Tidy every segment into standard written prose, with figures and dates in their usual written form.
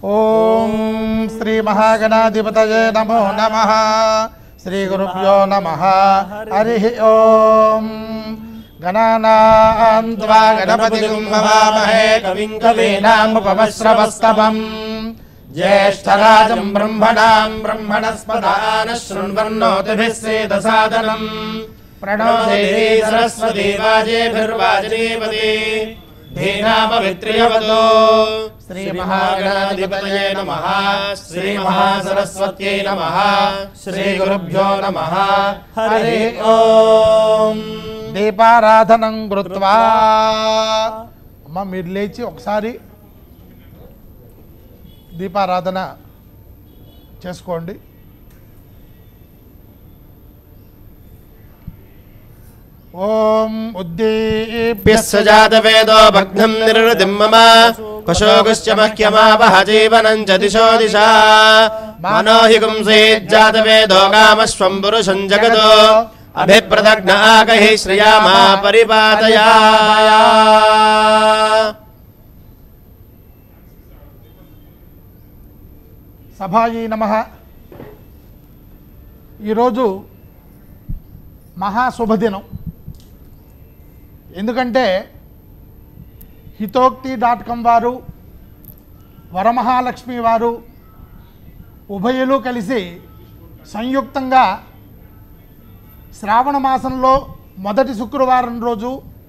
ఓం శ్రీ మహాగణాధిపతయే నమో నమః. శ్రీ గురుభ్యో నమః. హరి ఓం. గణానాం త్వా గణపతిం హవామహే కవిం కవీనాముపమశ్రవస్తమం జ్యేష్ఠరాజం బ్రహ్మణాం బ్రహ్మణస్పదాన శృణ్వన్నోతిభిः సేదసాదనం ప్రణో దేవీ సరస్వతీ వాజేభిర్వాజనేపదే ధీనాపవిత్ర్యవతో. శ్రీ మహాగణాధిపతయే నమః. శ్రీ మహాసరస్వత్యై నమః. శ్రీ గురుభ్యో నమః. హరి ఓం. దీపారాధనం కృత్వా అమ్మ మీరు లేచి ఒకసారి దీపారాధన చేసుకోండి. ఓం ఉద్దీప్యస్య జాతవేదో భగ్నం నిర్వృతిం మమ కుశోగుశ్చ మహ్యమావహ జీవనం చ దిశో దిశా మానో హి గుంసేజ్జాతవేదో కామస్వం పురుషం జగతో అభిప్రదగ్న ఆగహి శ్రియామా పరిపాతయా. సభాయీ నమః. ఈరోజు మహాశుభదినం. ఎందుకంటే హితోక్తి.com వారు వరమహాలక్ష్మి వారు ఉభయులు కలిసి సంయుక్తంగా శ్రావణ మాసంలో మొదటి శుక్రవారం రోజు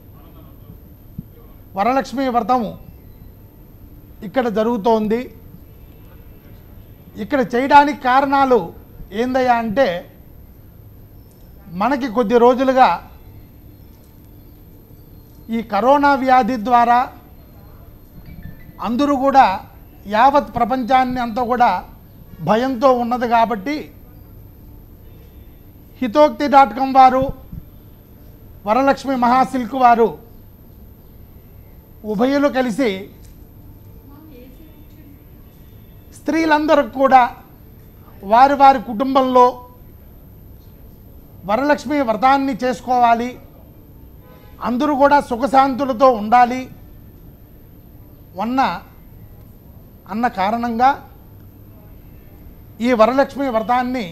వరలక్ష్మి వ్రతం ఇక్కడ జరుగుతోంది. ఇక్కడ చేయడానికి కారణాలు ఏందయ్యా అంటే, మనకి కొద్ది రోజులుగా ఈ కరోనా వ్యాధి ద్వారా అందరూ కూడా యావత్ ప్రపంచాన్ని అంతా కూడా భయంతో ఉన్నది కాబట్టి హితోక్తి.com వారు వరలక్ష్మి మహాసిల్క్ వారు ఉభయులు కలిసి స్త్రీలందరూ కూడా వారి వారి కుటుంబంలో వరలక్ష్మి వ్రతాన్ని చేసుకోవాలి, అందరూ కూడా సుఖశాంతులతో ఉండాలి అన్న కారణంగా ఈ వరలక్ష్మి వ్రతాన్ని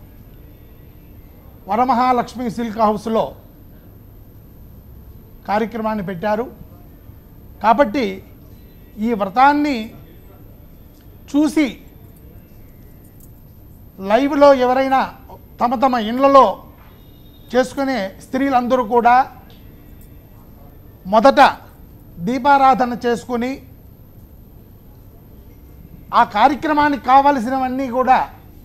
వరమహాలక్ష్మి సిల్క్ హౌస్లో కార్యక్రమాన్ని పెట్టారు. కాబట్టి ఈ వ్రతాన్ని చూసి లైవ్లో ఎవరైనా తమ తమ ఇళ్లలో చేసుకునే స్త్రీలందరూ కూడా మొదట దీపారాధన చేసుకుని ఆ కార్యక్రమానికి కావలసినవన్నీ కూడా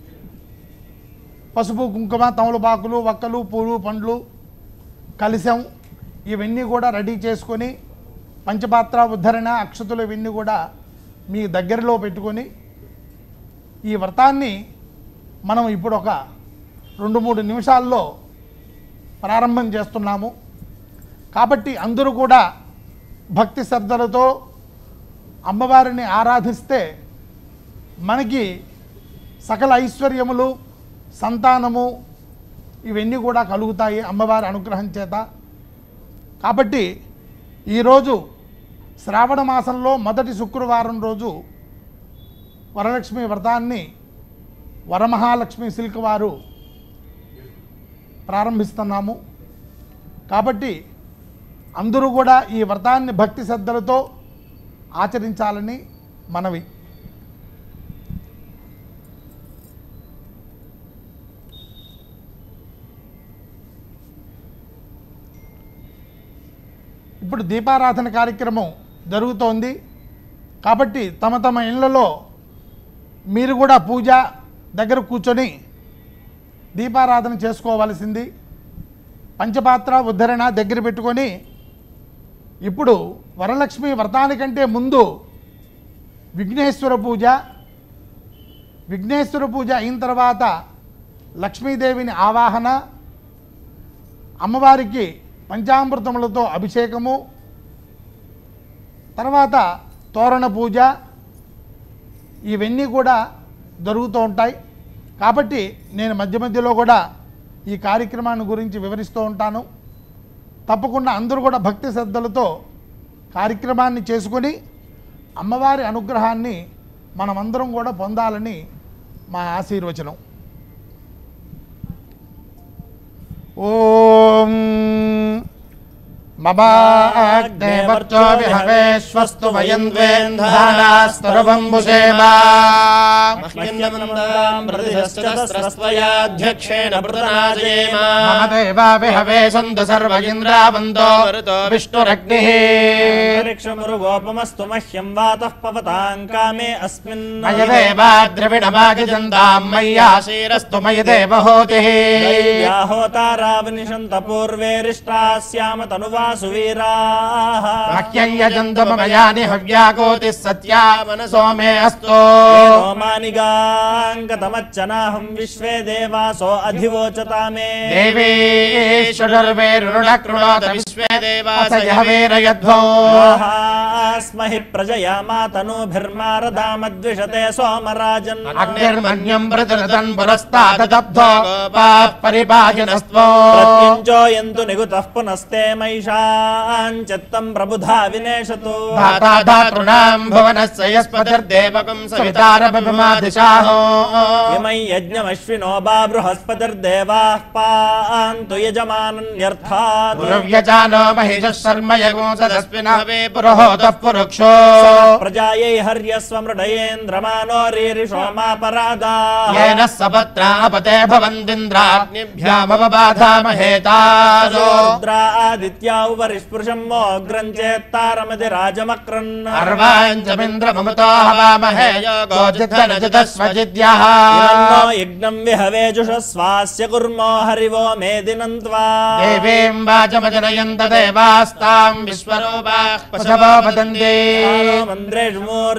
పసుపు కుంకుమ తమలపాకులు వక్కలు పూలు పండ్లు కలశం ఇవన్నీ కూడా రెడీ చేసుకొని పంచపాత్ర ఉద్ధరణ అక్షతులు ఇవన్నీ కూడా మీ దగ్గరలో పెట్టుకొని ఈ వ్రతాన్ని మనం ఇప్పుడు ఒక 2-3 నిమిషాల్లో ప్రారంభం చేస్తున్నాము. కాబట్టి అందరూ కూడా భక్తి శ్రద్ధలతో అమ్మవారిని ఆరాధిస్తే మనకి సకల ఐశ్వర్యములు సంతానము ఇవన్నీ కూడా కలుగుతాయి అమ్మవారి అనుగ్రహం చేత. కాబట్టి ఈరోజు శ్రావణ మాసంలో మొదటి శుక్రవారం రోజు వరలక్ష్మి వ్రతాన్ని వరమహాలక్ష్మి సిల్క్ వారు ప్రారంభిస్తున్నాము. కాబట్టి అందరూ కూడా ఈ వ్రతాన్ని భక్తి శ్రద్ధలతో ఆచరించాలని మనవి. ఇప్పుడు దీపారాధన కార్యక్రమం జరుగుతోంది కాబట్టి తమ తమ ఇళ్లలో మీరు కూడా పూజ దగ్గర కూర్చొని దీపారాధన చేసుకోవాల్సింది. పంచపాత్ర ఉద్ధరణ దగ్గర పెట్టుకొని ఇప్పుడు వరలక్ష్మి వ్రతానికంటే ముందు విఘ్నేశ్వర పూజ అయిన తర్వాత లక్ష్మీదేవిని ఆవాహన, అమ్మవారికి పంచామృతములతో అభిషేకము, తర్వాత తోరణ పూజ ఇవన్నీ కూడా జరుగుతూ ఉంటాయి. కాబట్టి నేను మధ్య మధ్యలో కూడా ఈ కార్యక్రమాన్ని గురించి వివరిస్తూ ఉంటాను. తప్పకుండా అందరూ కూడా భక్తి శ్రద్ధలతో కార్యక్రమాన్ని చేసుకొని అమ్మవారి అనుగ్రహాన్ని మనమందరం కూడా పొందాలని మా ఆశీర్వచనం. ఓం మమాగ్నే వర్చో విహవేశ్వస్తు వయంద్వేంధానాస్తరువంబుషేమా మమ దేవా విహవే సంతు సర్వ ఇంద్రావంతో విష్ణురగ్నిః క్షమురుగోపమస్తు మహ్యం వాతః పవతాం కామే అస్మిన్ మయ దేవా ద్రవిణమాగిజంతాం మయ్యాశీరస్తు మయ దేవహోతిః హోతారావనిషంత పూర్వేరిష్టాస్యామ తనువా సువీరాః వాక్యయ్యజంతు మమ యాని హవ్యాకోతిః సత్యా మనసో మే అస్తు రోమానిగాంగతమచ్చనాహం విశ్వే దేవాసో అధివోచతామే దేవేశ్వరుర్వేరుణకృణోత విశ్వే దేవాసయః వీరయధ్వో స్మహి ప్రజయా మాతనూభిర్మారదామద్విషతే సోమరాజన్ అగ్నిర్మన్యం ప్రతిరతన్ పురస్తాదబ్ధో గోపాః పరిపాజనస్త్వో ప్రత్యుంచోయంతు నిగుతః పునస్తే మైషాంచత్తం ప్రబుధా వినేశతు ధాతా ధాతృణాం భువనస్య యస్పతిర్దేవకం సవితారభిమాదిశాహో ఇమై యజ్ఞమశ్వినో బా బృహస్పతిర్దేవాః పాन्तु యజమానన్యర్థాత్ పురవ్యజానో మహిషః శర్మ యగోసదస్మినవే పురోహోతః పురుక్షో ప్రజాయై హర్యస్వ మృడయేంద్రమానో రీరిషో మాపరాదాః येन सपत्रापते भवन्दिन्द्राग्निभ्यामवबाधामहेतासो रुद्रादित्या उपरिस्पृशं मोऽग्रं चेत्तारमति राजमक्रन् अर्वाञ्चमिन्द्रममतो हवामहे योगोजिद्धनजितस्वजिद्यः इमन्नो यज्ञं विहवेजुषस्वास्य कुर्मो हरिवो मेदिनं त्वा देवीं वाचमजनयन्त देवास्तां विश्वरूपाः पशवो वदन्ति मन्द्रेषु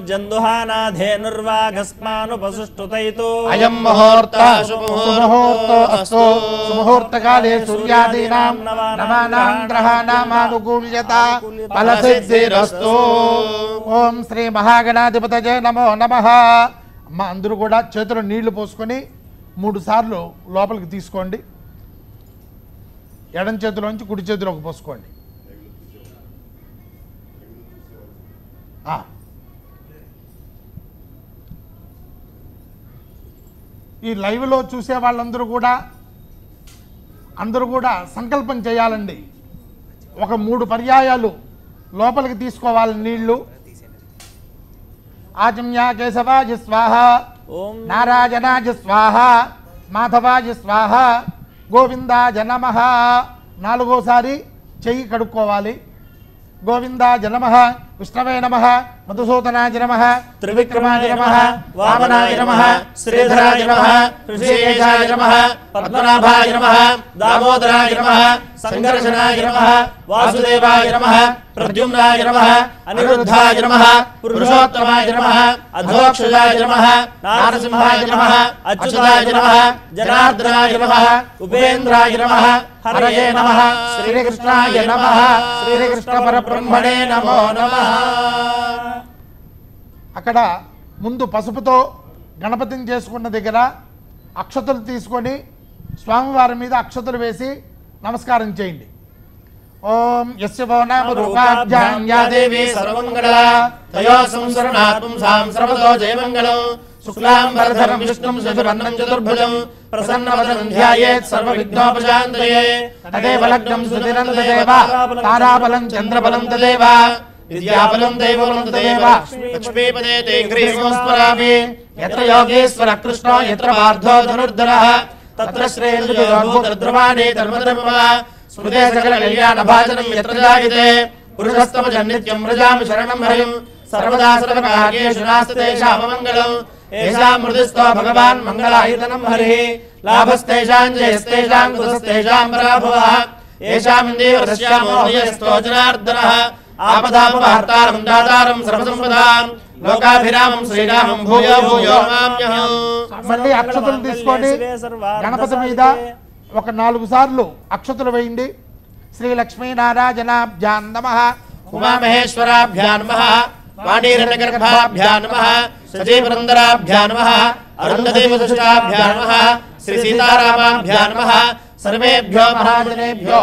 मूर्जन्दुहानाधेनुर्वाघस्मानुपसुष्टुतैतु अयं मुहूर्तः सुमुहूर्तो अस्तु सुमुहूर्तकाले सूर्यादीनां नवानां ग्रहाणामानुकूल्यता फलसिद्धिरस्तु ఓం శ్రీ మహాగణాధిపతయే నమో నమః. అమ్మ అందరూ కూడా చేతులు నీళ్లు పోసుకొని 3 సార్లు లోపలికి తీసుకోండి. ఎడం చేతిలోంచి కుడి చేతిలోకి పోసుకోండి. ఈ లైవ్లో చూసే వాళ్ళందరూ కూడా సంకల్పం చేయాలండి. ఒక 3 పర్యాయాలు లోపలికి తీసుకోవాలి నీళ్లు. ఆచమ్యా కేశవాజ స్వాహ, నారాయణాజ స్వాహ, మాధవాజ స్వాహ, గోవిందాజ నమః. 4వసారి చెయ్యి కడుక్కోవాలి. గోవిందాజ నమః, విష్ణవే నమః, మధుసూదనాయ నమః, త్రివిక్రమాయ నమః, వామనాయ నమః, శ్రీధరాయ నమః, ఋషికేశాయ నమః, పద్మనాభాయ నమః, దామోదరాయ నమః, సంకర్షణాయ నమః, వాసుదేవాయ నమః, ప్రద్యుమ్నాయ నమః, అనిరుద్ధాయ నమః, పురుషోత్తమాయ నమః, అధోక్షజాయ నమః, నారసింహాయ నమః, అచ్యుతాయ నమః, జనార్దనాయ నమః, ఉపేంద్రాయ నమః, హరయే నమః, శ్రీకృష్ణాయ నమః, శ్రీకృష్ణ పరబ్రహ్మణే నమో నమః. అక్కడ ముందు పసుపుతో గణపతిని చేసుకున్న దగ్గర అక్షతలు తీసుకొని స్వామివారి మీద అక్షతలు వేసి నమస్కారం చేయండి. ఓం యస్య వో నామ రూపాభ్యాం యా దేవీ సర్వమంగళా తయో సంసరణాత్మం సాం సర్వతో జయమంగళం శుక్లాంబరధరం విష్ణుం శశివర్ణం చతుర్భుజం ప్రసన్నవదనం ధ్యాయేత్ సర్వవిఘ్నోపశాంతయే తదేవ లగ్నం సుదినం తదేవ తారాబలం చంద్రబలం తదేవ విద్యాబలం దైవబలం తదేవ లక్ష్మీపదే తే గ్రీవస్మరామి యత్ర యోగేశ్వర కృష్ణో యత్ర పార్థో ధనుర్ధరః తత్ర శ్రేయోర్భూతద్రవాణే ధర్మధర్మః స్మృతే సకల కళ్యాణ భాజనం యత్ర జాయతే పురుషస్తమ నిత్యం వ్రజామి శరణం హరిం సర్వదా సర్వకార్యేషు నాస్తేషామమంగళం ఏషాం మృదుస్తో భగవాన్ మంగళాయుధనం హరిః లాభస్తేషాం జయస్తేషాం కుతస్తేషాం పరాభవః ఏషామిందేవరస్యామో యస్తో జనార్దనః ఆపదాపహర్తారం దాతారం సర్వసంపదాం లోకాభిరామం శ్రీరామం భూయో భూయో మామ్యహం. మళ్ళీ అక్షతలు తీసుకోండి. గణపతి మీద ఒక 4 సార్లు అక్షతలు వేయండి. శ్రీ లక్ష్మీనారాయణాభ్యాం నమః, ఉమామహేశ్వరాభ్యాం నమః, వాణీరణగర్భాభ్యాం నమః, సజీవరందరాభ్యాం నమః, అరుంధదేవసుషాభ్యాం నమః, శ్రీ సీతారామాభ్యాం నమః. సర్వేభ్యో మహాజనేభ్యో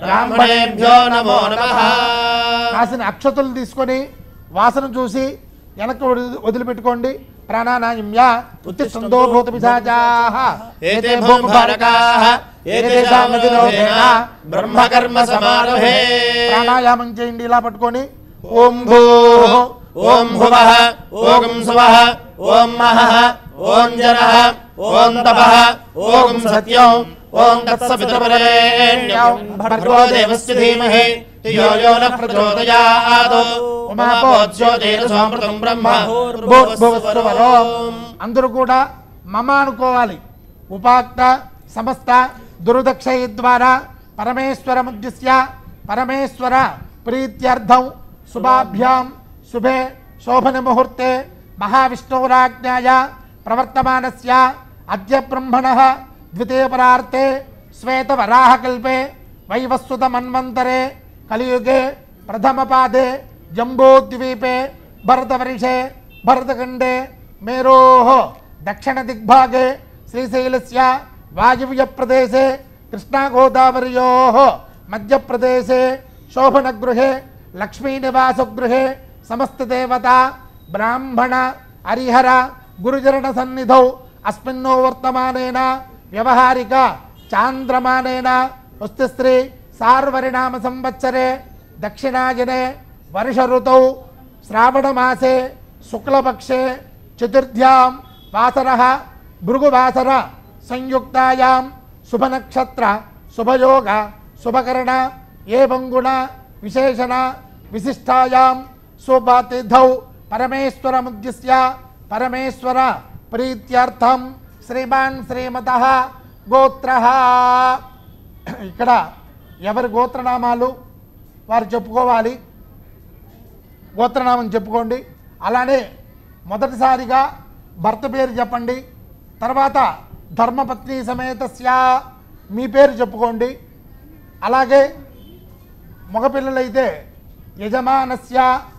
బ్రాహ్మణేభ్యో నమో నమః. కాసిన అక్షతలు తీసుకొని వాసన చూసి వెనక్కి వదిలిపెట్టుకోండి. ప్రాణానాయమ్య ఉత్తిష్టంతో భూత పిశాచాః ఏతే భూమభారకాః ఏతేషాం అధిరోధేన బ్రహ్మకర్మ సమారభే. ప్రాణాయామం చేయండి ఇలా పట్టుకొని. ఓం భూ ఓం భువః ఓం సువః ఓం మహః ఓం జనః ఓం తపః ఓం సత్యం ఓం తత్సవితుర్వరేణ్యం భర్గో దేవస్య ధీమహి ధియో యో నః ప్రచోదయాత్. ఉమాపోజ్యోతిర్ సంప్రతం బ్రహ్మ భూర్భువస్సువరో. అందరూ కూడా మమ అనుకోవాలి. ఉపాక్త సమస్త దుర్దక్షయ ద్వారా పరమేశ్వరముద్దిశ్య పరమేశ్వర ప్రీత్యర్థం శుభాభ్యాం శుభే శోభన ముహూర్తే మహావిష్ణురాజ్ఞాయ ప్రవర్తమానస్య అద్య బ్రహ్మణః ద్వితీయపరార్తే శ్వేతవరాహకల్పే వైవస్వత మన్వంతరే కలియుగే ప్రథమపాదే జంబోద్వీపే భరతవర్షే భరతఖండే మేరోః దక్షిణదిగ్భాగే శ్రీశైలస్య వాయువ్యప్రదేశే కృష్ణాగోదావర్యోః మధ్యప్రదేశే శోభనగృహే లక్ష్మీనివాసగృహే సమస్తదేవతా బ్రాహ్మణ హరిహర గురుచరణ సన్నిధౌ అస్మిన్నో వర్తమానేన వ్యవహారిక చాంద్రమానేన స్వస్తిశ్రీ సార్వరినామ సంవత్సరే దక్షిణాయనే వర్ష ఋతౌ శ్రావణమాసే శుక్లపక్షే చతుర్థ్యాం వాసరః భృగువాసర సంయుక్తాయాం శుభనక్షత్ర శుభయోగ శుభకరణ ఏవం గుణ విశేషణ విశిష్టాయాం శుభతిథౌ పరమేశ్వరముద్దిశ్య పరమేశ్వర ప్రీత్యర్థం శ్రీమాన్ శ్రీమతః గోత్రః. ఇక్కడ ఎవరి గోత్రనామాలు వారు చెప్పుకోవాలి. గోత్రనామం చెప్పుకోండి. అలానే మొదటిసారిగా భర్త పేరు చెప్పండి. తర్వాత ధర్మపత్ని సమేతస్య మీ పేరు చెప్పుకోండి. అలాగే మగపిల్లలైతే యజమానస్య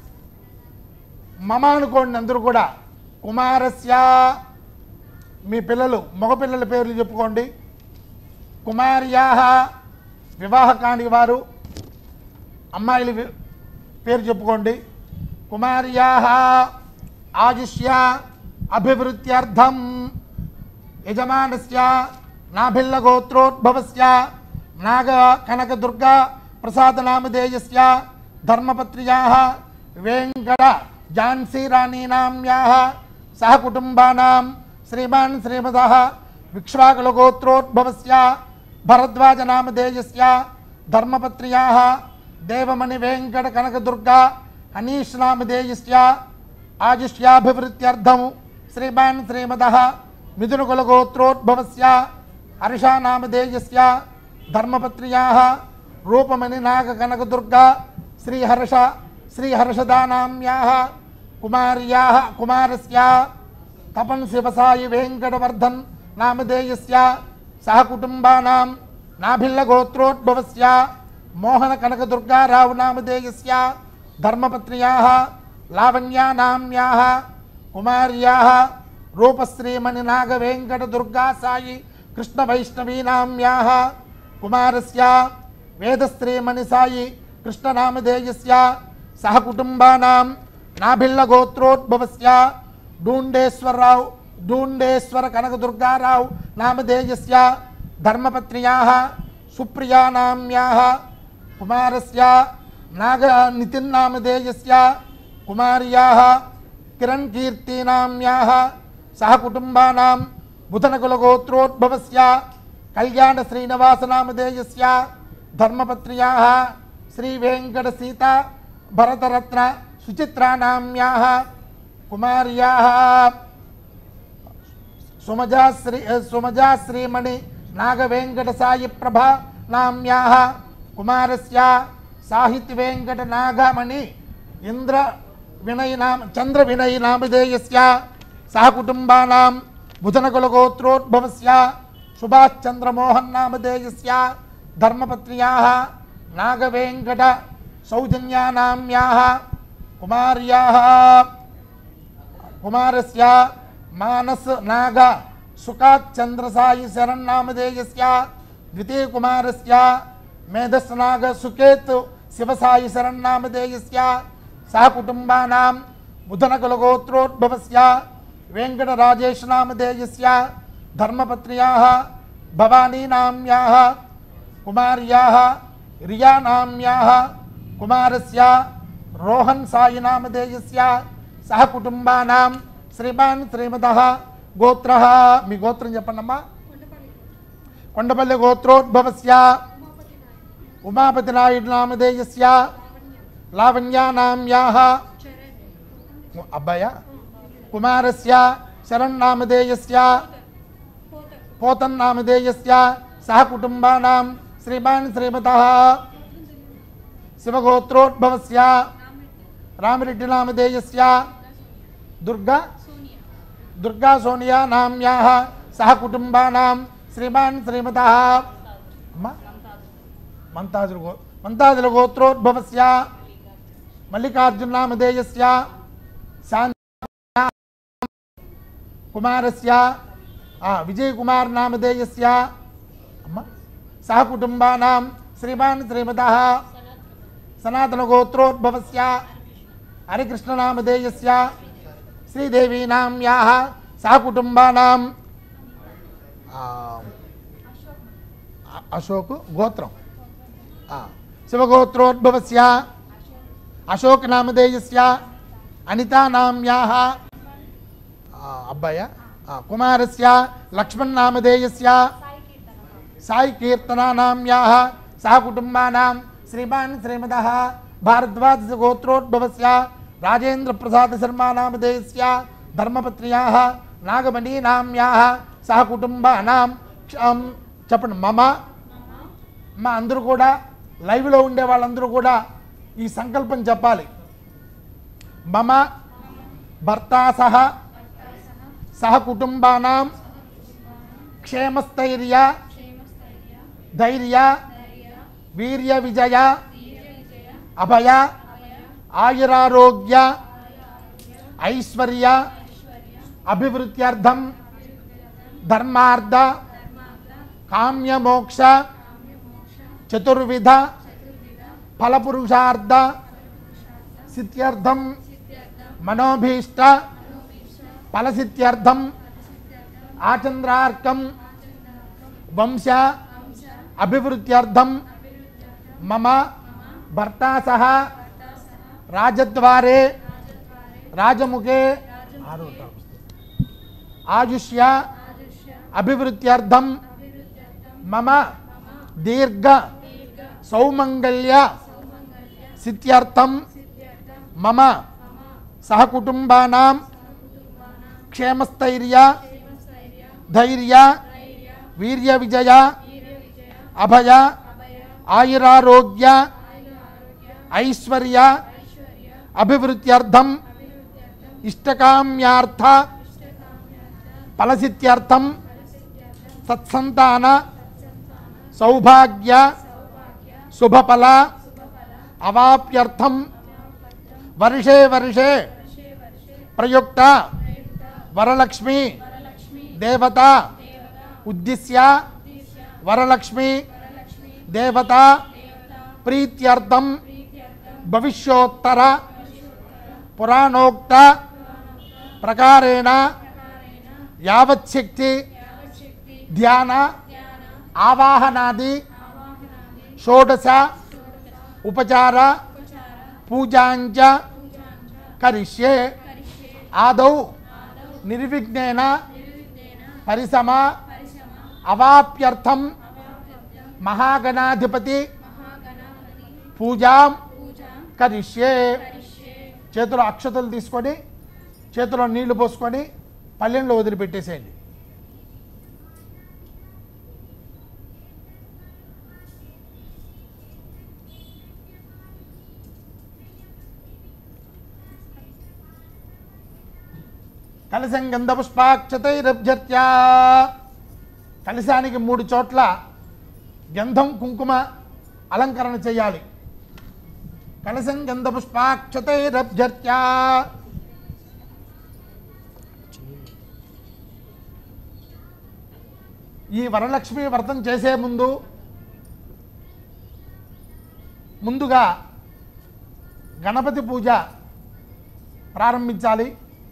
మమ అనుకోండి. అందరూ కూడా కుమారస్య మీ పిల్లలు మగపిల్లల పేర్లు చెప్పుకోండి. కుమార్యాః వివాహ కాని వారు అమ్మాయిల పేరు చెప్పుకోండి. కుమార్యాః ఆయుష్య అభివృద్ధ్యర్థం యజమానస్య నాభిల్ల గోత్రోద్భవస్య నాగ కనక దుర్గా ప్రసాద నామధేయస్య ధర్మపత్ర్యాః వెంకట ఝాన్సీ రాణి నామ్యాః సహ కుటుంబానాం శ్రీమాన్ శ్రీమతః విక్ష్వాకుల గోత్రోద్భవస్య భరద్వాజ నామధేయస్య ధర్మపత్ర్యాః దేవమణి వెంకట కనక దుర్గా అనీష్ నామధేయస్య ఆయుష్యాభివృద్ధ్యర్థం శ్రీమాన్ శ్రీమతః మిథున కుల గోత్రోద్భవస్య హర్షా నామధేయస్య ధర్మపత్ర్యాః రూపమణి నాగ కనక దుర్గా శ్రీహర్షదానామ్యాః కుమార్యాః కుమారస్య తపన్ శివసాయి వెంకటవర్ధన్ నామధేయస్య సహ కుటుంబానాం నాభిల్ల గోత్రోద్భవస్య మోహన కనక దుర్గారావు నామధేయస్య ధర్మపత్ర్యాః లావణ్యా నామ్యాః కుమార్యాః రూపశ్రీమణి నాగ వెంకట దుర్గా సాయి కృష్ణ వైష్ణవీ నామ్యాః కుమారస్య వేదశ్రీమణి సాయి కృష్ణ నామధేయస్య సహ కుటుంబానాం నాభిల్ల గోత్రోద్భవస్య డూండేశ్వర కనక దుర్గారావు నామధేయస్య ధర్మపత్ర్యాః సుప్రియా నామ్యాః కుమారస్య నాగ నితిన్ నామధేయస్య కుమార్యాః కిరణ్ కీర్తి నామ్యాః సహ కుటుంబానాం బుధనకుల గోత్రోద్భవస్య కళ్యాణ శ్రీనివాస నామధేయస్య ధర్మపత్ర్యాః శ్రీ వెంకట సీత భరతరత్న సుచిత్రా నామ్యాః కుమార్యాః సుమజా శ్రీమణి నాగ వెంకట సాయి ప్రభ నామ్యాః కుమారస్య సాహిత్య వెంకట నాగమణి ఇంద్ర వినయ చంద్ర వినయ నామధేయస్య సహ కుటుంబానాం బుధనకుల గోత్రోద్భవస్య సుభాష్ చంద్రమోహన్ నామధేయస్య ధర్మపత్ర్యాః నాగ వెంకట సౌజన్యా నామ్యాః కుమార్యాః కుమారస్య మానస్ నాగ సుఖాత్ చంద్రసాయి శరణ్ నామధేయస్య ద్వితీయ కుమారస్య మేధస్ నాగ సుకేత్ శివసాయి శరణ్ నామధేయస్య సహ కుటుంబానాం ముదనకులగోత్రోద్భవస్య వెంకటరాజేశనామధేయస్య ధర్మపత్న్యాః భవానీనామ్యాః కుమార్యాః రియానామ్యాః కుమారస్య రోహన్ సాయినామధేయస్య సహ కుటుంబానాం శ్రీమాన్ శ్రీమతః గోత్రః మీ గోత్రం చెప్పండమ్మా. కొండపల్లి గోత్రోద్భవస్య ఉమాపతి నాయుడు నామధేయస్య లావణ్యానామ్యాః అబ్బాయ కుమారస్య శరణ్నామధేయస్య పోతన్నామధేయస్య సహ కుటుంబానాం శ్రీమాన్ శ్రీమతః శివగోత్రోద్భవస్య రామిరెడ్డి నామధేయస్య దుర్గా సోనియా నామ్యాః సహ కుటుంబానాం శ్రీమాన్ శ్రీమతః మంతాజుల గోత్రోద్భవస్య మల్లికార్జున నామధేయస్య కుమారస్య విజయ్ కుమార్ నామధేయస్య సహ కుటుంబానాం శ్రీమాన్ శ్రీమతః సనాతన గోత్రోద్భవస్య హరికృష్ణ నామధేయస్య శ్రీదేవి నామ్యాః సహ కుటుంబానాం అశోక్ గోత్రం శివగోత్రోద్భవస్య అశోక్ నామధేయస్య అనితా నామ్యాః అబ్బాయ కుమారస్య లక్ష్మణ్ నామధేయస్య సాయి కీర్తనా నామ్యాః సహ కుటుంబానాం శ్రీమాన్ శ్రీమతః భారద్వాజ గోత్రోద్భవస్య రాజేంద్ర ప్రసాద్ శర్మా నామధేయస్య ధర్మపత్న్యాః నాగమణి నామ్యాః సహ కుటుంబానాం చెప్పండి మమ అందరూ కూడా లైవ్లో ఉండే వాళ్ళందరూ కూడా ఈ సంకల్పం చెప్పాలి. మమ భర్తా సహ కుటుంబానాం క్షేమస్థైర్య ధైర్య వీర్య విజయ అభయ ఆయురారోగ్య ఐశ్వర్య అభివృద్ధ్యర్థం ధర్మార్థ కామ్యమోక్ష చతుర్విధ ఫలపురుషార్థ సిద్ధ్యర్థం మనోభీష్ట ఫలసిద్ధ్యర్థం ఆచంద్రార్కం వంశ అభివృద్ధ్యర్థం మమ భర్తా సహ రాజద్వారే రాజముఖే ఆయుష్య అభివృద్ధ్యర్థం మమ దీర్ఘ సౌమంగళ్య సిద్ధ్యర్థం మమ సహ కుటుంబానాం క్షేమస్థైర్య ధైర్య వీర్య విజయ అభయ ఆయురారోగ్య ఐశ్వర్య అభివృద్ధ్యర్థం ఇష్టకామ్యార్థ ఫలసిద్ధ్యర్థం సత్సంతాన సౌభాగ్య శుభఫల అవాప్యర్థం వర్షే వర్షే ప్రయుక్త వరలక్ష్మి దేవత ఉద్దిశ్య వరలక్ష్మి దేవత ప్రీత్యర్థం భవిష్యోత్తర పురాణోక్త ప్రకారేణ యావచ్చక్తి ధ్యాన ఆవాహనాది షోడశ ఉపచార పూజాంచ కరిష్యే ఆదౌ నిర్విఘ్నేన పరిసమ అవాప్యర్థం మహాగణాధిపతి పూజాం కరిష్యే. చేతిలో అక్షతలు తీసుకొని చేతిలో నీళ్లు పోసుకొని పల్లెంలో వదిలిపెట్టేసేయండి. కలశం గంధ పుష్పాక్షతైరభ్యర్త్యా కలశానికి 3 చోట్ల గంధం కుంకుమ అలంకరణ చేయాలి. కలశం గంధ పుష్పాక్షతైరభ్యర్త్యా ఈ వరలక్ష్మి వ్రతం చేసే ముందుగా గణపతి పూజ ప్రారంభించాలి.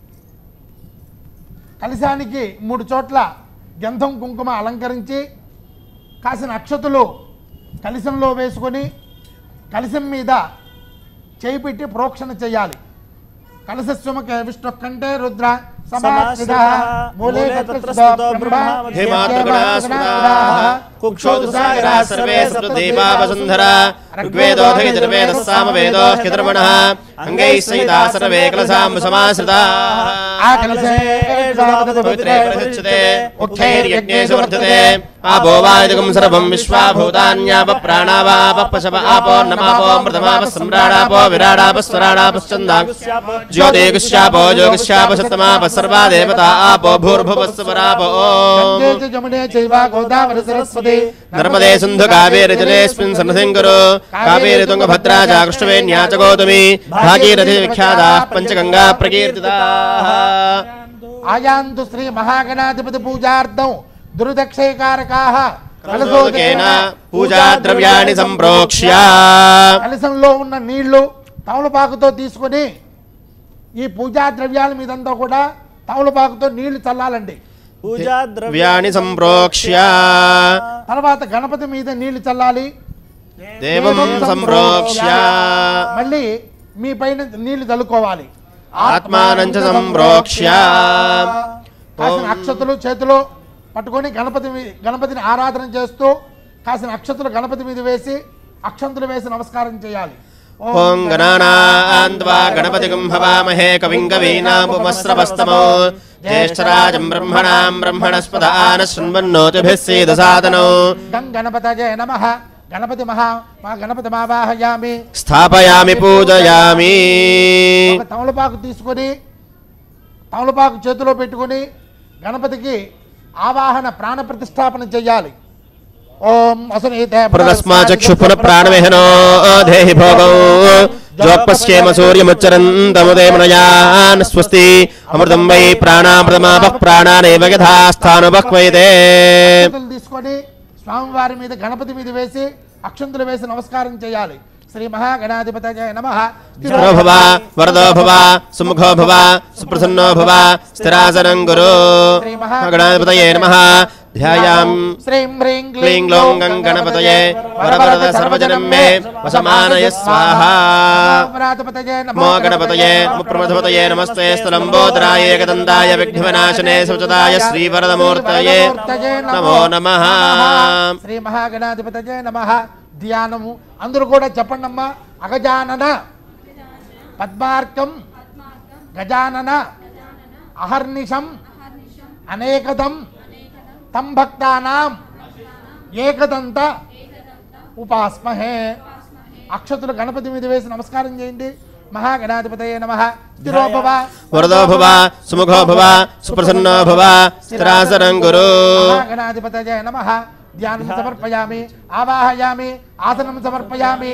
కలశానికి 3 చోట్ల గంధం కుంకుమ అలంకరించి కాసిన అక్షతులు కలశంలో వేసుకొని కలశం మీద చేయి పెట్టి ప్రోక్షణ చేయాలి. కలశస్వముఖే విష్ణు కంఠే రుద్ర సమాశ్రితః మూలే తత్ర స్థితో బ్రహ్మ హే మాతృగణాస్మదాః కుక్షోదుసాగరా సర్వే సప్తదీపా వసుంధరా ఋగ్వేదోऽధైర్వేదः సామవేదో హ్యధర్మణः అంగైः సహితా సర్వే కలశాం సమాశ్రితాః ఆ కలశే పవిత్రే ప్రతిష్ఠితే ఉత్తైర్యజ్ఞేషు వర్ధతే ఆపో వాయుగం సర్వం విశ్వాభూతాన్యాప ప్రాణావాప పశవ ఆపో నమాపో మృతమాప సమ్రాడాపో విరాడాపస్వరాడాపశ్చందా జ్యోతిగుశ్యాపో యోగిశ్యాప సప్తమాప సర్వా దేవతా ఆపో భూర్భువస్సువరాపో గంగే జమునే చైవ గోదావరి సరస్వతి నర్మదే సింధు కావేరి జలేస్మిన్ సన్నసిం కురు కావేరి తుంగభద్రా చ కృష్ణవేణ్యా చ గౌతమి భాగీరథి విఖ్యాతాః పంచగంగా ప్రకీర్తితాః ఆయాంతు శ్రీ మహాగణాధిపతి పూజార్థం దుర్దక్షైకారకాః కలశోదకేన పూజా ద్రవ్యాణి సంప్రోక్ష్య కలశంలో ఉన్న నీళ్లు తమలపాకుతో తీసుకొని ఈ పూజా ద్రవ్యాల మీదంతా కూడా తమలపాకుతో నీళ్లు చల్లాలండి. పూజా ద్రవ్యాణి సంప్రోక్ష్య తర్వాత గణపతి మీద నీళ్లు చల్లాలి. దేవం సంప్రోక్ష్య మళ్ళీ మీ పైన నీళ్లు చల్లుకోవాలి. ఆత్మానం చ సంప్రోక్ష్య కాసిన అక్షతులు చేతిలో పట్టుకొని గణపతిని ఆరాధన చేస్తూ కాసిన అక్షతులు గణపతి మీద వేసి అక్షంతులు వేసి నమస్కారం చేయాలి. ఓం గణానాన్వా గణపతిగం హవామహే కవిం కవీనాముపస్రవస్తమో జ్యేష్ఠరాజం బ్రహ్మణాం బ్రహ్మణస్పద ఆనశృణ్వన్నోతిభిः సేదసాదనో గం గణపతయే నమః గణపతి మా గణపతి మావాహయామి స్థాపయామి పూజయామి. ఒక తమలపాకు తీసుకొని తమలపాకు చేతిలో పెట్టుకొని గణపతికి ఆవాహన ప్రాణ ప్రతిష్టాపన చెయ్యాలి. ఓం అసనీతే ప్రతస్మాచక్షు పునః ప్రాణమిహనో దేహి భోగం జోక్పశ్యేమ సూర్యముచ్చరంతముదేమనయాన్ స్వస్తి అమృతం వై ప్రాణామృతమాప ప్రాణానేవ యథా స్థానుపక్వైతే. తీసుకొని స్వామివారి మీద గణపతి మీద వేసి అక్షంతులు వేసి నమస్కారం చేయాలి. శ్రీ మహాగణాధిపతయే నమః స్థిరో భవ వరదో భవ సుముఖో భవ సుప్రసన్నో భవ స్థిరాసనం గురు. గణాధిపతయే నమః ధ్యాయాం శ్రీం హ్రీం క్లీం గ్లౌం గం గణపతయే వరవరద సర్వజనం మే వసమానయ స్వాహా. నమో గణపతయే ప్రమథపతయే నమస్తే స్థలంబోదరాయ ఏకదంతాయ విఘ్నవినాశనే శుచదాయ శ్రీవరదమూర్తయే నమో నమః. శ్రీ మహాగణాధిపతయే నమః. ధ్యానము అందరూ కూడా చెప్పండి అమ్మా. అగజానన పద్మార్కం గజానన అహర్నిశం అనేకదం తం భక్తానాం ఏకదంత ఉపాస్మహే. అక్షతులు గణపతి మీద వేసి నమస్కారం చేయండి. మహాగణాధిపతయే నమః. స్థిరో భవ వరదో భవ సుముఖో భవ సుప్రసన్నో భవ స్థిరాసనం గురు. మహాగణాధిపతయే నమః. ధ్యానం సమర్పయామి ఆవాహయామి ఆసనం సమర్పయామి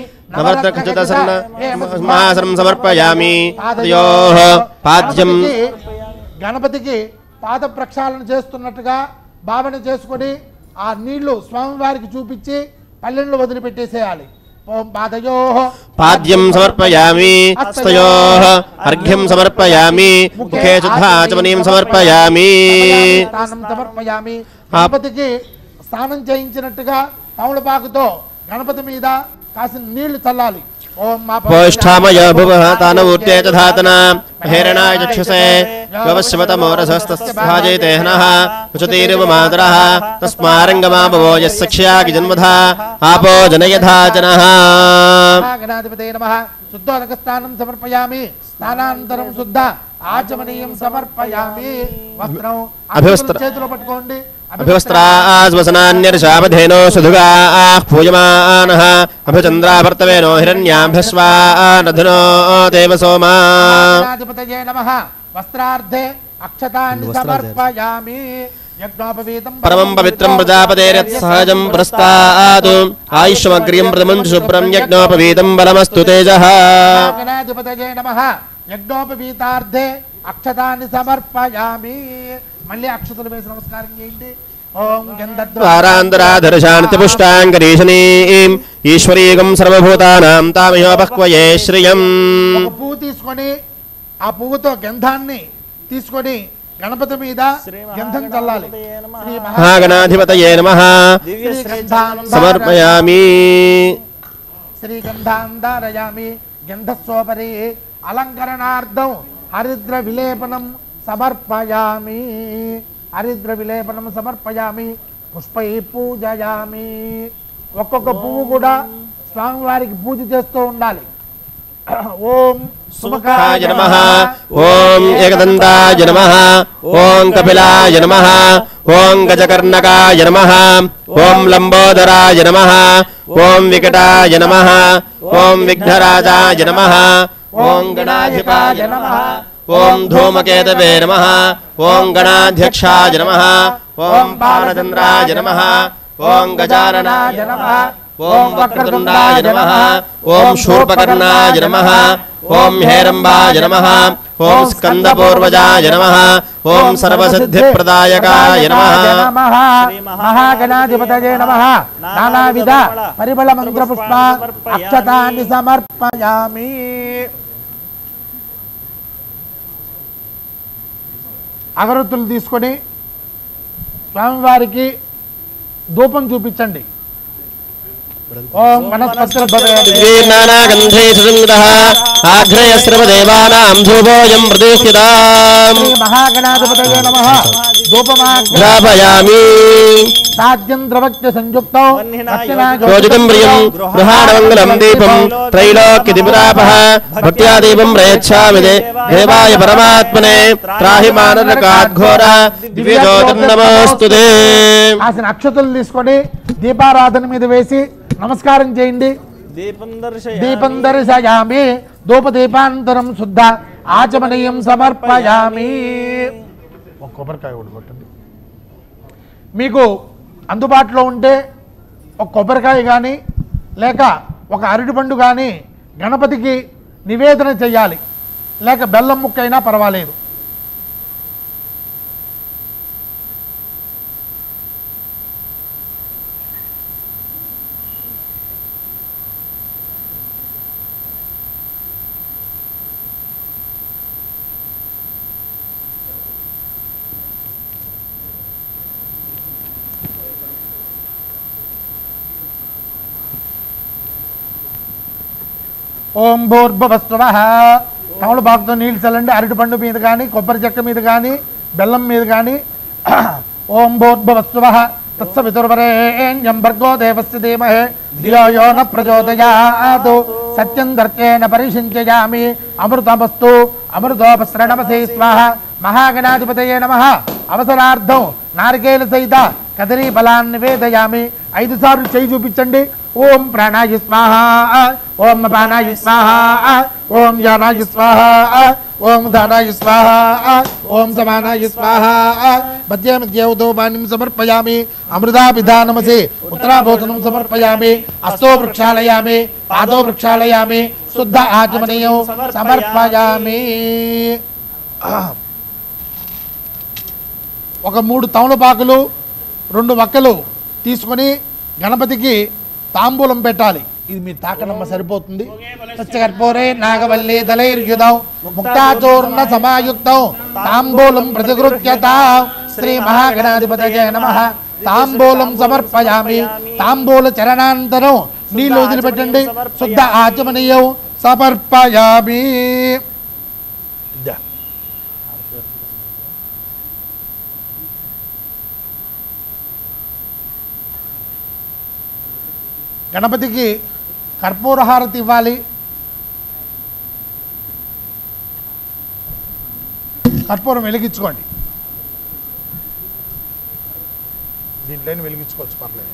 నవరత్నఖచితసన్నమాసనం సమర్పయామి. తయోః పాద్యం గణపతికి పాద ప్రక్షాళన చేస్తున్నట్టుగా భావన చేసుకొని ఆ నీళ్లు స్వామివారికి చూపించి పల్లెంలో వదిలిపెట్టేసేయాలి. ఓం పాదయోః పాద్యం సమర్పయామి హస్తయోః అర్ఘ్యం సమర్పయామి ముఖే శుద్ధాచమనీం సమర్పయామి. స్నానం సమర్పయామి. గణపతికి స్నానం చేయించినట్టుగా తమలపాకుతో గణపతి మీద కాసిన నీళ్లు చల్లాలి. ఓం మా పోష్ఠామయ భువః తానవూర్తే చ ధాతన మహేరణాయ చక్షుషే గవశ్యవతమోరసస్తస్భాజయతే హనః ఉచతీరివ మాతరః తస్మారంగమాభవో యస్సక్ష్యాకి జన్మధా ఆపో జనయథా జనః. గణాధిపతయే నమః. శుద్ధోదకస్నానం సమర్పయామి. స్నానానంతరం శుద్ధ ఆచమనీయం సమర్పయామి. వస్త్రం అభివస్త్ర చేతిలో పట్టుకోండి. అభివస్త్రాస్వసనాన్యర్షామధేనో సుధుగాః పూయమానః అభిచంద్రాభర్తవేనో హిరణ్యాభ్యస్వానధునో దేవ సోమా. గణాధిపతయే నమః. వస్త్రార్థే అక్షతాన్ని సమర్పయామి. యజ్ఞోపవీతం పరమం పవిత్రం ప్రజాపతేరత్సహజం పురస్తాత్ ఆయుష్మగ్ర్యం ప్రథమం శుభ్రం యజ్ఞోపవీతం బలమస్తు తేజః. గణాధిపతయే నమః. యజ్ఞోపవీతార్థే అక్షతాన్ని సమర్పయామి. మళ్ళీ అక్షతలు వేసి నమస్కారం చేయండి. ఓం వారాంతరాధర్శాంతి పుష్టాంగరీషణీం ఈశ్వరీగం సర్వభూతానాం తామయోపక్వయే శ్రియం. ఒక పువ్వు తీసుకొని ఆ పువ్వుతో గంధాన్ని తీసుకొని గణపతి మీద గంధం చల్లాలి. శ్రీ మహాగణాధిపతయే నమః సమర్పయామి. శ్రీగంధాంధారయామి. గంధస్వోపరి అలంకరణార్థం హరిద్ర విలేపనం సమర్పయామి. హరిద్ర విలేపనం సమర్పయామి. పుష్పై పూజయామి. ఒక్కొక్క పువ్వు కూడా స్వామివారికి పూజ చేస్తూ ఉండాలి. ఓం సుముఖాయ నమః, ఓం ఏకదంతాయ నమః, ఓం కపిలాయ నమః, ఓం గజకర్ణకాయ నమః, ఓం లంబోదరాయ నమః, ఓం వికటాయ నమః, ఓం విఘ్నరాజాయ నమః, ఓం గణాధిపాయ నమః, ఓం ధూమకేతవే నమః, ఓం గణాధ్యక్షాయ నమః, ఓం బాలచంద్రాయ నమః, ఓం గజాననాయ నమః, ఓం వక్రతుండాయ నమః, ఓం శూర్పకర్ణాయ నమః, ఓం హేరంబాయ నమః, ఓం స్కందపూర్వజాయ నమః, ఓం సర్వసిద్ధిప్రదాయకాయ నమః. మహాగణాధిపతయే నమః. నానావిధ పరిమళ మంత్ర పుష్ప అక్షతాన్ని సమర్పయామి. అగరత్తులు తీసుకొని స్వామివారికి ధూపం చూపించండి. ఓం నానాగంధే సుగంధః ఆఘ్రయస్రవదేవానాం ధూపోయం ప్రతిష్ఠితాం. మహాగణాధిపతయే నమః. ధూపమాగ్రాపయామి. సాధ్యం ద్రవక్య సంయుక్తం యోజితం ప్రియం గృహాణమంగళం దీపం త్రైలోక్యదిపురాపః భక్త్యా దీపం ప్రయచ్ఛామి దేవాయ పరమాత్మనే త్రాహి మానరకాఘోర దివ్యజ్యోతిర్నమోస్తుతే. కాసిన అక్షతలు తీసుకొని దీపారాధన మీద వేసి నమస్కారం చేయండి. దీపం దర్శయామి. ధూపదీపాంతరం శుద్ధ ఆచమనీయం సమర్పయామి. ఒక కొబ్బరికాయ కొట్టండి. మీకు అందుబాటులో ఉంటే ఒక కొబ్బరికాయ కానీ లేక ఒక అరటిపండు కానీ గణపతికి నివేదన చేయాలి. లేక బెల్లం ముక్కైనా పర్వాలేదు. ఓం భూర్భువస్సువః. తమలపాకుతో నీళ్ళు చల్లండి. అరటిపండు మీద కానీ కొబ్బరి చెక్క మీద కానీ బెల్లం మీద కానీ. ఓం భూర్భువస్సువః తత్సవితుర్వరేణ్యం భర్గో దేవస్య ధీమహి ధియో యో న ప్రచోదయాత్. సత్యం దర్శేన పరిశించయామి. అమృతమస్తు అమృతోపస్రణమసే స్వాహ. మహాగణాధిపతయే నమః. అవసరార్థం నారికేల సహిత కదరీ ఫలాన్ని నివేదయామి. 5 సార్లు చేయి చూపించండి. ఓం ప్రాణాయ స్వాహ, ఓం అపానాయ స్వాహ, ఓం యానాయ స్వాహ, ఓం దానాయ స్వాహ, ఓం సమానాయ స్వాహ. మధ్య మధ్య ఉదోపానిం సమర్పయామి. అమృతాభిధానమసి ఉత్తరాభోజనం సమర్పయామి. అస్తో వృక్షాలయామి, పాదో వృక్షాలయామి. శుద్ధ ఆచమనీయం సమర్పయామి. ఒక 3 తమలపాకులు 2 వక్కలు తీసుకొని గణపతికి తాంబూలం పెట్టాలి. ఇది మీ తాకనమ్మ సరిపోతుంది. సత్యకర్పూరే నాగవల్లి దళైర్యుధౌ ముక్తాచూర్ణ సమాయుక్తం తాంబూలం ప్రతిగృహ్యత. శ్రీ మహాగణాధిపతయే నమః. తాంబూలం సమర్పయామి. తాంబూల చరణాంతరం నీళ్ళు వదిలిపెట్టండి. శుద్ధ ఆచమనీయం సమర్పయామి. గణపతికి కర్పూర హారతి ఇవ్వాలి. కర్పూరం వెలిగించుకోండి. దీంట్లోనే వెలిగించుకోవచ్చు, పర్లేదు.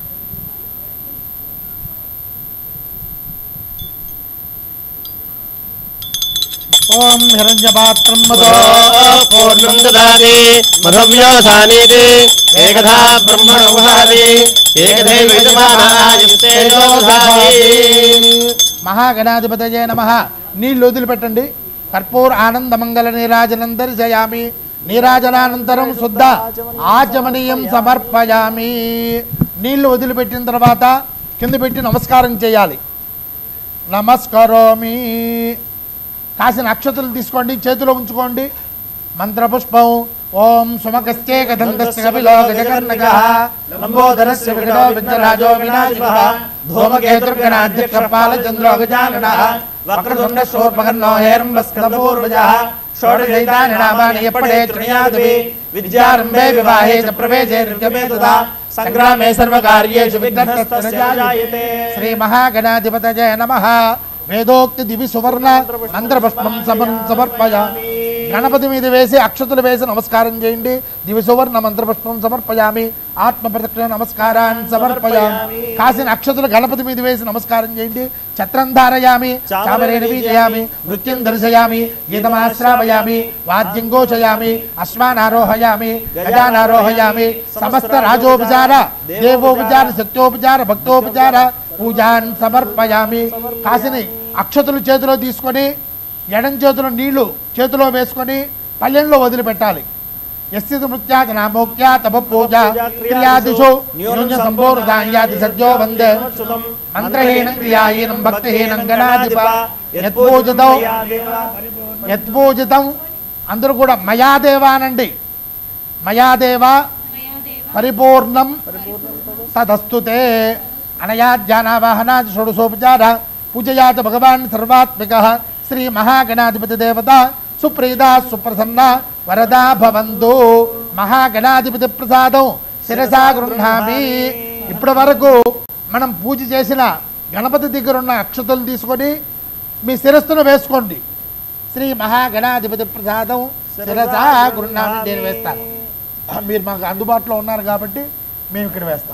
ఓం హిరణ్యపాత్రం పూర్ణం దదాతి మధవ్యోసానీతి ఏకథా బ్రహ్మణో వహాతి ఏకథైవ యజమానాయుస్తేజోధాతి. మహాగణాధిపతయే నమః. నీళ్ళు వదిలిపెట్టండి. కర్పూర ఆనందమంగళ నీరాజనం దర్శయామి. నీరాజనానంతరం శుద్ధ ఆచమనీయం సమర్పయామి. నీళ్లు వదిలిపెట్టిన తర్వాత కింద పెట్టి నమస్కారం చేయాలి. నమస్కరోమి. కాసిన అక్షతలు తీసుకోండి, చేతిలో ఉంచుకోండి. మంత్రపుష్పం ఓం సుమకస్యే కదంతస్య కపిలో గజకర్ణకః లంబోదరస్య వికటో విఘ్నరాజో వినాశకః ధూమకేతుర్గణాధ్యక్ష పాలచంద్రో గజాననః వక్రతుండ శూర్పకర్ణో హేరంబస్కదపూర్వజः షోడశైతాని నామాని ఎప్పడే త్రియాదవి విద్యారంభే వివాహే చ ప్రవేశే నిర్గమే తదా సంగ్రామే సర్వకార్యేషు విఘ్నస్తస్య జాయతే. శ్రీ మహాగణాధిపతయే నమః. వేదోక్తి దివి సువర్ణ మంత్రపుష్పం సమర్పయామి. గణపతి మీద వేసి అక్షతులు వేసి నమస్కారం చేయండి. దివి సువర్ణ మంత్రపుష్పం సమర్పయామి. ఆత్మ ప్రదక్షిణ నమస్కారాన్ని సమర్పయామి. కాసిన అక్షతులు గణపతి మీద వేసి నమస్కారం చేయండి. ఛత్రం ధారయామి, చామరేణ వీజయామి, నృత్యం దర్శయామి, గీతమాశ్రావయామి, వాద్యం ఘోషయామి, అశ్వానారోహయామి, గజానారోహయామి. సమస్త రాజోపచార, దేవోపచార, సత్యోపచార, భక్తోపచార పూజాన్ సమర్పయామి. కాసిని అక్షతులు చేతిలో తీసుకొని ఎడం చేతిలో నీళ్లు చేతిలో వేసుకొని పల్లెంలో వదిలిపెట్టాలి. యస్సిత మృత్యాచ నామోక్యా తప పూజ క్రియాదిషు న్యూన సంపూర్ణాయాది సజ్జో వందే మంత్రహీనం క్రియాహీనం భక్తిహీనం గణాధిప యత్పూజితం అందరూ కూడా మయాదేవానండి. మయాదేవ పరిపూర్ణం తదస్తుతే అనయాజ్ఞానావాహనాది షోడశోపచార పూజయాత భగవాన్ సర్వాత్మిక శ్రీ మహాగణాధిపతి దేవత సుప్రీత సుప్రసన్న వరదా భవంతు. మహాగణాధిపతి ప్రసాదం శిరసా గృహామి. ఇప్పటి వరకు మనం పూజ చేసిన గణపతి దగ్గర ఉన్న అక్షతలు తీసుకొని మీ శిరస్సును వేసుకోండి. శ్రీ మహాగణాధిపతి ప్రసాదం శిరసా గృహామి. నేను వేస్తాను, మీరు మాకు అందుబాటులో ఉన్నారు కాబట్టి మేము ఇక్కడ వేస్తాం.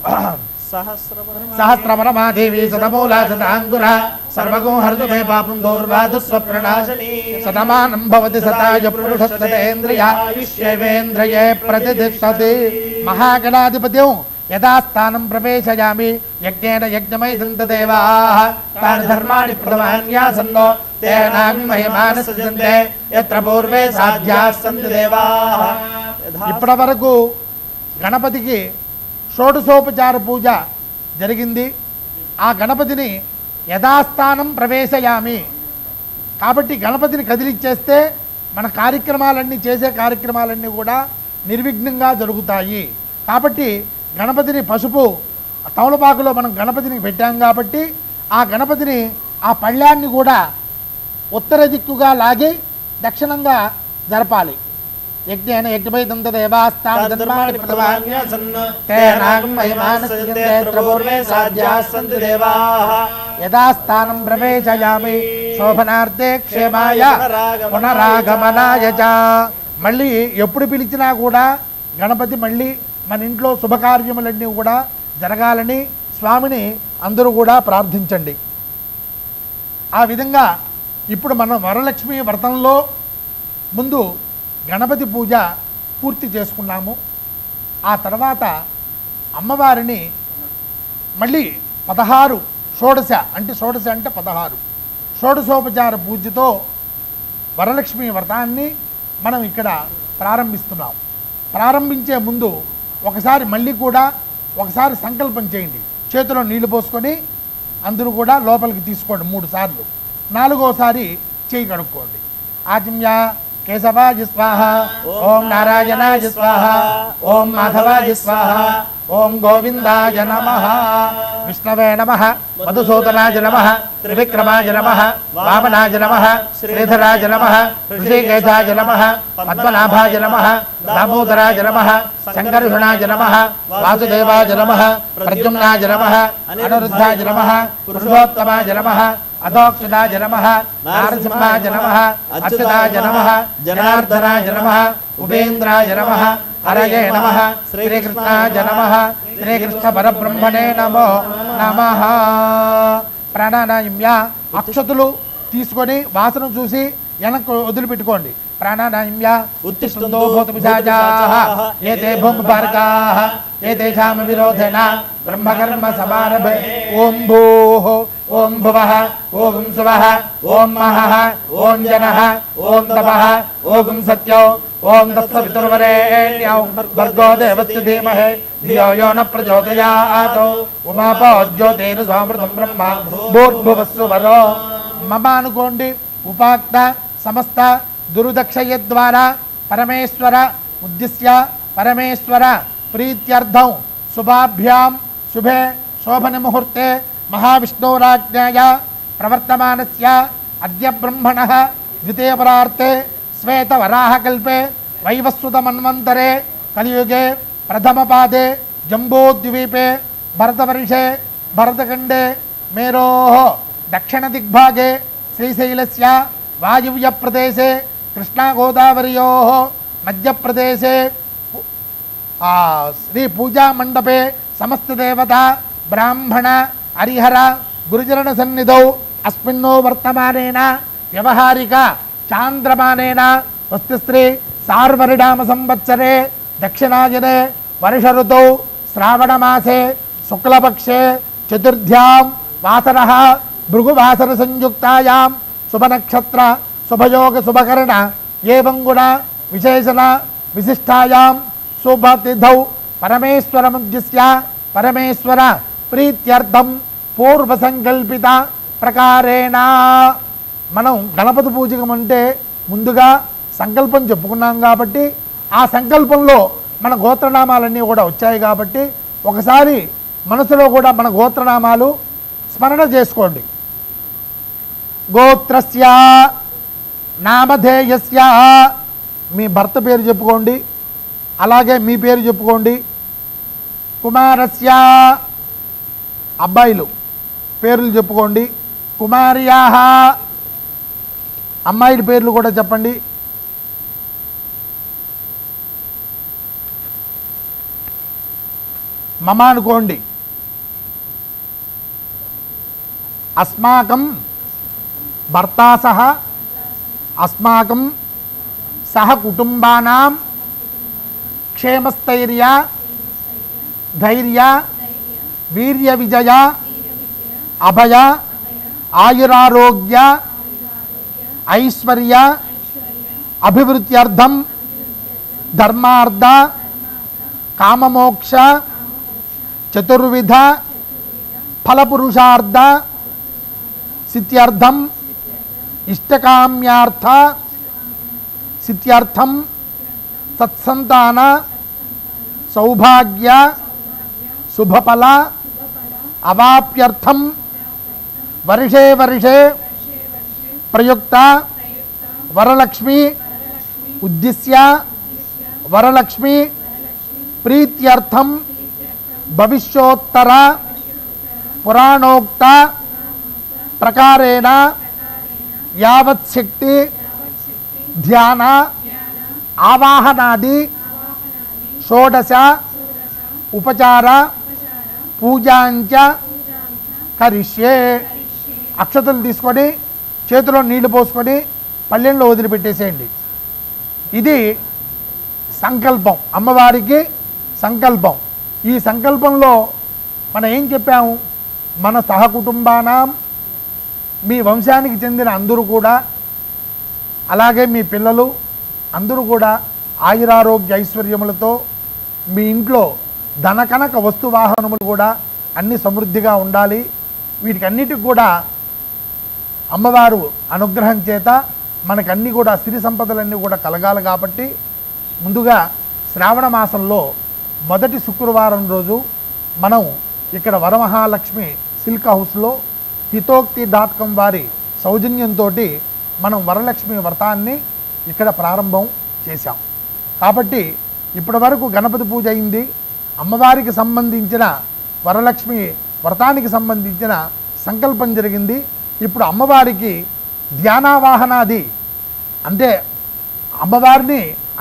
సహస్రవరమాదేవి సతమూలా సదాంకుర సర్వగో హర్తు మే పాపం దౌర్వాదు స్వప్రణాశని సతమానం భవతి సతాయ పురుషస్తేంద్రియేంద్రియే ప్రతిష్టతి. మహాగణాధిపత్యం యథాస్థానం ప్రవేశయామి. యజ్ఞేన యజ్ఞమై సంతదేవాః తాని ధర్మాణి ప్రథమాన్యాసన్నో తేనామి మహిమాన సజంతే యత్ర పూర్వే సాధ్యాః సంతి దేవాః. ఇప్పటి వరకు గణపతికి షోడశోపచార పూజ జరిగింది. ఆ గణపతిని యథాస్థానం ప్రవేశయామి. కాబట్టి గణపతిని కదిలిచ్చేస్తే మన కార్యక్రమాలన్నీ చేసే కార్యక్రమాలన్నీ కూడా నిర్విఘ్నంగా జరుగుతాయి. కాబట్టి గణపతిని పసుపు తమలపాకులో మనం గణపతిని పెట్టాం కాబట్టి ఆ గణపతిని ఆ పళ్ళాన్ని కూడా ఉత్తర దిక్కుగా లాగి దక్షిణంగా జరపాలి. యజ్ఞేన యజ్ఞమై దంతదేవాస్తాని ధర్మాణి ప్రథమాన్యాసన్న తేనాగం మహిమాన సజంతే యత్ర పూర్వే సాధ్యాః సంతి దేవాః. యథాస్థానం ప్రవేశయామి శోభనార్థే క్షేమాయ పునరాగమనాయ చ. మళ్ళీ ఎప్పుడు పిలిచినా కూడా గణపతి మళ్ళీ మన ఇంట్లో శుభకార్యములన్నీ కూడా జరగాలని స్వామిని అందరూ కూడా ప్రార్థించండి. ఆ విధంగా ఇప్పుడు మనం వరలక్ష్మి వ్రతంలో ముందు గణపతి పూజ పూర్తి చేసుకున్నాము. ఆ తర్వాత అమ్మవారిని మళ్ళీ 16 షోడశ అంటే 16 షోడశోపచార పూజతో వరలక్ష్మి వ్రతాన్ని మనం ఇక్కడ ప్రారంభిస్తున్నాం. ప్రారంభించే ముందు ఒకసారి సంకల్పం చేయండి. చేతిలో నీళ్లు పోసుకొని అందరూ కూడా లోపలికి తీసుకోండి 3 సార్లు. 4వసారి చేయి కడుక్కోండి. ఆచమ్య కేశవాయ స్వాహ, ఓం నారాయణాయ స్వాహ, ఓం మాధవాయ స్వాహ, ఓం గోవిందాయ నమః, విష్ణవే నమః, మధుసూదనాయ నమః, త్రివిక్రమాయ నమః, వామనాయ నమః, శ్రీధరాయ నమః, ఋషికేశాయ నమః, పద్మనాభాయ నమః, దామోదరాయ నమః, శంకర్షణాయ నమః, వాసుదేవాయ నమః, ప్రద్యుమ్నాయ నమః, అనిరుద్ధాయ నమః, పురుషోత్తమాయ నమః, అధోక్షదాయ నమః, నారసింహాయ నమః, అచ్యుతాయ నమః, జనార్దనాయ నమః, ఉపేంద్రాయ నమః, హరయే నమః, శ్రీకృష్ణాయ నమః, శ్రీకృష్ణ పరబ్రహ్మణే నమో నమః. ప్రాణాయామ్య అక్షతులు తీసుకొని వాసన చూసి వెనక్కి వదిలిపెట్టుకోండి. ప్రాణాయామ్య ఉత్తిష్టంతో భూత పిశాచాః ఏతే భూమిపారకాః ఏతేషాం విరోధేన బ్రహ్మకర్మ సమారభే. ఓం భూః ఓం భువః ఓం శువః ఓం మహః ఓం జనః ఓం తపః ఓం సత్యో ఓం తత్సవితుర్వరేణ్యం భర్గో దేవస్య ధీమహి ధియో యో న ప్రచోదయాత్. ఉమాపో జ్యోతిర్సమృతం బ్రహ్మ భూర్భువస్సు వరో. మమ అనుకోండి, उपाक्त समस्त दुर्दक्षयद्वारा परमेश्वर उद्दिश्य परमेश्वर प्रीत्यर्थं शुभाभ्यां शुभे शोभन मुहूर्ते महाविष्णुराज्ञया प्रवर्तमानस्य अद्य ब्रह्मणः द्वितीयपरार्थे श्वेतवराहकल्पे वैवस्वतमन्वन्तरे कलियुगे प्रथमपादे जम्बूद्वीपे भरतवर्षे भरतखण्डे मेरोः दक्षिणदिग्भागे श्रीशैलस्य वायव्यप्रदेशे कृष्णागोदावर्योः मध्यप्रदेशे श्री पूजा मंडपे समस्त देवता ब्राह्मण हरिहर गुरुचरण सन्निधौ अस्मिन्नो वर्तमानेन व्यवहारिक चांद्रमानेन स्वस्तिश्री सार्वरिणाम संवत्सरे दक्षिणायने वर्ष ऋतौ श्रावण मासे शुक्लपक्षे चतुर्थ्यां वासरः भृगुवासर संयुक्तायां शुभनक्षत्र शुभयोग शुभकर्ण एवं गुण विशेषण विशिष्टायां शुभतिथौ परमेश्वरमुद्दिश्य परमेश्वर प्रीत्यर्थं पूर्व संकल्पित प्रकारेण మనం గణపతి పూజకు అంటే ముందుగా సంకల్పం చెప్పుకున్నాం కాబట్టి ఆ సంకల్పంలో మన గోత్రనామాలన్నీ కూడా వచ్చాయి కాబట్టి ఒకసారి మనసులో కూడా మన గోత్రనామాలు స్మరణ చేసుకోండి. గోత్రస్య నామధేయస్య మీ భర్త పేరు చెప్పుకోండి, అలాగే మీ పేరు చెప్పుకోండి. కుమారస్య అబ్బాయిలు పేర్లు చెప్పుకోండి. కుమార్యాః అమ్మాయిల పేర్లు కూడా చెప్పండి. మమ అనుకోండి. అస్మాకం భర్తా సహ अस्माकं सह कुटुंबानां क्षेमस्थैर्य धैर्य वीर्य विजय अभय आयुरारोग्य ऐश्वर्य अभिवृद्ध्यर्थं धर्मार्थ काममोक्ष चतुर्विध फलपुरुषार्थ सिद्ध्यर्थं इष्टकाम्यार्थ सिद्ध्यर्थं सत्संतान सौभाग्य शुभफल अवाप्यर्थं वर्षे वर्षे प्रयुक्त वरलक्ष्मी उद्दिश्य वरलक्ष्मी प्रीत्यर्थं भविष्योत्तर पुराणोक्त प्रकारेण यावत् शक्ति ध्यान आवाहनादि षोडश उपचार पूजांच करिष्ये. అక్షతలు తీసుకొని చేతిలో నీళ్లు పోసుకొని పల్లెంలో వదిలిపెట్టేసేయండి. ఇది సంకల్పం, అమ్మవారికి సంకల్పం. ఈ సంకల్పంలో మనం ఏం చెప్పాము? మన సహకుటుంబానాం, మీ వంశానికి చెందిన అందరూ కూడా, అలాగే మీ పిల్లలు అందరూ కూడా ఆయురారోగ్య ఐశ్వర్యములతో మీ ఇంట్లో ధనకనక వస్తువాహనములు కూడా అన్ని సమృద్ధిగా ఉండాలి. వీటికన్నిటికి కూడా అమ్మవారు అనుగ్రహం చేత మనకన్నీ కూడా సిరి సంపదలన్నీ కూడా కలగాలి. కాబట్టి ముందుగా శ్రావణ మాసంలో మొదటి శుక్రవారం రోజు మనం ఇక్కడ వరమహాలక్ష్మి సిల్క్ హౌస్లో హితోక్తి.com వారి సౌజన్యంతో మనం వరలక్ష్మి వ్రతాన్ని ఇక్కడ ప్రారంభం చేశాం. కాబట్టి ఇప్పటి వరకు గణపతి పూజ అయింది. అమ్మవారికి సంబంధించిన వరలక్ష్మి వ్రతానికి సంబంధించిన సంకల్పం జరిగింది. ఇప్పుడు అమ్మవారికి ధ్యానావాహనాది, అంటే అమ్మవారిని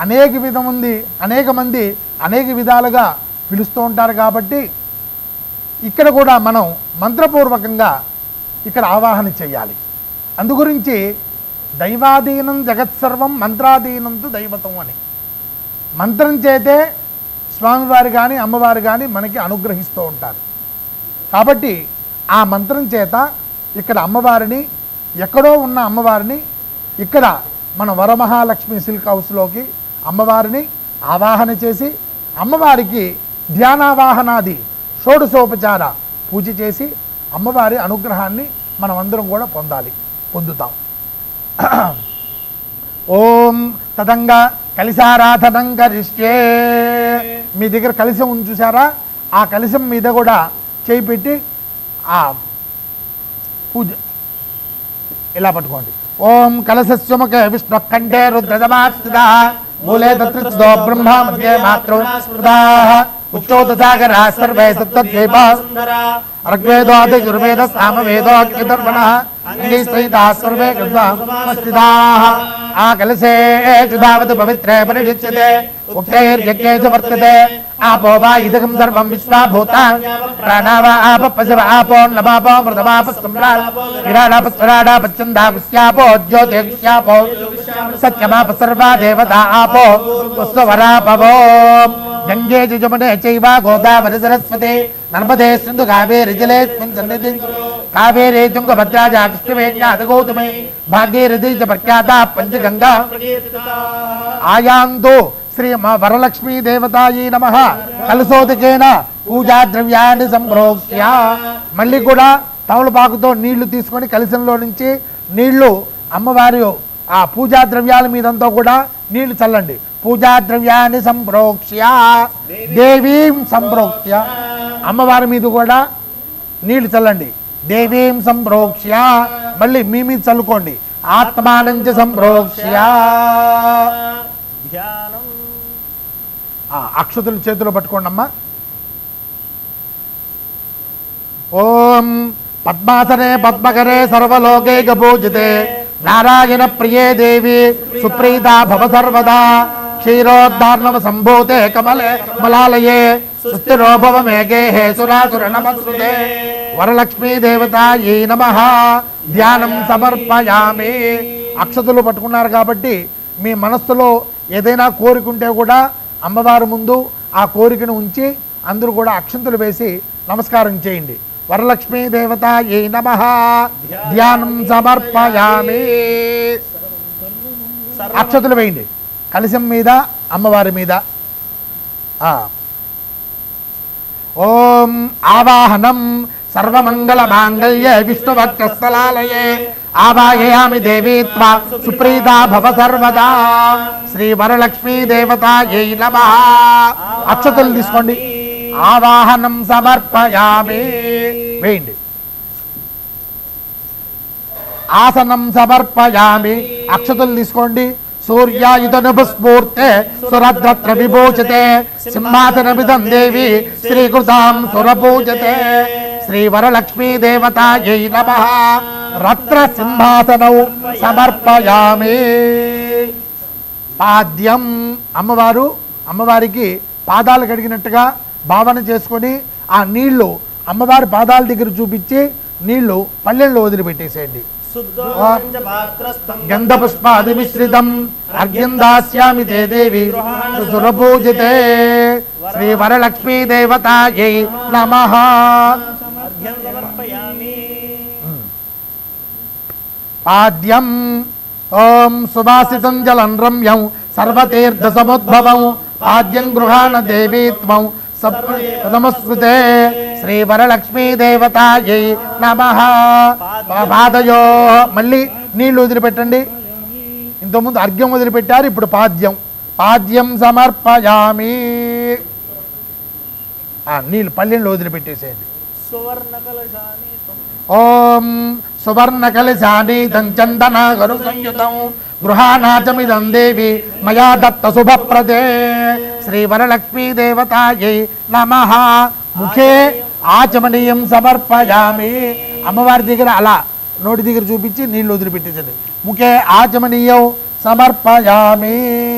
అనేక మంది అనేక విధాలుగా పిలుస్తూ ఉంటారు. కాబట్టి ఇక్కడ కూడా మనం మంత్రపూర్వకంగా ఇక్కడ ఆవాహన చేయాలి. అందుగురించి దైవాధీనం జగత్సర్వం మంత్రాధీనంతు దైవతం అని, మంత్రం చేతే స్వామివారు కానీ అమ్మవారు కానీ మనకి అనుగ్రహిస్తూ ఉంటారు. కాబట్టి ఆ మంత్రం చేత ఇక్కడ అమ్మవారిని, ఎక్కడో ఉన్న అమ్మవారిని ఇక్కడ మన వరమహాలక్ష్మి సిల్క్ హౌస్లోకి అమ్మవారిని ఆవాహన చేసి అమ్మవారికి ధ్యానావాహనాది షోడశోపచార పూజ చేసి అమ్మవారి అనుగ్రహాన్ని మనమందరం కూడా పొందుతాం. ఓం తదంగా కలిశారాధనం కరిష్యే. మీ దగ్గర కలిసం ఉంది చూసారా, ఆ కలిసం మీద కూడా చేయి పెట్టి ఆ పూజ ఇలా పట్టుకోండి. ఓం కలశస్యముఖే విష్ణు కంఠే రుద్రజమాస్థితః మూలే తత్రో బ్రహ్మ మధ్యే మాతృస్మృతాః ఉచ్చోదసాగరాः సర్వే సప్తద్వీపాः ఋగ్వేదోऽధిర్వేద సామవేదోऽగ్నిధర్వణः అంగైస్తైతాः సర్వే గృహాస్థితాः. ఆ కలశే తావత్ పవిత్రే పరిషిచ్యతే ఉక్తైర్యజ్ఞే చ వర్తతే. ఆపో వా ఇదకం సర్వం విశ్వాభూతాని ప్రాణావ ఆప పశవ ఆపో నమాపో మృతమాప సమ్రాట్ విరాడాప స్వరాడాప ఛందాగుస్యాపో జ్యోతిర్గుస్యాపో సత్యమాప సర్వా దేవతా ఆపో వస్వరాపవో. గంగే జమునే చైవ గోదావరి సరస్వతి నర్మదే సింధు కావేరి జలేస్మిన్ సన్నిధిం కావేరీ తుంగభద్రా చ కృష్ణవేణ్యా గౌతమి భాగీరథీ చ ప్రఖ్యాతా పంచగంగా. ఆయాంతో శ్రీ వరలక్ష్మీ దేవతాయై నమః. కలశోదకేన పూజా ద్రవ్యాన్ని సంప్రోక్ష్య. మళ్ళీ కూడా తమలపాకుతో నీళ్లు తీసుకొని కలశంలో నుంచి నీళ్లు అమ్మవారి ఆ పూజా ద్రవ్యాల మీదంతా కూడా నీళ్లు చల్లండి. పూజా ద్రవ్యాన్ని సంప్రోక్ష్య దేవీం సంప్రోక్ష్య. అమ్మవారి మీద కూడా నీళ్లు చల్లండి. దేవీం సంప్రోక్ష్య మళ్ళీ మీ మీద చల్లుకోండి. ఆత్మానంచ సంప్రోక్ష్య. అక్షతులు చేతిలో పట్టుకోండి అమ్మా. ఓం పద్మాసనే పద్మకరే సర్వలోకే పూజితే నారాయణ ప్రియే దేవి సుప్రీతా భవ సర్వదా. క్షీరోద్ధార్ణవ సంభూతే కమలే మలాలయే సుస్థిరో భవ మేఘే సురాసుర నమస్కృతే. వరలక్ష్మీ దేవతాయై నమః. ధ్యానం సమర్పయామి. అక్షతులు పట్టుకున్నారు కాబట్టి మీ మనస్సులో ఏదైనా కోరికుంటే కూడా అమ్మవారి ముందు ఆ కోరికను ఉంచి అందరూ కూడా అక్షంతులు వేసి నమస్కారం చేయండి. వరలక్ష్మీ దేవతాయై నమః. ధ్యానం సమర్పయామి. అక్షతులు వేయండి కలశం మీద అమ్మవారి మీద. ఓం ఆవాహనం సర్వమంగళ మాంగళ్యే విష్ణువక్షస్థలాలయే ఆవాహయామి దేవీ త్వా సుప్రీతా భవ సర్వదా. శ్రీ వరలక్ష్మీ దేవతాయై నమః. అక్షతులు తీసుకోండి. ఆవాహనం సమర్పయామి. వేయండి. ఆసనం సమర్పయామి. అక్షతులు తీసుకోండి. సూర్యాయుధనుస్ఫూర్తే సురద్రత్ర విభూషతే సింహాసనమిదం దేవి శ్రీకృతాం సురపూజతే. శ్రీ వరలక్ష్మీ దేవతాయై నమః. రత్న సింహాసనౌ సమర్పయామి. పాద్యం అమ్మవారికి పాదాలు కడిగినట్టుగా భావన చేసుకొని ఆ నీళ్లు అమ్మవారి పాదాల దగ్గర చూపించి నీళ్లు పల్లెల్లో వదిలిపెట్టేసేయండి. గంధ పుష్పాది మిశ్రితం అర్ఘ్యం దాస్యామి తే దేవి సురపూజితే. శ్రీ వరలక్ష్మీ దేవతాయై నమః. పాద్యం ఓం సుభాసితం జలం రమ్యం సర్వతీర్థ సముద్భవం పాద్యం గృహాణ దేవీ త్వం నమస్కృతే. శ్రీ వరలక్ష్మీ దేవతాయై నమః. పాదయో మళ్ళీ నీళ్లు వదిలిపెట్టండి. ఇంతకుముందు అర్ఘ్యం వదిలిపెట్టారు, ఇప్పుడు పాద్యం సమర్పయామి. నీళ్ళు పల్లెల్లో వదిలిపెట్టేసేయండి. ఓం సువర్ణ కలశానీతం చందనాగరు సంయుతం గృహాణాచమిదం దేవి మయా దత్త శుభప్రదే. శ్రీ వరలక్ష్మీ దేవతాయై నమః. ముఖే ఆచమనీయం సమర్పయామి. అమ్మవారి దగ్గర అలా నోటి దగ్గర చూపించి నీళ్ళు వదిలిపెట్టేసండి. ముఖే ఆచమనీయం సమర్పయామి.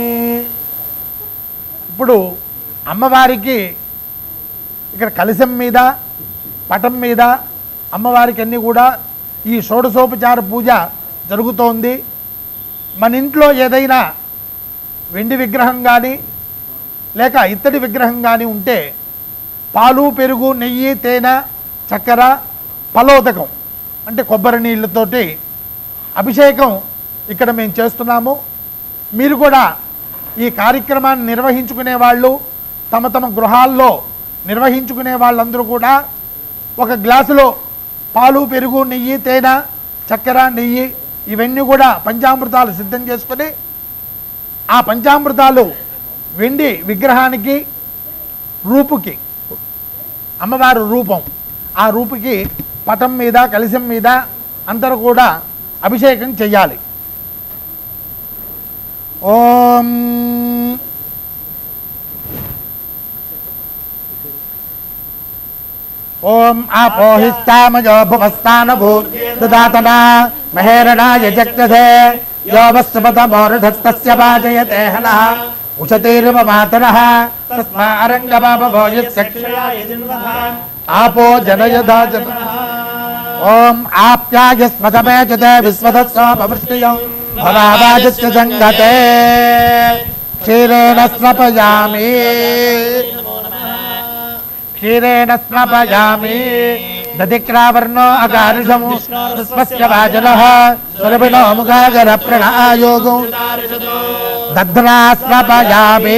ఇప్పుడు అమ్మవారికి ఇక్కడ కలశం మీద పటం మీద అమ్మవారికి అన్నీ కూడా ఈ షోడశోపచార పూజ జరుగుతోంది. మన ఇంట్లో ఏదైనా వెండి విగ్రహం కానీ లేక ఇత్తడి విగ్రహం కానీ ఉంటే పాలు పెరుగు నెయ్యి తేనె చక్కెర ఫలోదకం అంటే కొబ్బరి నీళ్ళతోటి అభిషేకం ఇక్కడ మేము చేస్తున్నాము. మీరు కూడా ఈ కార్యక్రమాన్ని నిర్వహించుకునే వాళ్ళు తమ తమ గృహాల్లో నిర్వహించుకునే వాళ్ళందరూ కూడా ఒక గ్లాసులో పాలు పెరుగు నెయ్యి తేనె చక్కెర నెయ్యి ఇవన్నీ కూడా పంచామృతాలు సిద్ధం చేసుకొని ఆ పంచామృతాలు వెండి విగ్రహానికి రూపుకి అమ్మవారు రూపం ఆ రూపుకి పటం మీద కలశం మీద అందరూ కూడా అభిషేకం చెయ్యాలి. ఓం ఓం ఆపోహిస్తామయో భువస్థానభూతదాతనా మహేరణాయ జగ్దధే యోవస్సుపతమోరుధస్తస్య పాజయతే హనః ఉషతీర్వ మాతరః తస్మా అరంగమాపభోయత్సక్షయాయ జిన్వః ఆపో జనయదా జన. ఓం ఆప్యాయస్మతమే చతే విశ్వదస్సోపవృష్టియం భవావాజస్య సంగతే క్షీరేణ స్నపయామి క్షీరేణ స్నపయామి దధిక్రావర్ణో అకారిషము స్వస్య వాజనః సురభిణో ముఖాగర ప్రణాయోగం దధ్నా స్నపయామి.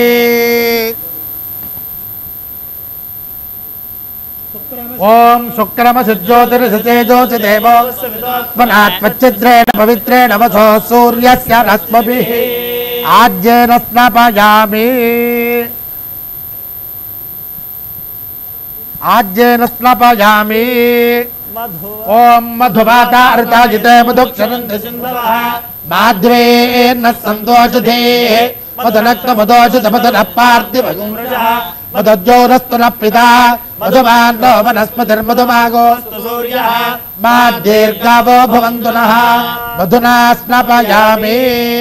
ఓం శుక్రమసిజ్యోతిర్షితేజోసి దేవో స్వనాత్మచ్చిద్రేణ పవిత్రేణ వసో సూర్యస్య రశ్మిభిః ఆజ్యేన స్నపయామి ఆజ్యేన స్నపయామి. ఓం మధువాతార్తాజితే మధుక్షరంతి సింధవః మాధ్వేన సంతోషధే మధునక్త మధోషిత మధున పార్థివం మధుజ్యోరస్తు నప్పితా మధుమాన్నో వనస్పతిర్మధుమాగోస్తు సూర్యః మాధ్యేర్గావో భవంతు నః మధునా స్నపయామి.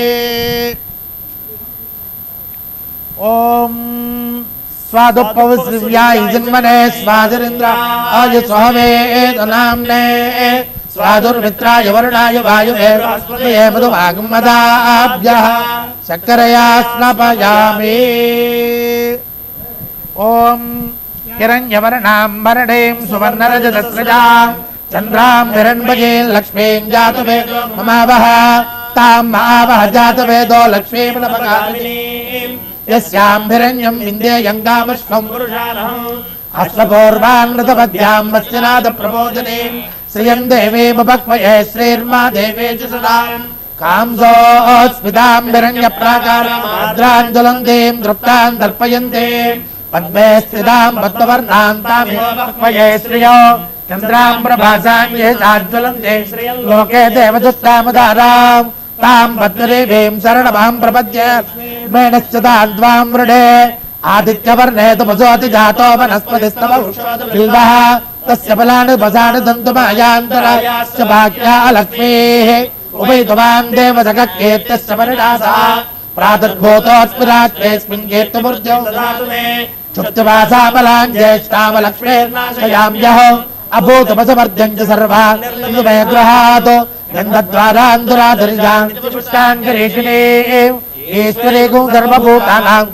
ఓం స్వాదుపవిశ్రివ్యాయ జన్మనే స్వాదిరింద్రాయ స్వహవేదనామ్నే స్వాదుర్మిత్రాయ వరుణాయ వాయువే బృహస్పతయే మధువాగమదాభ్యః శర్కరయా స్నపయామి. ఓం హిరణ్యవర్ణాం వరణీం సువర్ణరజతస్రజాం చంద్రాం హిరణ్మయే లక్ష్మీం జాతవేదో మమావహ తాం మహావహ జాతవేదో లక్ష్మీం నమగామినీం యస్యాం హిరణ్యం విందేయం కామశ్వం పురుషానహం అశ్వపూర్వాన్నతపద్యాం మత్స్యనాథ ప్రబోధినీం శ్రియం దేవీమపక్వయే శ్రీర్మా దేవేషు సదాం కాంసోస్మితాం హిరణ్యప్రాకారాద్రాంజలంతీం దృప్తాం దర్పయంతే పద్మే స్థితాం పద్మవర్ణాం తామిమపక్వయే శ్రియో చంద్రాం ప్రభాసాం ఏ సాజ్వలంతే శ్రియం లోకే దేవదత్తామదారాం తాం పద్మదేవీం శరణమాం ప్రపద్యే మేనశ్చ తాద్వాం వృడే ఆదిత్యవర్ణే తమసోతి జాతో వనస్పతిస్తమౌషధ తస్య ఫలాని వసాని దంతుమాయాంతరాయాశ్చ భాగ్యా లక్ష్మీః ఉపైతుమాం దేవజగత్కేత్యస్య పరిణాసః ప్రాతర్భూతోస్మిరాత్మేస్మిన్ కీర్తిమూర్త్యౌ దదాతు మే చుప్తవాసామలాం జ్యేష్ఠామలక్ష్మీర్నాశయామ్యః అభూతమసమర్ధ్యం చ సర్వాన్ మే గృహాత్ గంధద్వారాంధురాధరిజాం పుష్టాంగరీషిణీం ఈశ్వరీకం సర్వభూతానాం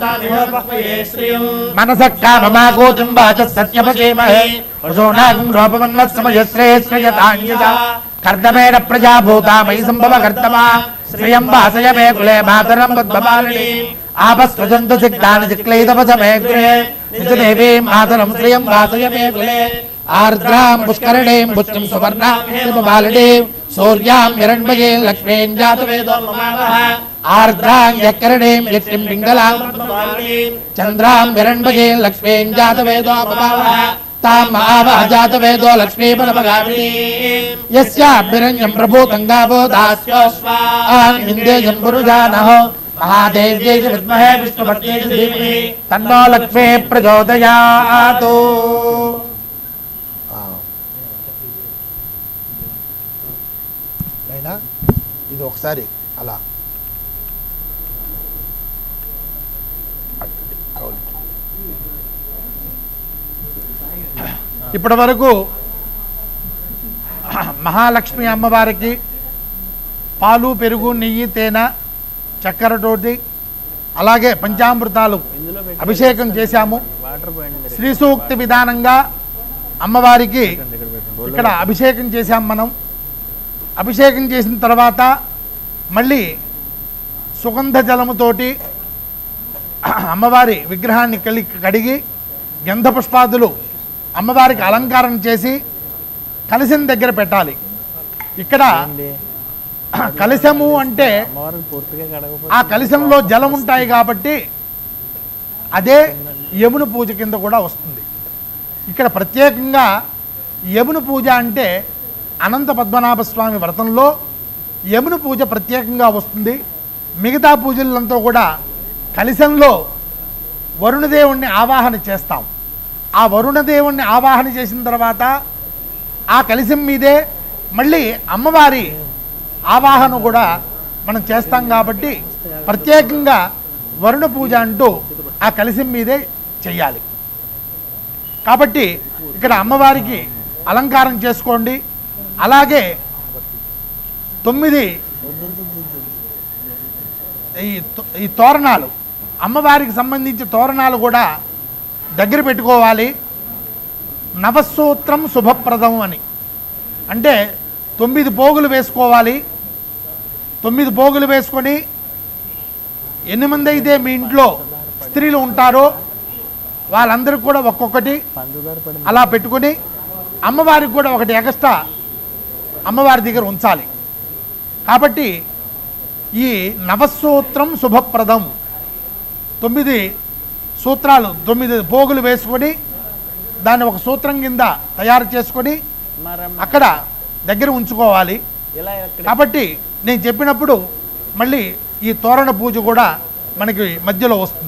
మనసః కామమాగోచం వాచః సత్యమసేమహే వసోనాగం రూపమన్వత్సమయశ్రేయశ్రేయతాంగిజా కర్దమేన ప్రజాభూతా మయి సంభవ కర్తమా శ్రియం వాసయ మే కులే మాతరం పద్మపాలిని ఆపస్వజంతు సిక్తాని చిక్లైతపస మే గృహే నిజదేవీం మాతరం శ్రియం వాసయ మే కులే ఆర్ద్రాం పుష్కరిణీం పుష్టిం సువర్ణాం హిమపాలినీం సూర్యాం హిరణ్మయే లక్ష్మీం జాతవేదో మమావహ ఆర్ద్రాం యకరణీం యష్టిం పింగళాం చంద్రాం హిరణ్మయే లక్ష్మీం జాతవేదో మమావహ తాం మహావహ జాతవేదో లక్ష్మీపరమగామినీం యస్యాభిరణ్యం ప్రభూతం గావో దాస్యోస్వాన్ విందేయం పురుషానః మహాదేవ్యై చ విద్మహే విష్ణుపత్న్యై చ ధీమహి తన్నో లక్ష్మీ ప్రచోదయాత్. ఇది ఒకసారి అలా ఇప్పటి వరకు మహాలక్ష్మి అమ్మవారికి పాలు పెరుగు నెయ్యి తేనె చక్కెరతోటి అలాగే పంచామృతాలు అభిషేకం చేశాము. శ్రీ సూక్తి విధానంగా అమ్మవారికి ఇక్కడ అభిషేకం చేశాం. మనం అభిషేకం చేసిన తర్వాత మళ్ళీ సుగంధ జలముతోటి అమ్మవారి విగ్రహాన్ని కడిగి గంధ పుష్పాదులు అమ్మవారికి అలంకారం చేసి కలశం దగ్గర పెట్టాలి. ఇక్కడ కలశము అంటే ఆ కలశంలో జలం ఉంటాయి కాబట్టి అదే యమున పూజ కింద కూడా వస్తుంది. ఇక్కడ ప్రత్యేకంగా యమున పూజ అంటే అనంత పద్మనాభ స్వామి వ్రతంలో యమున పూజ ప్రత్యేకంగా వస్తుంది. మిగతా పూజలంతా కూడా కలశంలో వరుణదేవుణ్ణి ఆవాహన చేస్తాం. ఆ వరుణదేవుణ్ణి ఆవాహన చేసిన తర్వాత ఆ కలశం మీదే మళ్ళీ అమ్మవారి ఆవాహన కూడా మనం చేస్తాం కాబట్టి ప్రత్యేకంగా వరుణ పూజ అంటూ ఆ కలశం మీదే చెయ్యాలి. కాబట్టి ఇక్కడ అమ్మవారికి అలంకారం చేసుకోండి. అలాగే 9 ఈ తోరణాలు అమ్మవారికి సంబంధించి తోరణాలు కూడా దగ్గర పెట్టుకోవాలి. నవసూత్రం శుభప్రదం అని అంటే 9 పోగులు వేసుకోవాలి. 9 పోగులు వేసుకొని ఎన్ని మంది అయితే మీ ఇంట్లో స్త్రీలు ఉంటారో వాళ్ళందరికీ కూడా ఒక్కొక్కటి అలా పెట్టుకొని అమ్మవారికి కూడా ఒకటి ఎక్స్ట్రా అమ్మవారి దగ్గర ఉంచాలి. కాబట్టి ఈ నవసూత్రం శుభప్రదం 9 సూత్రాలు 9 పోగులు వేసుకొని దాన్ని ఒక సూత్రం కింద తయారు చేసుకొని అక్కడ దగ్గర ఉంచుకోవాలి. కాబట్టి నేను చెప్పినప్పుడు మళ్ళీ ఈ తోరణ పూజ కూడా మనకి మధ్యలో వస్తుంది.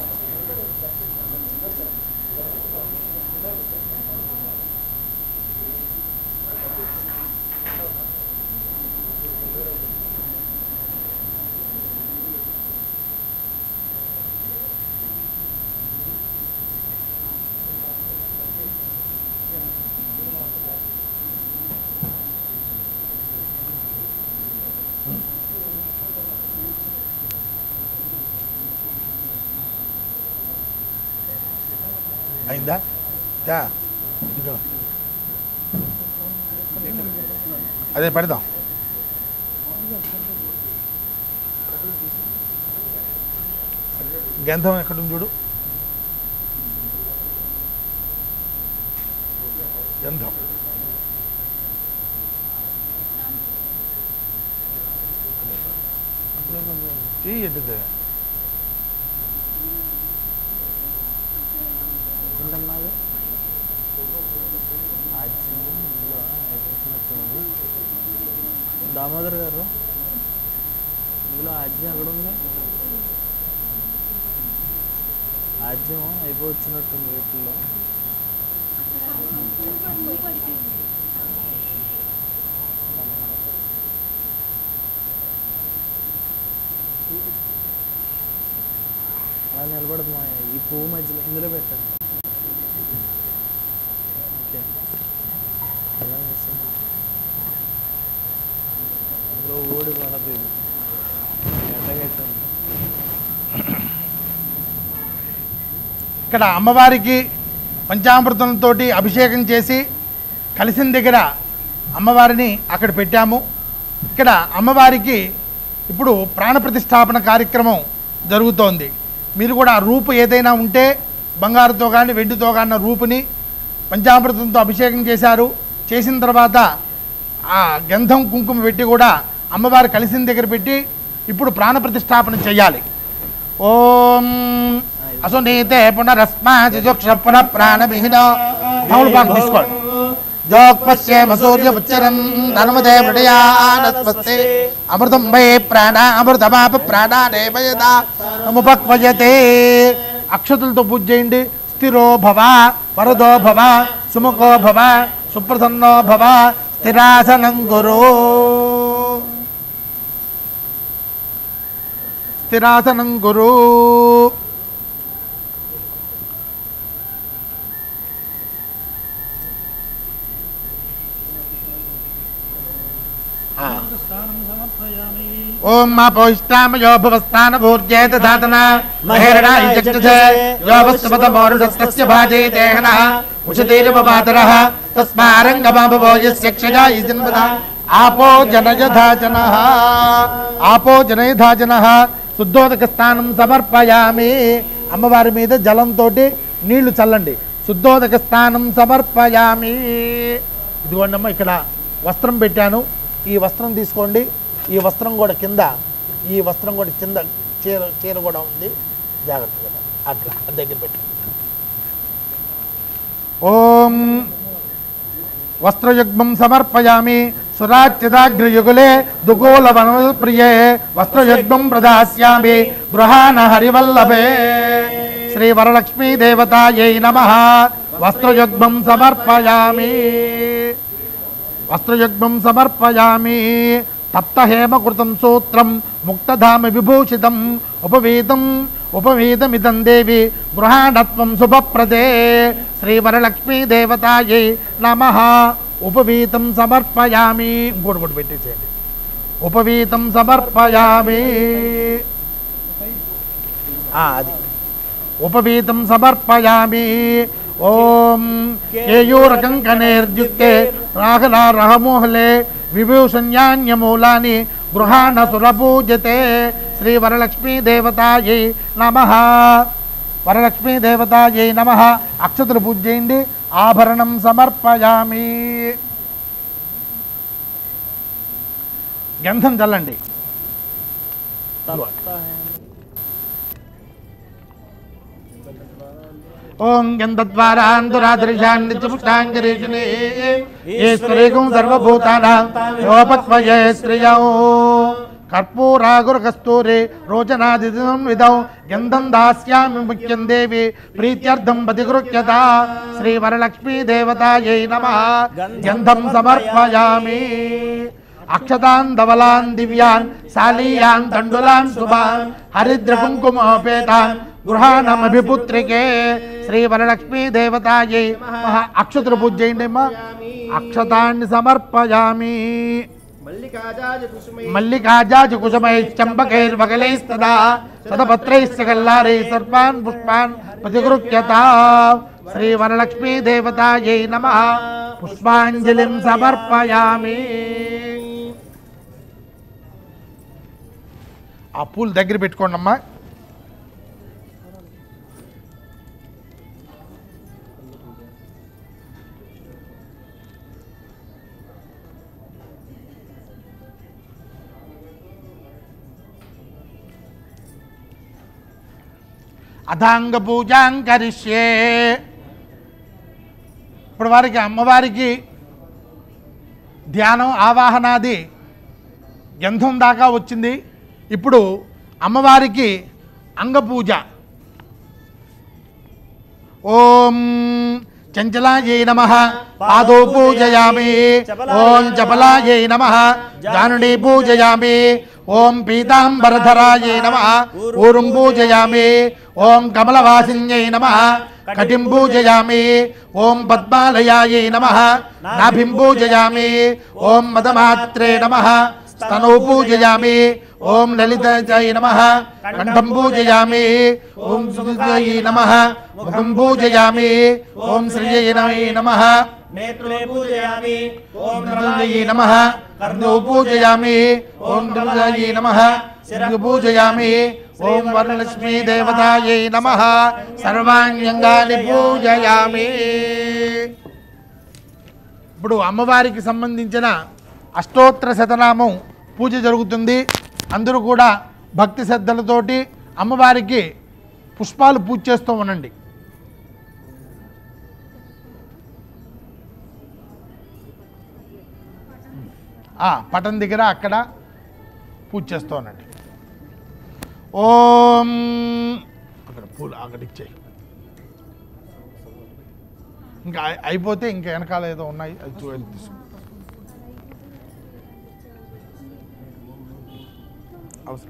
అయిందా? అదే పెడదాం. గంధం ఎక్కడుంది చూడు. గంధం తీయట్టు దామోదర్ గారు ఇందులో ఆజ్యం ఎక్కడ ఉంది? ఆజ్యం అయిపోవచ్చినట్టుంది వీటిల్లో. అలా నిలబడదు మా ఈ పువ్వు మధ్యలో ఇందులో పెట్టండి. ఓకే అలా వేసాను. ఇందులో ఓడి పడదు. ఇది గడ్డగట్టండి. ఇక్కడ అమ్మవారికి పంచామృతంతో అభిషేకం చేసి కలశం దగ్గర అమ్మవారిని అక్కడ పెట్టాము. ఇక్కడ అమ్మవారికి ఇప్పుడు ప్రాణప్రతిష్ఠాపన కార్యక్రమం జరుగుతోంది. మీరు కూడా రూపు ఏదైనా ఉంటే బంగారుతో కానీ వెండితో కానీ రూపుని పంచామృతంతో అభిషేకం చేశారు. చేసిన తర్వాత ఆ గంధం కుంకుమ పెట్టి కూడా అమ్మవారి కలశం దగ్గర పెట్టి ఇప్పుడు ప్రాణప్రతిష్ఠాపన చేయాలి. ఓం అసునీతే పునరస్మాచక్ష పునః ప్రాణవిహీనో తమలపాకు తీసుకోండి. జోక్పశ్యేమ సూర్యముచ్చరం ధర్మదే ప్రళయానస్వస్తే అమృతం వై ప్రాణ అమృతమాప ప్రాణానేపయదా సముపక్వయతే. అక్షతులతో పూజ చేయండి. స్థిరో భవ వరదో భవ సుముఖో భవ సుప్రసన్నో భవ స్థిరాసనం గురు. స్థిరాసనం గురు. ఓం మా పౌష్టామయో భవస్థాన భూర్జేత ధాతన మహేరణ ఇంజక్తసే యోవస్వత మోరుడస్తస్య భాజే దేహనః ఉషతీరవపాతరః తస్మారంగమాభవో యస్య క్షయా ఇజన్వద ఆపో జనయధాజనః. ఆపో జనయధాజనః. శుద్ధోదక స్థానం సమర్పయామి. అమ్మవారి మీద జలంతో నీళ్లు చల్లండి. శుద్ధోదక స్థానం సమర్పయామి. ఇదిగోండమ్మ ఇక్కడ వస్త్రం పెట్టాను. ఈ వస్త్రం తీసుకోండి. ఈ వస్త్రం కూడా కింద, ఈ వస్త్రం కూడా కింద చీర కూడా ఉంది, జాగ్రత్తగా అట్లా దగ్గర పెట్టి. ఓం వస్త్రయుగ్మం సమర్పయామి సురాచ్యుతాగ్రయుగులే దుగోళవనప్రియే వస్త్రయుగ్మం ప్రదాస్యామి గృహాణ హరివల్లభే. శ్రీ వరలక్ష్మీ దేవతాయై నమః. వస్త్రయుగ్మం సమర్పయామి, వస్త్రయుగ్మం సమర్పయామి. తప్తహేమకృతం సూత్రం ముక్తధామ విభూషితం ఉపవీతమిదం దేవి గృహాణత్వం శుభప్రదే. శ్రీ వరలక్ష్మీ దేవతాయై నమః. ఉపవీతం సమర్పయామి. ఇంకోటి కూడా పెట్టేసేయండి. ఉపవీతం సమర్పయామి. అది ఉపవీతం సమర్పయామి. ఓం కేయూరకంకణేర్యుక్తే రాహలారహమోహలే విభూషణ్యాన్యమూలాని గృహాణ సురపూజతే. శ్రీ వరలక్ష్మీ దేవతాయై నమః. వరలక్ష్మీ దేవతాయై నమః. అక్షతలు పూజ చేయండి. ఆభరణం సమర్పయామి. గంధం చల్లండి. ఓం గంధద్వారాంతురాదృశాన్నిత్యపుష్టాంగరీషిణే ఈశ్వరేకం సర్వభూతానాం యోపత్వయే శ్రియౌ కర్పూరాగుర కస్తూరి రోచనాదిదం విదౌ గంధం దాస్యామి ముఖ్యం దేవి ప్రీత్యర్థం పతిగృహ్యత. శ్రీ వరలక్ష్మీ దేవతాయై నమః. గంధం సమర్పయామి. అక్షతాన్ ధవలాన్ దివ్యాన్ శాలీయాన్ తండులాన్ శుభాన్ హరిద్ర కుంకుమోపేతాన్ గృహాణమభిపుత్రికే. శ్రీ వరలక్ష్మీ దేవతాయై నమః. అక్షతులు పూజ చేయండి అమ్మా. అక్షతాన్ని సమర్పయామి. మల్లికాజాజి కుసుమై చంపకైర్వగలైస్తదా శతపత్రైశ్చ కల్లారై సర్వాన్ పుష్పాన్ ప్రతిగృహ్యత. శ్రీ వరలక్ష్మీ దేవతాయై నమః. పుష్పాంజలిం సమర్పయామి. ఆ పూలు దగ్గర పెట్టుకోండి అమ్మా. అథాంగ పూజాం కరిష్యే. ఇప్పుడు వారికి అమ్మవారికి ధ్యానం ఆవాహనాది గంధం దాకా వచ్చింది. ఇప్పుడు అమ్మవారికి అంగపూజ. ఓం చంచలాయై నమః. పాదో పూజయామి. ఓం చపలాయై నమః. జానుడి పూజయామి. ఓం పీతాంబరధరాయై నమః. ఊరుం పూజయామి. ఓం కమలవాసిన్యై నమః. కటిం పూజయామి. ఓం పద్మాలయాయై నమః. నాభిం పూజయామి. ఓం మదమాత్రే నమః. స్తనౌ పూజయామి. ఓం లలితాయై నమః. కంఠం పూజయామి. ఓం సుజాయై నమః. ముఖం పూజయామి. ఓం శ్రీయై నమః. నేత్రే పూజయామి. ఓం నమః నమః. కర్ణౌ పూజయామి. ఓం నమః నమః. శిరః పూజయామి. ఓం వరలక్ష్మీ దేవతాయై నమః. సర్వాణ్యంగాని పూజయామి. ఇప్పుడు అమ్మవారికి సంబంధించిన అష్టోత్తర శతనామం పూజ జరుగుతుంది. అందరూ కూడా భక్తి శ్రద్ధలతోటి అమ్మవారికి పుష్పాలు పూజ చేస్తూ ఉండండి. పటం దగ్గర అక్కడ పూజ చేస్తూ ఉండండి. ఓం అక్కడ పూలు అక్కడ ఇచ్చేయి. ఇంకా అయిపోతే ఇంకా వెనకాల ఏదో ఉన్నాయి అది తీసుకో. అవసరం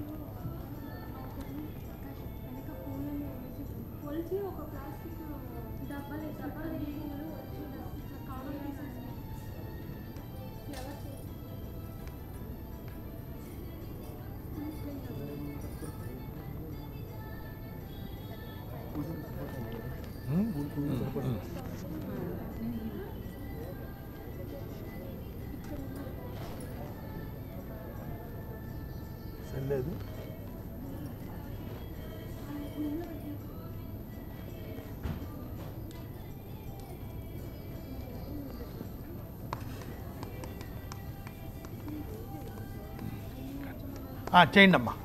లేదు. చేయండి అమ్మా.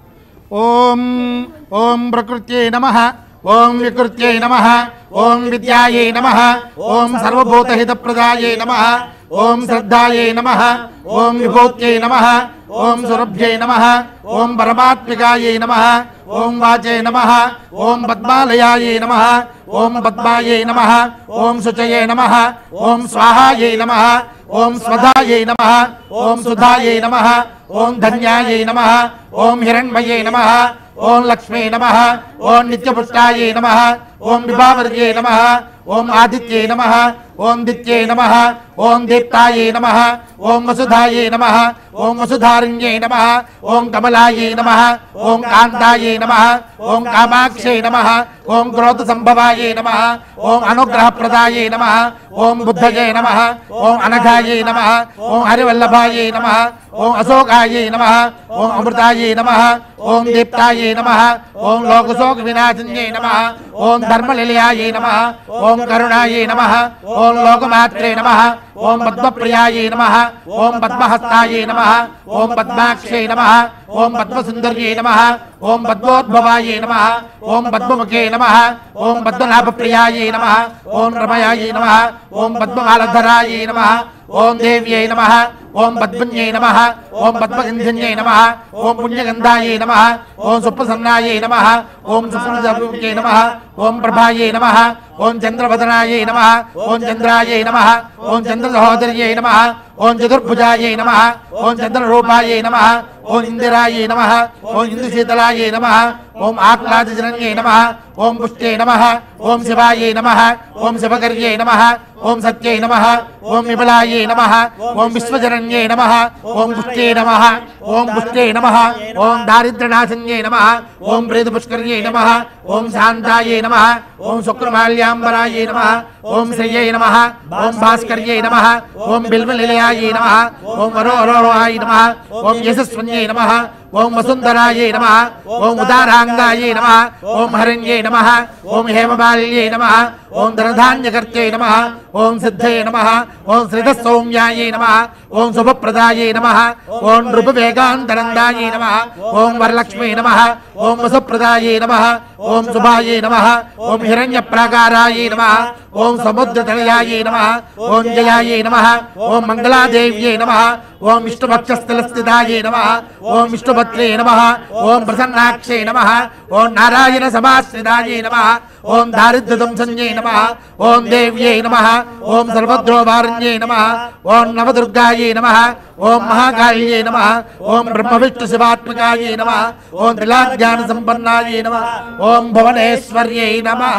ఓం ఓం ప్రకృత్యై నమః, ఓం వికృత్యై నమః, ఓం విద్యాయై నమః, ఓం సర్వభూతహితప్రదాయై నమః, ఓం శ్రద్ధాయై నమః, ఓం విభూత్యై నమః, ఓం సురభ్యై నమః, ఓం పరమాత్మికాయై నమః, ఓం వాచై నమః, ఓం పద్మాలయాయై నమః, ఓం పద్మాయై నమః, ఓం శుచయే నమః, ఓం స్వాహాయై నమః, ఓం స్వధాయై నమః, ఓం సుధాయై నమః, ఓం ధన్యాయై నమః, ఓం హిరణ్మయే నమః, ఓం లక్ష్మీ నమః, ఓం నిత్యపుష్టాయై నమః, ఓం విభావర్యే నమః, ఓం ఆదిత్యై నమః, ఓం దిత్యై నమః, ఓం దీప్తాయై నమః, ఓం వసుధాయై నమః, ఓం వసుధారిణ్యై నమః, ఓం కమలాయై నమః, ఓం కాంతాయై నమః, ఓం కామాక్షై నమః, ఓం క్రోధ సంభవాయై నమః, ఓం అనుగ్రహప్రదాయై నమః, ఓం బుద్ధయే నమః, ఓం అనఘాయై నమః, ఓం హరివల్లభాయై నమః, ఓం అశోకాయై నమః, ఓం అమృతాయై నమః, ఓం దీప్తాయై నమః, ఓం లోకశోక వినాశన్యై నమః, ఓం ధర్మనిలయాయై నమః, ఓం కరుణాయై నమః, ఓం లోకమాత్రే నమః, ఓం పద్మప్రియాయై నమః, ఓం పద్మహస్తాయై నమః, ఓం పద్మాక్షై నమః, ఓం పద్మసుందర్యై నమః, ఓం పద్మోద్భవాయై నమః, ఓం పద్మముఖే నమః, ఓం పద్మనాభప్రియాయై నమః, ఓం రమయాయై నమః, ఓం పద్మమాలధరాయై నమః, ఓం దేవ్యై నమః, ఓం పద్మన్యై నమః, ఓం పద్మగంధన్యై నమః, ఓం పుణ్యగంధాయై నమః, ఓం సుప్రసన్నాయై నమః, ఓం సుప్రజాభుకే నమః, ఓం ప్రభాయై నమః, ఓం చంద్రవదనాయై నమః, ఓం చంద్రాయై నమః, ఓం చంద్రసహోదర్యై నమః, ఓం చతుర్భుజాయై నమః, ఓం చంద్రరూపాయై నమః, ఓం ఇందిరాయై నమః, ఓం ఇందుశీతలాయై నమః, ఓం ఆహ్లాదజనన్యై నమః, ఓం పుష్ట్యై నమః, ఓం శివాయై నమః, ఓం శివకర్యై నమః, ఓం సత్యై నమః, ఓం విమలాయై నమః, ఓం విశ్వజనన్యై నమః, ఓం పుష్ట్యై నమః, ఓం పుష్ట్యై నమః, ఓం దారిద్ర్యనాశన్యై నమః, ఓం ప్రేతపుష్కర్యై నమః, ఓం శాంతాయై నమః, ఓం శుక్రమాల్యాంబరాయై నమః, ఓం శ్రియై నమః, ఓం భాస్కర్యై నమః, ఓం బిల్వనిలయాయై నమః, ఓం వరోరోహాయ నమః, ఓం యశస్వన్యై నమః, ఓం వసుంధరాయై నమః, ఓం ఉదారాంగాయై నమః, ఓం హరణ్యై నమః, ఓం హేమబాల్యై నమః, ఓం ధనధాన్యకర్త్యై నమః, ఓం సిద్ధయే నమః, ఓం శ్రీధసౌమ్యాయై నమః, ఓం శుభప్రదాయై నమః, ఓం నృపవేగాంతరందాయై నమః, ఓం వరలక్ష్మీ నమః, ఓం వసుప్రదాయై నమః, ఓం శుభాయై నమః, ఓం హిరణ్యప్రాకారాయై నమః, ఓం సముద్రతనయాయై నమః, ఓం జయాయై నమః, ఓం మంగళాదేవ్యై నమః, ఓం విష్ణుపక్షస్థలస్థితాయై నమః, ఓం విష్ణుపత్రే నమః, ఓం ప్రసన్నాక్షై నమః, ఓం నారాయణ సమాశ్రితాయై నమః, ఓం దారిద్ర్యదంసన్యై నమః, ఓం దేవ్యై నమః, ఓం సర్వద్రోవారణ్యై నమః, ఓం నవదుర్గాయై నమః, ఓం మహాకాళ్యై నమః, ఓం బ్రహ్మవిష్ణు శివాత్మకాయై నమః, ఓం త్రిలాజ్ఞాన సంపన్నాయై నమః, ఓం భువనేశ్వర్యై నమః.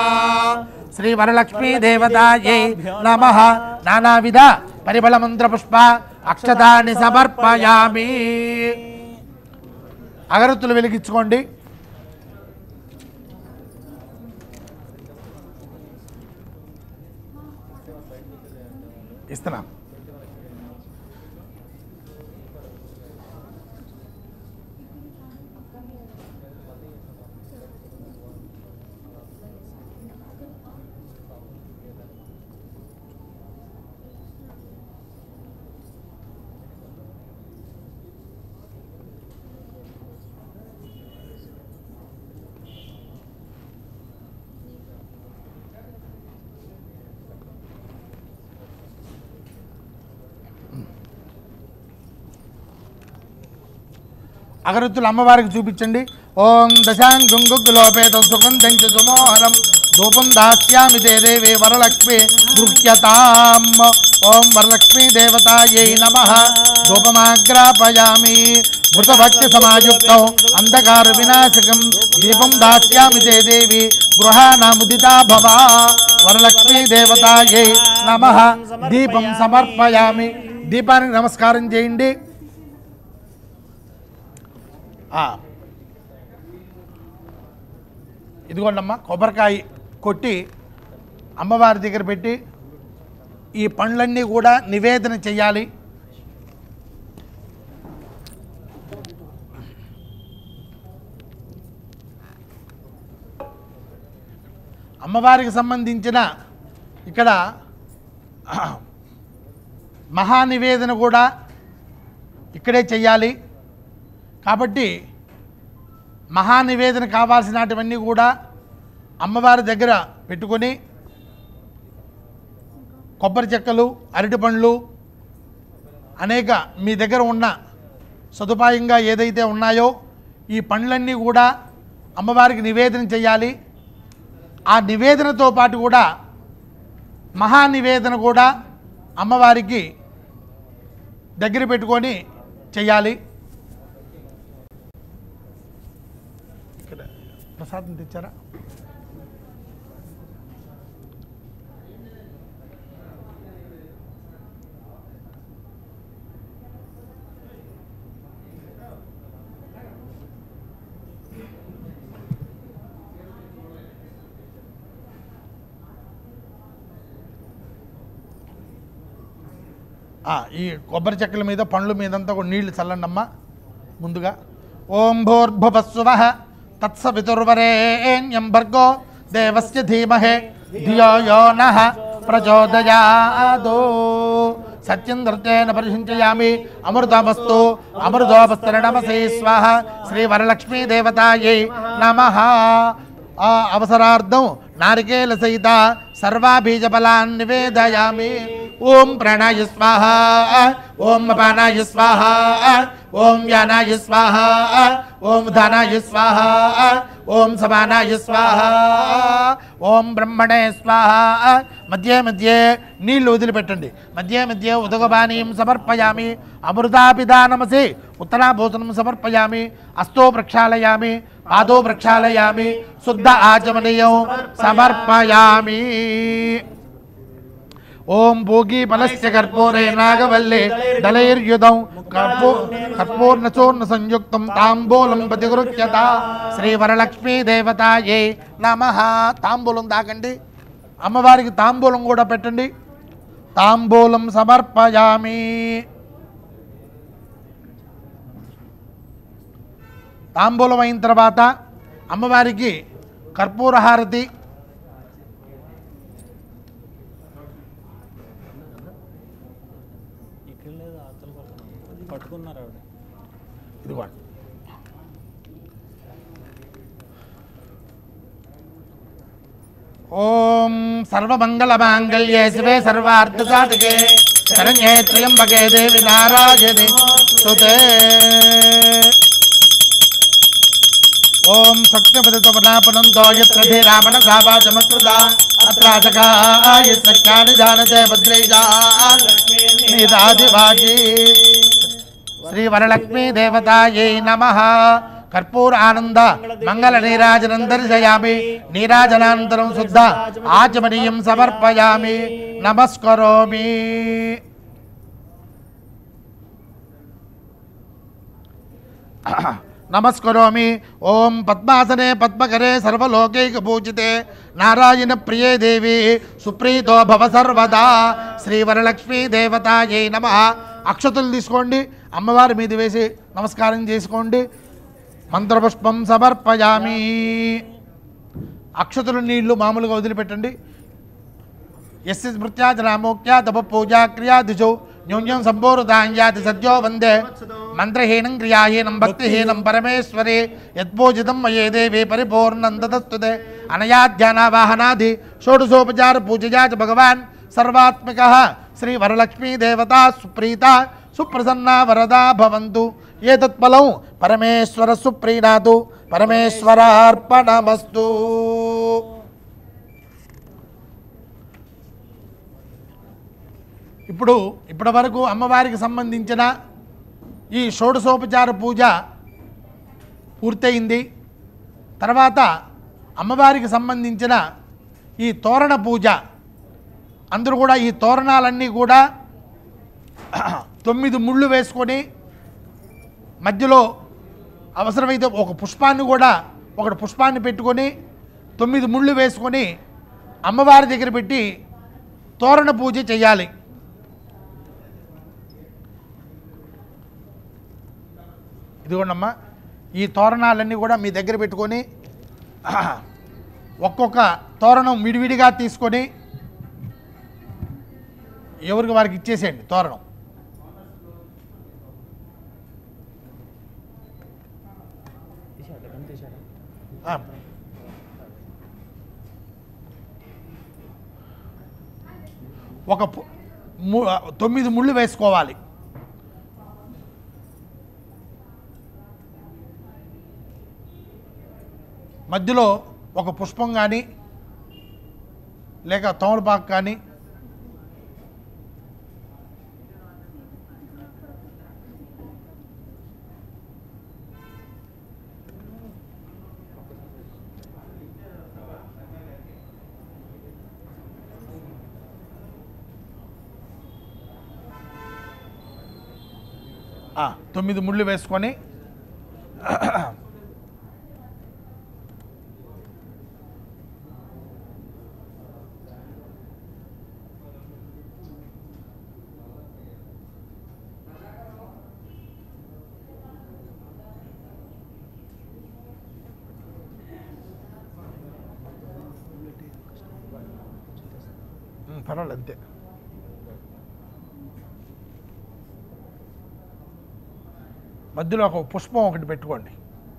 శ్రీ వరలక్ష్మీ దేవతాయై నమః. నానావిధ పరిమళ మంత్ర పుష్ప అక్షతాన్ని సమర్పయామి. అగరత్తులు వెలిగించుకోండి. ఇస్తున్నా. అగరత్తులు అమ్మవారికి చూపించండి. ఓం దశాంగుంగులోపేతం సుగంధం చ సుమోహనం ధూపం దాస్యామి తే దేవే వరలక్ష్మి గృహ్యతాం. ఓం వరలక్ష్మీ దేవతాయై నమః. ధూపమాగ్రాపయామి. మృతభక్తి సమాయుక్తం అంధకార వినాశకం దీపం దాస్యామి తే దేవి గృహానాముదితా భవ. వరలక్ష్మీ దేవతాయై నమః. దీపం సమర్పయామి. దీపానికి నమస్కారం చేయండి. ఇదిగోండమ్మా, కొబ్బరికాయ కొట్టి అమ్మవారి దగ్గర పెట్టి ఈ పండ్లన్నీ కూడా నివేదన చెయ్యాలి. అమ్మవారికి సంబంధించిన ఇక్కడ మహానివేదన కూడా ఇక్కడే చెయ్యాలి. కాబట్టి మహానివేదన కావాల్సినటువన్నీ కూడా అమ్మవారి దగ్గర పెట్టుకొని కొబ్బరి చెక్కలు, అరటి పండ్లు, అనేక మీ దగ్గర ఉన్న సదుపాయంగా ఏదైతే ఉన్నాయో ఈ పండ్లన్నీ కూడా అమ్మవారికి నివేదన చేయాలి. ఆ నివేదనతో పాటు కూడా మహానివేదన కూడా అమ్మవారికి దగ్గర పెట్టుకొని చేయాలి. ఇక్కడ ప్రసాదం తెచ్చారా? ఈ కొబ్బరి చెక్కల మీద పండ్ల మీదంతా కూడా నీళ్లు చల్లండమ్మా. ముందుగా ఓం భూర్భువస్సువః తత్సవితుర్వరేణ్యం భర్గో దేవస్య ధీమహి ధియో యో నః ప్రచోదయాదో సత్యం ధృతేన పరిశించయామి అమృతమస్తు అమృతోపస్తరణమసే స్వాహ. శ్రీ వరలక్ష్మీ దేవతాయై నమః. అవసరార్థం నారికేల సహిత సర్వాబీజఫలాన్ నివేదయామి. ఓం ప్రాణాయ స్వాహ, ఓం అపానాయ స్వాహ, ఓం యానాయ స్వాహ, ఓం ధానాయ స్వాహ, ఓం సమానాయ స్వాహ, ఓం బ్రహ్మణే స్వాహ. మధ్య మధ్య నీళ్లు వదిలిపెట్టండి. మధ్య మధ్య ఉదగపానీయం సమర్పయామి. అమృతాపిదానమసి ఉత్తరాభూషణం సమర్పయామి. అస్తో ప్రక్షాళయామి, పాదో ప్రక్షాళయామి, శుద్ధ ఆచమనీయం సమర్పయామి. ఓం భోగి ఫలస్య కర్పూరే నాగవల్లే దళైర్యుధం కర్పూర్ణచూర్ణ సంయుక్తం తాంబూలం ప్రతిగృహ్యత. శ్రీ వరలక్ష్మీ దేవతాయే నమః. తాంబూలం దాకండి. అమ్మవారికి తాంబూలం కూడా పెట్టండి. తాంబూలం సమర్పయామి. తాంబూలం అయిన తర్వాత అమ్మవారికి కర్పూర హారతి, ఇక్కడ లేదు ఆతల పట్టుకున్నారు ఆవిడ. ఇదిగోండి. ఓం సర్వమంగళమాంగళ్యే శివే సర్వార్థసాధకే శరణ్యే త్ర్యంబకే దేవి నారాయణి స్తుతే. ఓం శక్తిపతిపనాపనంతో యత్ర ధీరామణ సావాచమకృత అత్రాచకాయ సఖ్యాని జానతే భద్రైజాదివాజీ. శ్రీ వరలక్ష్మీ దేవతాయై నమః. కర్పూర ఆనంద మంగళ నీరాజనం దర్శయామి. నీరాజనానంతరం శుద్ధ ఆచమనీయం సమర్పయామి. నమస్కరోమి. నమస్కరోమి. ఓం పద్మాసనే పద్మకరే సర్వలోకైకపూజితే నారాయణ ప్రియే దేవి సుప్రీతో భవ సర్వదా. శ్రీ వరలక్ష్మీ దేవతాయై నమః. అక్షతులు తీసుకోండి, అమ్మవారి మీద వేసి నమస్కారం చేసుకోండి. మంత్రపుష్పం సమర్పయామి. అక్షతులు నీళ్లు మామూలుగా వదిలిపెట్టండి. యస్య స్మృత్యాచనామోక్త్యా తప పూజా క్రియాదిశో న్యూన్యం సంపూర్ణాన్యాతి సద్యో వందే మంత్రహీనం క్రియాహీనం భక్తిహీనం పరమేశ్వరే యత్పూజితం మయే దేవే పరిపూర్ణం దదస్తుతే. అనయా ధ్యానావాహనాది షోడశోపచార పూజయా చ భగవాన్ సర్వాత్మికః శ్రీ వరలక్ష్మీ దేవతా సుప్రీత సుప్రసన్నా వరదా భవంతు. ఏతత్ఫలం పరమేశ్వర సుప్రీణాతు. పరమేశ్వరార్పణమస్తు. ఇప్పటి వరకు అమ్మవారికి సంబంధించిన ఈ షోడశోపచార పూజ పూర్తయింది. తర్వాత అమ్మవారికి సంబంధించిన ఈ తోరణ పూజ, అందరూ కూడా ఈ తోరణాలన్నీ కూడా 9 ముళ్ళు వేసుకొని మధ్యలో అవసరమైతే ఒక పుష్పాన్ని పెట్టుకొని 9 ముళ్ళు వేసుకొని అమ్మవారి దగ్గర పెట్టి తోరణ పూజ చేయాలి. ఇదిగోండమ్మా, ఈ తోరణాలన్నీ కూడా మీ దగ్గర పెట్టుకొని ఒక్కొక్క తోరణం విడివిడిగా తీసుకొని ఎవరికి వారికి ఇచ్చేసేయండి తోరణం. ఒక 9 ముళ్ళు వేసుకోవాలి. మధ్యలో ఒక పుష్పం కానీ లేక తమలపాకు కానీ ఆ 9 ముళ్ళు వేసుకొని పర్వాలేదు అంతే. మధ్యలో ఒక పుష్పం ఒకటి పెట్టుకోండి.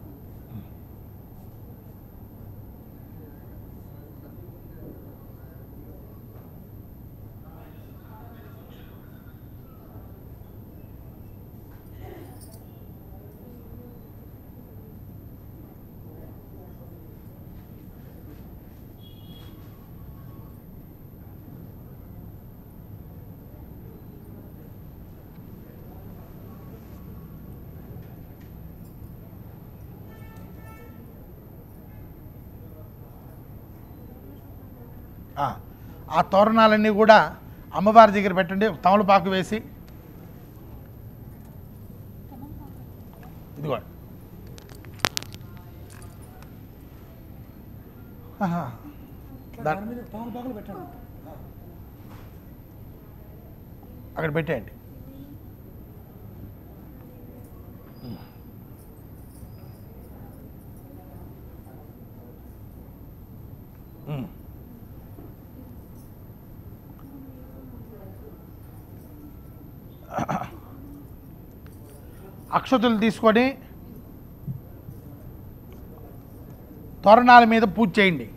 ఆ తోరణాలన్నీ కూడా అమ్మవారి దగ్గర పెట్టండి. తమలపాకు వేసి ఇదిగో అక్కడ పెట్టేయండి. అక్షతులు తీసుకొని తోరణాల మీద పూజ చేయండి.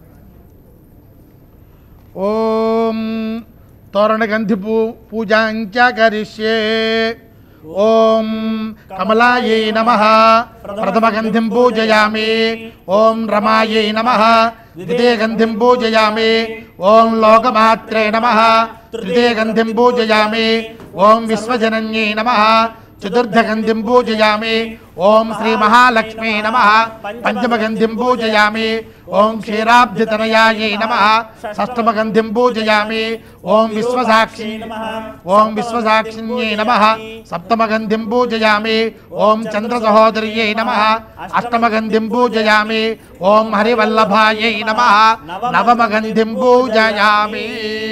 ఓం తోరణగంధి పూజాంచ కరిష్యే. ఓం కమలాయై నమః ప్రథమగంధిం పూజయామి. ఓం రమాయై నమః ద్వితీయగంధిం పూజయామి. ఓం లోకమాత్రే నమః తృతీయగంధిం పూజయామి. ఓం విశ్వజనన్యై నమః చతుర్థగంధిం పూజయామి. ఓం శ్రీ మహాలక్ష్మీ నమః పంచమగంధిం పూజయామి. ఓం క్షీరాబ్ధితనయాయై నమః షష్టమగంధిం పూజయామి. ఓం విశ్వసాక్షిణ్యై నమః సప్తమగంధిం పూజయామి. ఓం చంద్రసహోదర్యై నమః అష్టమగంధిం పూజయామి. ఓం హరివల్లభాయై నమః నవమగంధిం పూజయామి.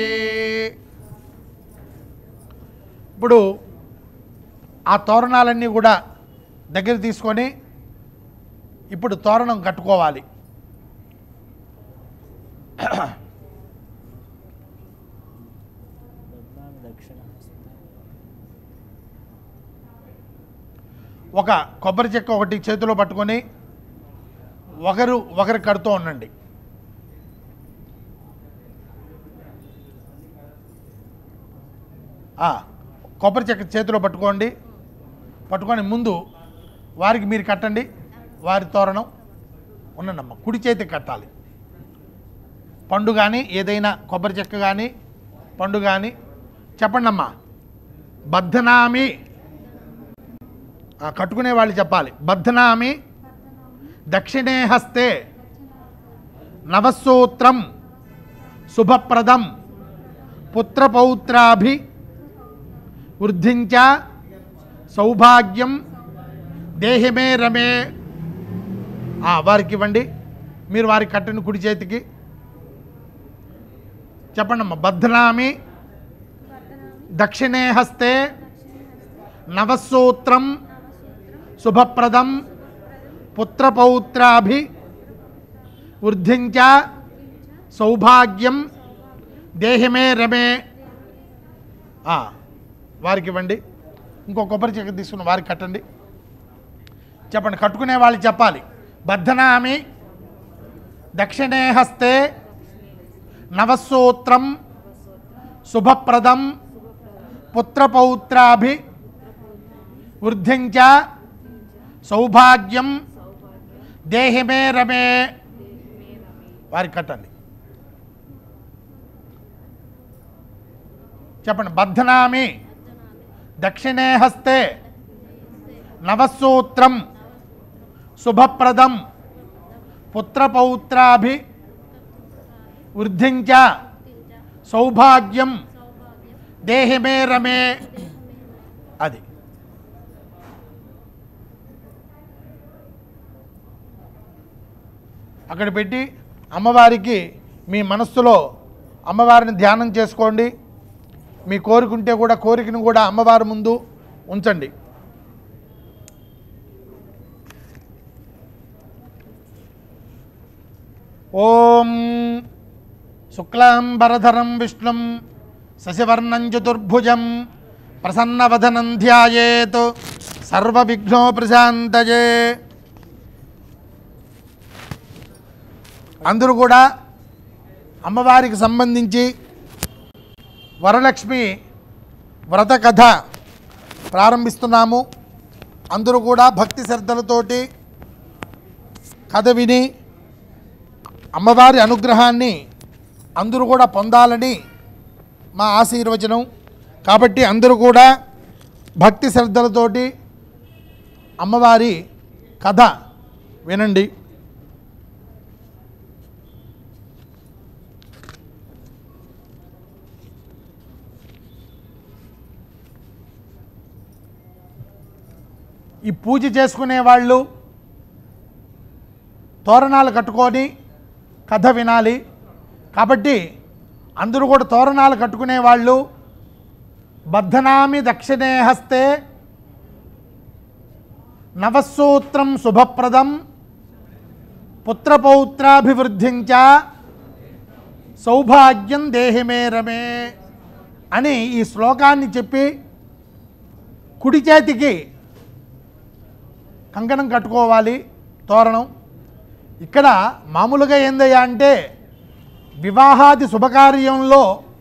ఇప్పుడు ఆ తోరణాలన్నీ కూడా దగ్గర తీసుకొని ఇప్పుడు తోరణం కట్టుకోవాలి. ఒక కొబ్బరి చెక్క ఒకటి చేతిలో పట్టుకొని ఒకరు కడుతూ ఉండండి. కొబ్బరి చెక్క చేతిలో పట్టుకొని ముందు వారికి మీరు కట్టండి. వారి తోరణం ఉన్ననమ్మ కుడి చేతికి కట్టాలి. పండు కానీ ఏదైనా కొబ్బరి చెక్క కానీ పండు కానీ చెప్పండి అమ్మా. బద్ధనామి కట్టుకునే వాళ్ళు చెప్పాలి. బద్ధనామి దక్షిణే హస్తే నవసూత్రం శుభప్రదం పుత్రపౌత్రాభి వృద్ధించ సౌభాగ్యం దేహిమే రమే. వారికి ఇవ్వండి. మీరు వారికి కట్టండి కుడి చేతికి. చెప్పండి అమ్మ. బధ్నామి దక్షిణే హస్తే నవసూత్రం శుభప్రదం పుత్రపౌత్రాభి వృద్ధించ సౌభాగ్యం దేహిమే రమే. వారికి ఇవ్వండి. ఇంకో కొబ్బరి చెక్క తీసుకుని వారికి కట్టండి. చెప్పండి. కట్టుకునే వాళ్ళు చెప్పాలి. బద్ధనామి దక్షిణే హస్తే నవసూత్రం శుభప్రదం పుత్రపౌత్రాభి వృద్ధించ సౌభాగ్యం దేహిమే రమే. వారికి కట్టండి. చెప్పండి. బధ్నామి దక్షిణే హస్తే నవసూత్రం శుభప్రదం పుత్రపౌత్రాభి వృద్ధించ సౌభాగ్యం దేహిమే రమే. అది అక్కడ పెట్టి అమ్మవారికి మీ మనస్సులో అమ్మవారిని ధ్యానం చేసుకోండి. మీ కోరికుంటే కూడా కోరికను కూడా అమ్మవారి ముందు ఉంచండి. ఓం శుక్లాంబరధరం విష్ణుం శశివర్ణం చతుర్భుజం ప్రసన్నవదనం ధ్యాయేత్ సర్వవిఘ్నోపశాంతయే. అందరూ కూడా అమ్మవారికి సంబంధించి వరలక్ష్మి వ్రత కథ ప్రారంభిస్తున్నాము. అందరూ కూడా భక్తి శ్రద్ధలతోటి కథ విని అమ్మవారి అనుగ్రహాన్ని అందరూ కూడా పొందాలని మా ఆశీర్వచనం. కాబట్టి అందరూ కూడా భక్తి శ్రద్ధలతోటి అమ్మవారి కథ వినండి. ఈ పూజ చేసుకునే వాళ్ళు తోరణాలు కట్టుకొని కథ వినాలి. కాబట్టి అందరూ కూడా తోరణాలు కట్టుకునే వాళ్ళు బధ్నామి దక్షిణే హస్తే నవసూత్రం శుభప్రదం పుత్రపౌత్రాభివృద్ధించ సౌభాగ్యం దేహిమే రమే అని ఈ శ్లోకాన్ని చెప్పి కుడి చేతికి కంకణం కట్టుకోవాలి, తోరణం. ఇక్కడ మామూలుగా ఏందయ్యా అంటే వివాహాది శుభకార్యంలో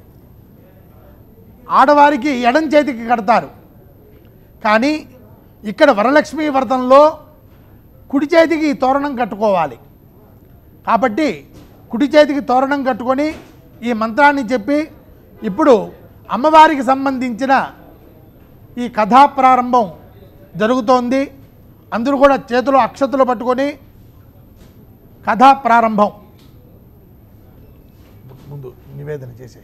ఆడవారికి ఎడం చేతికి కడతారు. కానీ ఇక్కడ వరలక్ష్మీ వ్రతంలో కుడి చేతికి తోరణం కట్టుకోవాలి. కాబట్టి కుడి చేతికి తోరణం కట్టుకొని ఈ మంత్రాన్ని చెప్పి ఇప్పుడు అమ్మవారికి సంబంధించిన ఈ కథా ప్రారంభం జరుగుతోంది. అందరూ కూడా చేతిలో అక్షతలు పట్టుకొని కథా ప్రారంభం. ముందు నివేదన చేసే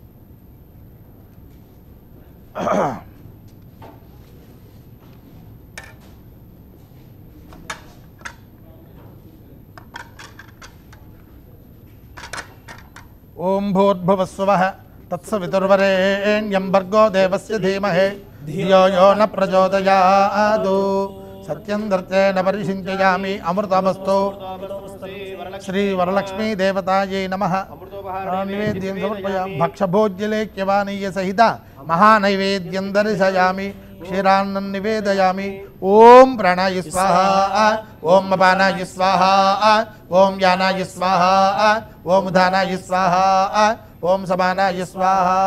ఓం భూర్భువస్సువః తత్సవితుర్వరేణ్యం భర్గో దేవస్య ధీమహి ధియో యో న ప్రచోదయాత్. సత్యం దర్శేన పరిశించయామి అమృతమస్తు. శ్రీ వరలక్ష్మీ దేవతాయై నమః. నివేద్యం సమర్పయామి. భక్షభోజ్యలేఖ్యవానీయ సహిత మహానైవేద్యం దర్శయామి. క్షీరాన్నం నివేదయామి. ఓం ప్రాణాయ స్వాహా, ఓం అపానాయ స్వాహా, ఓం యానాయ స్వాహా, ఓం ఉదానాయ స్వాహా, ఓం సమానాయ స్వాహా.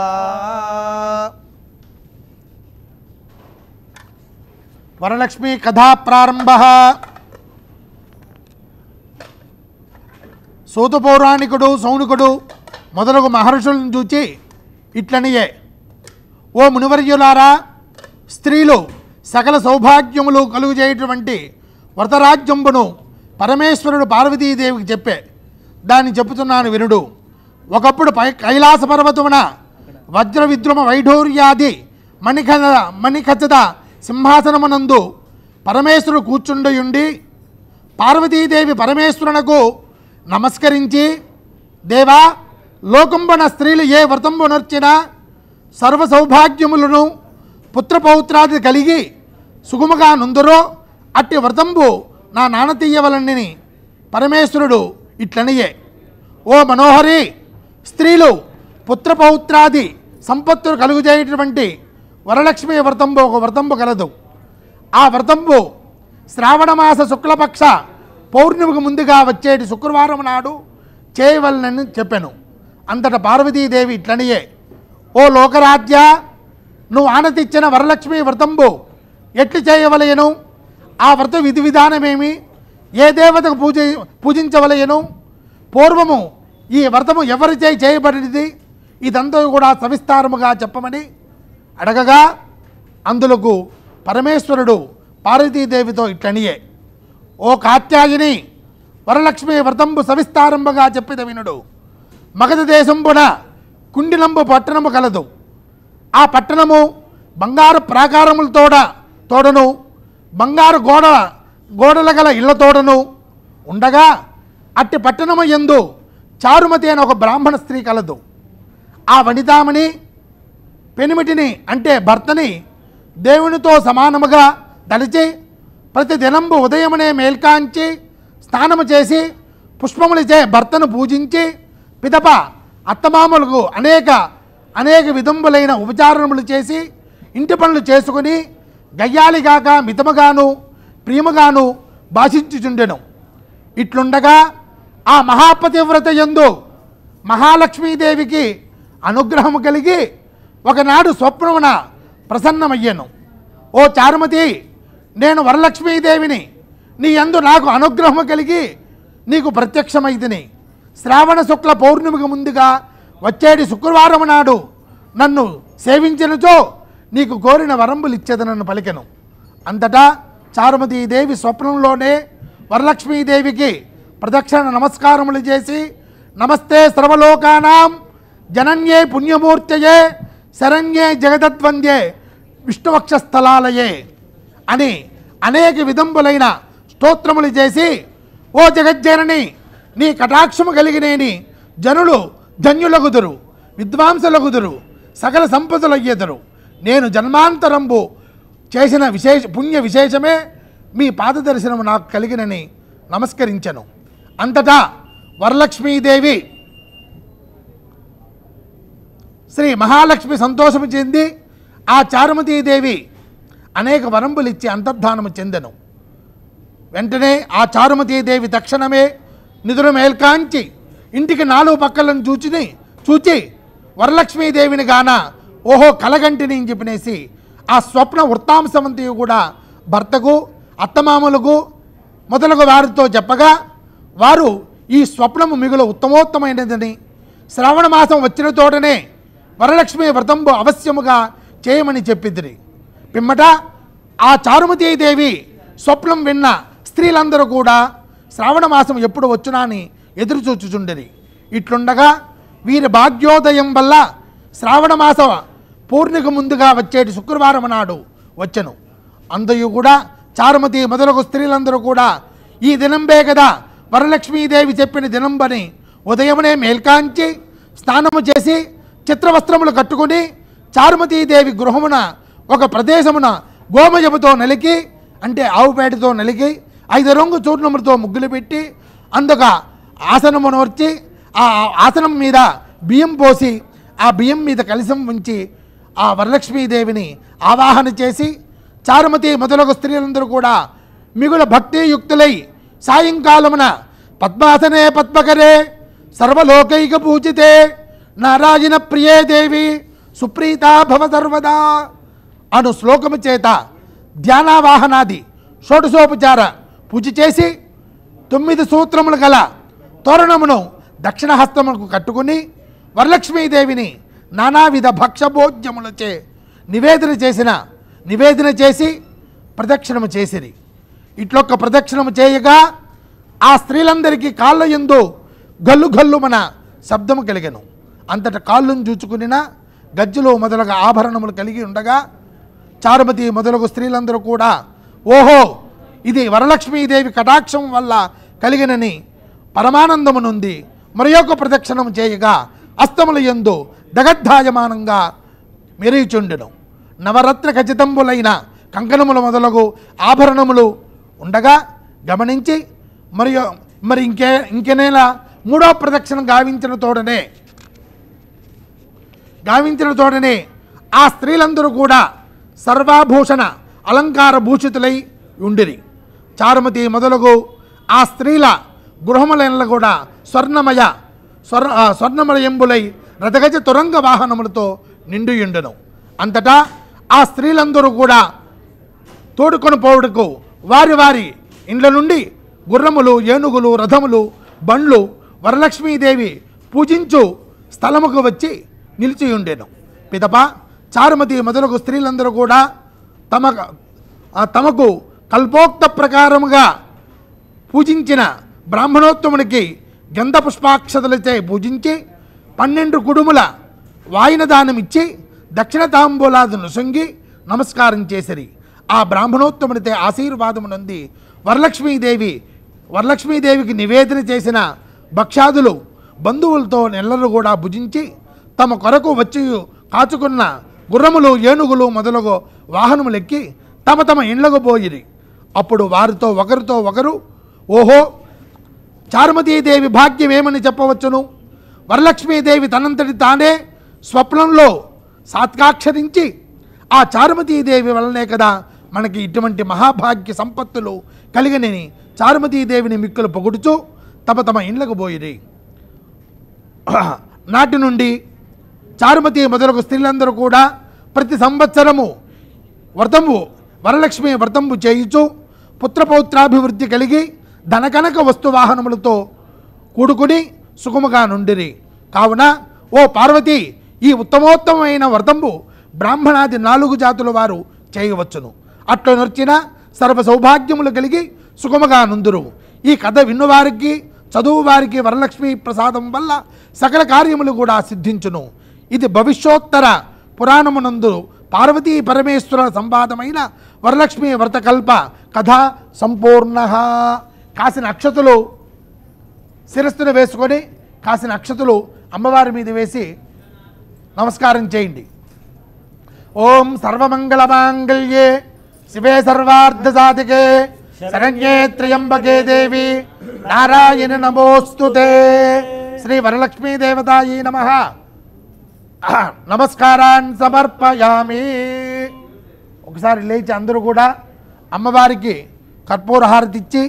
వరలక్ష్మీ కథా ప్రారంభ. సూత పౌరాణికుడు సౌనికుడు మొదలగు మహర్షులను చూచి ఇట్లనియే, ఓ మునివర్యులారా, స్త్రీలు సకల సౌభాగ్యములు కలుగుచేయటువంటి వ్రతరాజ్యంబును పరమేశ్వరుడు పార్వతీదేవికి చెప్పే. దాన్ని చెప్పుతున్నాను వినుడు. ఒకప్పుడు కైలాస పర్వతమున వజ్ర విద్రుమ వైఢూర్యాది మణిఖచిత సింహాసనమునందు పరమేశ్వరుడు కూర్చుండియుండి పార్వతీదేవి పరమేశ్వరునకు నమస్కరించి, దేవా, లోకంబున స్త్రీలు ఏ వ్రతంబునర్చినా సర్వ సౌభాగ్యములను పుత్రపౌత్రాది కలిగి సుగుముగా నుందురో అట్టి వ్రతంబు నా నాన్న తీయవలనని పరమేశ్వరుడు ఇట్లనియే. ఓ మనోహరి, స్త్రీలు పుత్రపౌత్రాది సంపత్తులు కలుగుచేయటువంటి వరలక్ష్మి వ్రతంబు ఒక వ్రతంబు కలదు. ఆ వ్రతంబు శ్రావణమాస శుక్లపక్ష పౌర్ణమికి ముందుగా వచ్చేటి శుక్రవారం నాడు చేయవలనని చెప్పాను. అంతటా పార్వతీదేవి ఇట్లనియే, ఓ లోకరాజ్య, నువ్వు ఆనతిచ్చిన వరలక్ష్మి వ్రతంబు ఎట్లు చేయవలయను? ఆ వ్రత విధి విధానమేమి? ఏ దేవతకు పూజించవలయను? పూర్వము ఈ వ్రతము ఎవరిచే చేయబడినది? ఇదంతా కూడా సవిస్తారముగా చెప్పమని అడగగా అందులకు పరమేశ్వరుడు పార్వతీదేవితో ఇట్లనియే, ఓ కాత్యాయిని, వరలక్ష్మి వ్రతంబు సవిస్తారంభగా చెప్పిన వినుడు. మగధ దేశంబున కుండిలంబు పట్టణము కలదు. ఆ పట్టణము బంగారు ప్రాకారములతోడను బంగారు గోడల గల ఇళ్లతోడను ఉండగా అట్టి పట్టణము యందు చారుమతి అని ఒక బ్రాహ్మణ స్త్రీ కలదు. ఆ వనితామణి పెనిమిటిని అంటే భర్తని దేవునితో సమానముగా తలిచి ప్రతి దినంబు ఉదయమునే మేల్కాంచి స్నానము చేసి పుష్పములచే భర్తను పూజించి పిదప అత్తమామలకు అనేక విధములైన ఉపచారములు చేసి ఇంటి పనులు చేసుకుని గయ్యాలిగాక మితముగాను ప్రియముగాను భాషించుచుండెను. ఇట్లుండగా ఆ మహాపతివ్రత యందు మహాలక్ష్మీదేవికి అనుగ్రహము కలిగి ఒకనాడు స్వప్నమున ప్రసన్నమయ్యను. ఓ చారుమతి, నేను వరలక్ష్మీదేవిని. నీ యందు నాకు అనుగ్రహము కలిగి నీకు ప్రత్యక్షమైతిని. శ్రావణ శుక్ల పౌర్ణమికి ముందుగా వచ్చేటి శుక్రవారం నాడు నన్ను సేవించినచో నీకు కోరిన వరంబులు ఇచ్చేదనన్ను పలికెను. అంతటా చారుమతీదేవి స్వప్నంలోనే వరలక్ష్మీదేవికి ప్రదక్షిణ నమస్కారములు చేసి, నమస్తే సర్వలోకానాం జనన్యే పుణ్యమూర్తయే శరణ్యే జగదద్వంద్యే విష్ణువక్షస్థలాలయే అని అనేక విధంబులైన స్తోత్రములు చేసి, ఓ జగజ్జనని, నీ కటాక్షము కలిగినేని జనులు ధన్యులగుదురు, విద్వాంసులగుదురు, సకల సంపదలయ్యేదరు. నేను జన్మాంతరంబు చేసిన పుణ్య విశేషమే మీ పాదదర్శనము నాకు కలిగినని నమస్కరించను. అంతటా వరలక్ష్మీదేవి శ్రీ మహాలక్ష్మి సంతోషము చెంది ఆ చారుమతీదేవి అనేక వరంబులు ఇచ్చి అంతర్ధానము చెందెను. వెంటనే ఆ చారుమతీదేవి తక్షణమే నిదుర మేల్కాంచి ఇంటికి నాలుగు పక్కలను చూచి వరలక్ష్మీదేవిని గాన ఓహో కలగంటిని అని చెప్పినేసి ఆ స్వప్న వృత్తాంశమంతి కూడా భర్తకు అత్తమామలకు మొదలగు వారితో చెప్పగా వారు ఈ స్వప్నము మిగులు ఉత్తమోత్తమైనదని శ్రావణ మాసం వచ్చిన తోటనే వరలక్ష్మి వ్రతంబు అవశ్యముగా చేయమని చెప్పిద్దిరి. పిమ్మట ఆ చారుమతీదేవి స్వప్నం విన్న స్త్రీలందరూ కూడా శ్రావణ మాసం ఎప్పుడు వచ్చునా అని ఎదురు చూచుచుండిరి. ఇట్లుండగా వీరి భాగ్యోదయం వల్ల శ్రావణ మాస పూర్ణిక ముందుగా వచ్చేటి శుక్రవారం నాడు వచ్చెను. అందరూ కూడా చారుమతి మొదలగు స్త్రీలందరూ కూడా ఈ దినంబే కదా వరలక్ష్మీదేవి చెప్పిన దినంబని ఉదయమునే మేల్కాంచి స్నానము చేసి చిత్రవస్త్రములు కట్టుకుని చారుమతీదేవి గృహమున ఒక ప్రదేశమున గోమయముతో నలికి అంటే ఆవుపేటతో నలికి 5 రంగు చూర్ణములతో ముగ్గులు పెట్టి అందుక ఆసనమును వచ్చి ఆ ఆసనం మీద బియ్యం పోసి ఆ బియ్యం మీద కలశం ఉంచి ఆ వరలక్ష్మీదేవిని ఆవాహన చేసి చారుమతి మొదలగు స్త్రీలందరూ కూడా మిగుల భక్తియుక్తులై సాయంకాలమున పద్మాసనే పద్మకరే సర్వలోకైక పూజితే నారాయణ ప్రియే దేవి సుప్రీతా భవ సర్వదా అను శ్లోకము చేత ధ్యానావాహనాది షోడశోపచార పూజ చేసి 9 సూత్రములు గల తోరణమును దక్షిణహస్తములకు కట్టుకుని వరలక్ష్మీదేవిని నానావిధ భక్షభోజ్యములచే నివేదన చేసి ప్రదక్షిణము చేసిరి. ఇట్లొక్క ప్రదక్షిణము చేయగా ఆ స్త్రీలందరికీ కాళ్ళ యందు గల్లు గల్లుమన శబ్దము కలిగెను. అంతట కాళ్ళను చూచుకునిన గజ్జలు మొదలగు ఆభరణములు కలిగి ఉండగా చారుమతి మొదలగు స్త్రీలందరూ కూడా ఓహో ఇది వరలక్ష్మీదేవి కటాక్షం వల్ల కలిగినని పరమానందము నుండి మరొక ప్రదక్షిణం చేయగా అస్తముల యందు దగద్ధాయమానంగా మెరియుచుండెను. నవరత్న ఖచ్చితంబులైన కంకణములు మొదలగు ఆభరణములు ఉండగా గమనించి మరి ఇంకెనేలా 3వ ప్రదక్షిణం గావించిన తోడనే ఆ స్త్రీలందరూ కూడా సర్వాభూషణ అలంకార భూషితులై ఉండిరి. చారుమతి మొదలగు ఆ స్త్రీల గృహముల కూడా స్వర్ణమయంబులై రథగజ తురంగ వాహనములతో నిండియుండెను. అంతటా ఆ స్త్రీలందరూ కూడా తోడుకొని పోవుటకు వారి వారి ఇండ్ల నుండి గుర్రములు, ఏనుగులు, రథములు, బండ్లు వరలక్ష్మీదేవి పూజించు స్థలముకు వచ్చి నిలిచియుండెను. పిదప చారుమతి మొదలగు స్త్రీలందరూ కూడా తమకు కల్పోక్త ప్రకారముగా పూజించిన బ్రాహ్మణోత్తమునికి గంధ పుష్పాక్షతలచే పూజించి 12 కుడుముల వాయిన దానమిచ్చి దక్షిణ తాంబూలాదును సొంగి నమస్కారం చేసిరి. ఆ బ్రాహ్మణోత్తమునితే ఆశీర్వాదము నొంది వరలక్ష్మీదేవికి నివేదన చేసిన భక్షాదులు బంధువులతో నెల్లరు కూడా భుజించి తమ కొరకు వచ్చి కాచుకున్న గుర్రములు, ఏనుగులు మొదలగు వాహనములెక్కి తమ తమ ఇండ్లకు పోయిరి. అప్పుడు వారితో ఒకరు ఓహో, చారుమతీదేవి భాగ్యం ఏమని చెప్పవచ్చును? వరలక్ష్మీదేవి తనంతటి తానే స్వప్నంలో సాత్కాక్షరించి ఆ చారుమతీదేవి వలనే కదా మనకి ఇటువంటి మహాభాగ్య సంపత్తులు కలిగినని చారుమతీదేవిని మిక్కులు పొగుడుచూ తమ తమ ఇండ్లకు పోయిరి. నాటి నుండి చారుమతి మొదలగు స్త్రీలందరూ కూడా ప్రతి సంవత్సరము వరలక్ష్మి వ్రతంబు చేయుచు పుత్రపౌత్రాభివృద్ధి కలిగి ధనకనక వస్తువాహనములతో కూడుకుని సుఖముగా నుండిరి. కావున ఓ పార్వతి, ఈ ఉత్తమోత్తమైన వ్రతంబు బ్రాహ్మణాది 4 జాతుల వారు చేయవచ్చును. అట్లు నర్చిన సర్వ సౌభాగ్యములు కలిగి సుఖముగా నుందురు. ఈ కథ విన్నువారికి, చదువు వారికి వరలక్ష్మి ప్రసాదం వల్ల సకల కార్యములు కూడా సిద్ధించును. ఇది భవిష్యోత్తర పురాణమునందు పార్వతీ పరమేశ్వర సంవాదమైన వరలక్ష్మి వ్రతకల్ప కథ సంపూర్ణ. కాసిన అక్షతలు శిరస్సును వేసుకొని కాసిన అక్షతలు అమ్మవారి మీద వేసి నమస్కారం చేయండి. ఓం సర్వమంగళమాంగళ్యే శివే సర్వార్థసాధికే శరణ్యే త్ర్యంబకే దేవి నారాయణ నమోస్తుతే. శ్రీ వరలక్ష్మీ దేవతాయై నమః. నమస్కారాన్ సమర్పయామి. ఒకసారి లేచి అందరూ కూడా అమ్మవారికి కర్పూర హారతి ఇచ్చి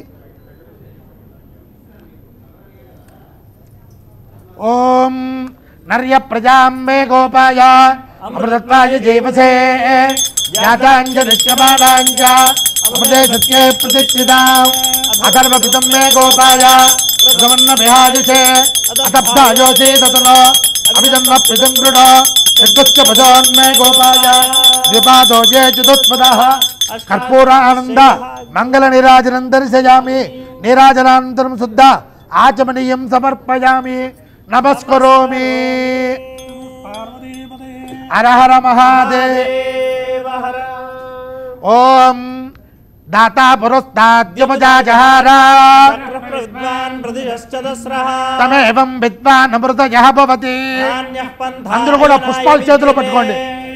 ఓం నర్య ప్రజాంబే గోపాయ అమృతత్వాయ జీవసే జాతాంజలిష్యమానాంచ అమృతే సత్యే ప్రతిష్ఠితాం అథర్వపితం మే గోపాయ ప్రథమన్న విహాదిసే అతప్తాయోసే తతనో అభిదన్న ప్రితం దృఢ యద్వచ్చ భజోన్మే గోపాయ ద్విపాదో జే చతుష్పదః. కర్పూర ఆనంద మంగళ నీరాజనం దర్శయామి. నీరాజనానంతరం శుద్ధ ఆచమనీయం సమర్పయామి. నమస్కరోమి. హర హర మహాదేవ. ఓం దాతా పురస్తాద్యమజాజహార తమేవం విద్వాన్ అమృతయః భవతి. అందరూ కూడా పుష్పాలు చేతిలో పట్టుకోండి.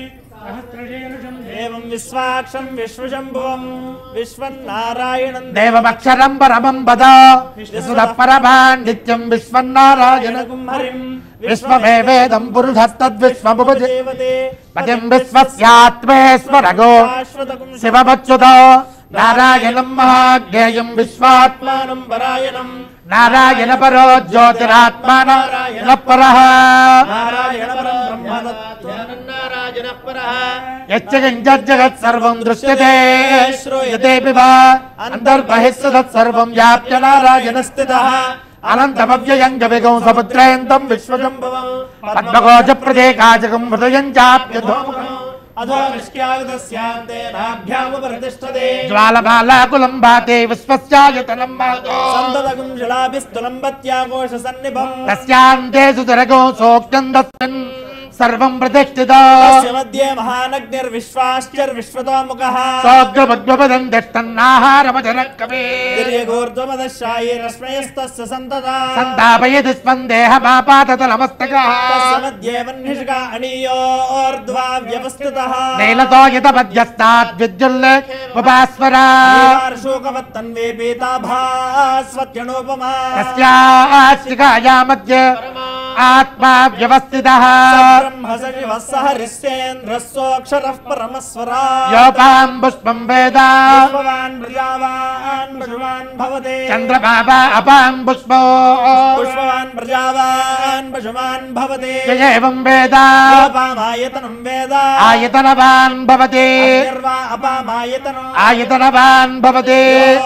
విశ్వాక్షం విశ్వశంభువం విశ్వన్నారాయణం దేవమక్షరం పరమం వద విశ్వదః పరమాన్నిత్యం విశ్వన్నారాయణం హరిం విశ్వమేవేదం పురుషస్తద్విశ్వముపజీవతే పతిం విశ్వస్యాత్మేశ్వరగో శివమచ్యుతో నారాయణం మహాజ్ఞేయం విశ్వాత్మానం పరాయణం నారాయణ పరో జ్యోతిరాత్మాన పరః నారాయణ పరం బ్రహ్మతత్వానారాయణ పరః యచ్చగంజగత్ సర్వం దృశ్యతే శ్రూయతేపి వా అంతర్బహిస్సు తత్సర్వం వ్యాప్య నారాయణ స్థితః అనంతమవ్యయం గవిగం సముద్రయంతం విశ్వజంభవం పద్మకోశ ప్రదేకాజకం హృదయం చాప్యధోముఖం అధో నిష్క్యాయుధస్యాంతే నాభ్యాముపరితిష్ఠతే జ్వాలమాలాకులం భాతే విశ్వస్యాయతనం మహతో సంతతకం జలాభిస్తులం భత్యాకోశ సన్నిభం తస్యాంతే సుదరగో సోక్తం దత్తన్ సర్వం ప్రతిష్ఠితా తస్య మధ్యే మహానగ్నిర్విశ్వాశ్చర్విశ్వతోముఖః సోగ్రమగ్వపదం దష్టన్నాహారమజనః కవే తిర్యగోర్ధ్వమదశాయైరస్మయస్తస్య సంతతా సంతాపయతి స్పందేహమాపాతతలమస్తకః తస్య మధ్యే వన్నిషికా అనీయోర్ధ్వా వ్యవస్థితః నీలతో యతమధ్యస్తాత్ విద్యుల్లే ఉపాస్వరా శోకవత్తన్వే పీతాభాస్వత్యనోపమా తస్యాస్తికాయా మధ్య ఆత్మా వ్యవస్థితః బ్రహ్మ సజి शिवः सहरिस्येन्द्रः सोऽक्षरः परमस्वरा योपां पुष्पं वेद पुष्पवान् प्रजावान् पशुवान् भवते चन्द्रभावा अपां पुष्पो पुष्पवान् प्रजावान् पशुवान् भवते य एवं वेद अपामायतनं वेद आयतनवान् भवति अग्निर्वा अपामायतनो आयतनवान् भवति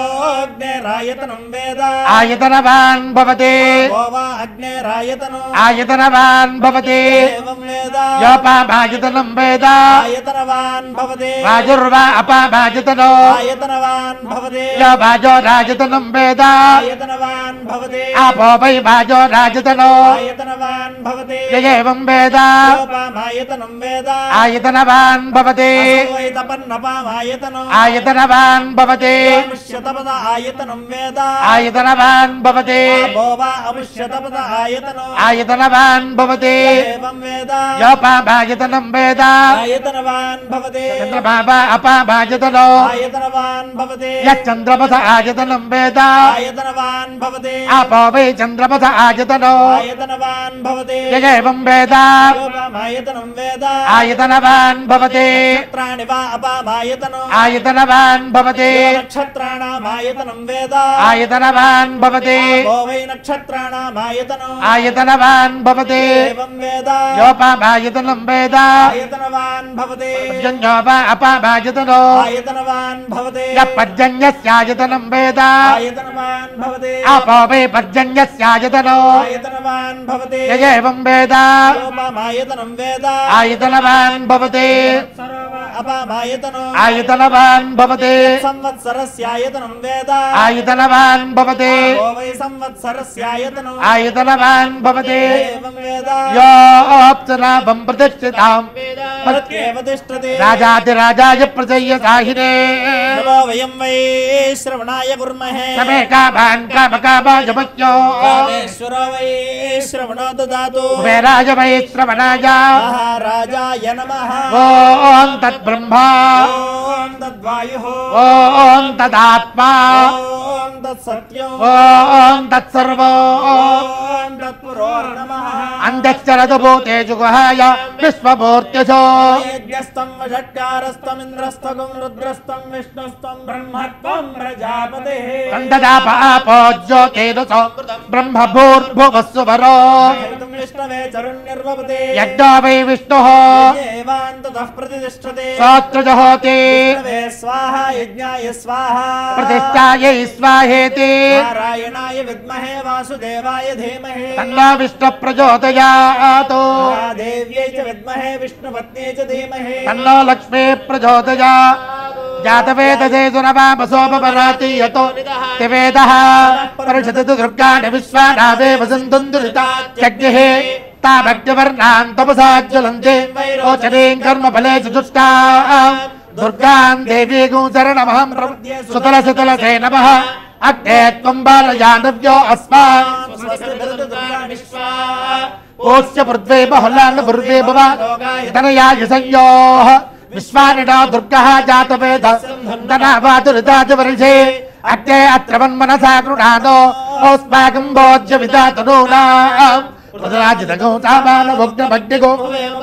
अग्निरायतनं वेद आयतनवान् भवति वो वा अग्निरायतनो आयतनवान् भवति एवं वेद योपामायतनं वेद आयतनवान् भवते वायुर्वा अपामायतनो आयतनवान् भवते यो वाजो राजतनं वेद आयतनवान् भवते आपो वै वाजो राजतनो आयतनवान् भवते य एवं वेद योपामायतनं वेद आयतनवान् भवति असो वै तपन्नपामायतनो आयतनवान् भवति अमुष्यतपद आयतनं वेद आयतनवान् भवति वो वा अमुष्यतपद आयतनो आयतनवान् भवति एवं वेद योपामायतनं वेद आयतनवान् भवते चन्द्रभावा अपामायतनो आयतनवान् भवते यच्चन्द्रमस आयतनं वेद आयतनवान् भवते आपो वै चन्द्रमस आयतनो आयतनवान् भवते य एवं वेद योपामायतनं वेद आयतनवान् भवति नक्षत्राणि वा अपामायतनो आयतनवान् भवति नक्षत्राणामायतनं वेद आयतनवान् भवति वो वै नक्षत्राणामायतनो आयतनवान् भवति एवं वेद योपामायतनं वेद आयतनवान् भवते पर्जन्योपा अपामायतनो आयतनवान् भवते यः पर्जन्यस्यायतनं वेद आयतनवान् भवते आपो वै पर्जन्यस्यायतनो आयतनवान् भवते य एवं वेद योपामायतनं वेद आयतनवान् भवति अपामायतनो आयतनवान् भवति संवत्सरस्यायतनं वेद आयतनवान् भवति वो वै संवत्सरस्यायतनो आयतनवान् भवति एवं वेद योऽप्सनाभं प्रतिष्ठिताम् प्रत्येव तिष्ठति राजाधिराजाय प्रजय्यसाहिने नमो वयं वै श्रवणाय कुर्महे समे कामान् कामकामाजमज्ञो कामेश्वरो वै श्रवणो ददातु कुबेराय वै श्रवणाय महाराजाय नमः ॐ तद्ब्रह्मा ॐ तद्वायुः ॐ तदात्मा ॐ तत्सत्यं ॐ तत्सर्वो ॐ तत्पुरोर्नमः अन्धश्चरतु भूतेषु गुहाय विश्वमूर्त्यशो यज्ञस्तं वषट्कारस्तमिन्द्रस्तगुं रुद्रस्तं विष्णुस्तं ब्रह्मत्वं प्रजापतेः कन्ददापापो ज्योतिरुसो ब्रह्मभूर्भुवस्सुवरो हेतुं विष्णवे चरुण्यर्वपते यज्ञो वै विष्णुः यज्ञेवान्ततः प्रतिष्ठते स्तोत्रजहोति विष्णवे स्वाहा यज्ञाय स्वाहा प्रतिष्ठायै स्वाहेति नारायणाय विद्महे वासुदेवाय धीमहि तन्नो विष्णुः प्रचोदयात् देव्यै च विद्महे विष्णुपत्न्यै च धीमहि तन्नो लक्ष्मी प्रचोदयात् जातवेदसे सुरवामसोपपराति यतो तिवेदः परिषदतु दुर्गाणि विश्वानावेव सन्तुन्दुरिता यज्ञः ताभक्तिवर्णान् तपसाज्ज्वलन्ते ओचरीं कर्मफले चतुष्टाम् दुर्गान् देवीगुं शरणमहं प्रपद्ये सुतलसुतलसे नमः अग्ने त्वं बालयानव्यो अस्मान् स्वस्ति भवतु दुर्गाणि ओस्य पृथ्वी बहुलान् पूर्वे भव तनयाय संयोः विश्वानिनो दुर्गः जातवेद धनावातुरिताच वर्षे अग्ने अत्र वन्मनसा गृणानो ओस्माकं भोज्य विधातनूनाम् प्रदराजितगो सामानभोग्नभग्निगो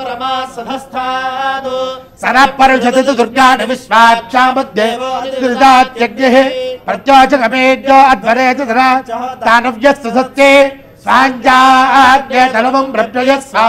सरः परिषदतु दुर्गाणि विश्वाक्षामध्ये दुरितात्यज्ञः प्रत्योचकमेभ्यो अध्वरे च धरा दानव्यस्य सत्ये स्वाञ्जाग्ने तलवं प्रत्ययस्व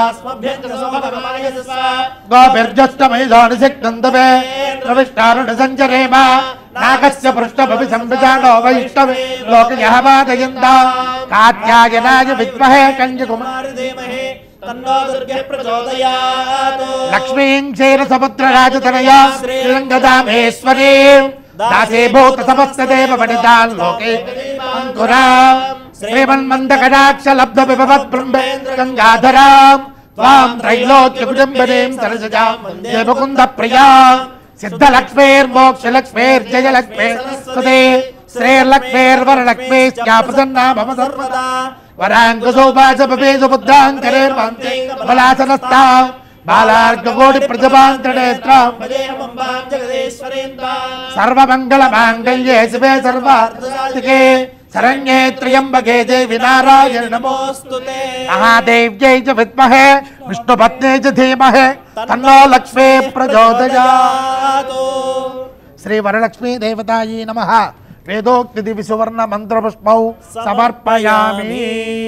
गोभिर्जष्टमयिषोनिषिक्तन्तवे प्रविष्टारुणसञ्चरेम नागस्य पृष्ठमपि संविजानो वैष्णवे लोकयः वादयन्ता कात्यायनाय विद्महे कन्यकुमारि धीमहि तन्नो दुर्गे प्रचोदयात् लक्ष्मीं क्षीरसमुद्रराजतनया श्रीरङ्गदामेश्वरीं दासीभूत समस्तदेव वनितान् लोके अङ्कुराम् श्रीमन्मन्दकटाक्षलब्धविभवत् ब्रह्मेन्द्र गङ्गाधराम् त्वां त्रैलोक्यकुटुम्बिनीं सरसजां वन्दे मुकुन्दप्रियाम् सिद्धलक्ष्मीर्मोक्षलक्ष्मीर्जयलक्ष्मीर्स्तुते श्रीर्लक्ष्मीर्वरलक्ष्मीश्चाप्रसन्ना मम सर्वदा वराङ्कुशोभासपपेषु बुद्धाङ्करे पान्ते बलासनस्ताम् बालार्ककोटिप्रजभान्तनेत्राम् भजेऽहमम्बां जगदीश्वरीं त्वां सर्वमङ्गलमाङ्गल्ये शिवे सर्वार्थसाधिके శరణ్యే త్ర్యంబకే దేవి నారాయణ నమోస్తుతే महादेव्यै च विद्महे विष्णुपत्न्यै च धीमहि तन्नो लक्ष्मी प्रचोदयात् श्री वरलक्ष्मी देवतायै नमः वेदोक्ति दिव्य सुवर्ण मंत्र पुष्पौ समर्पयामि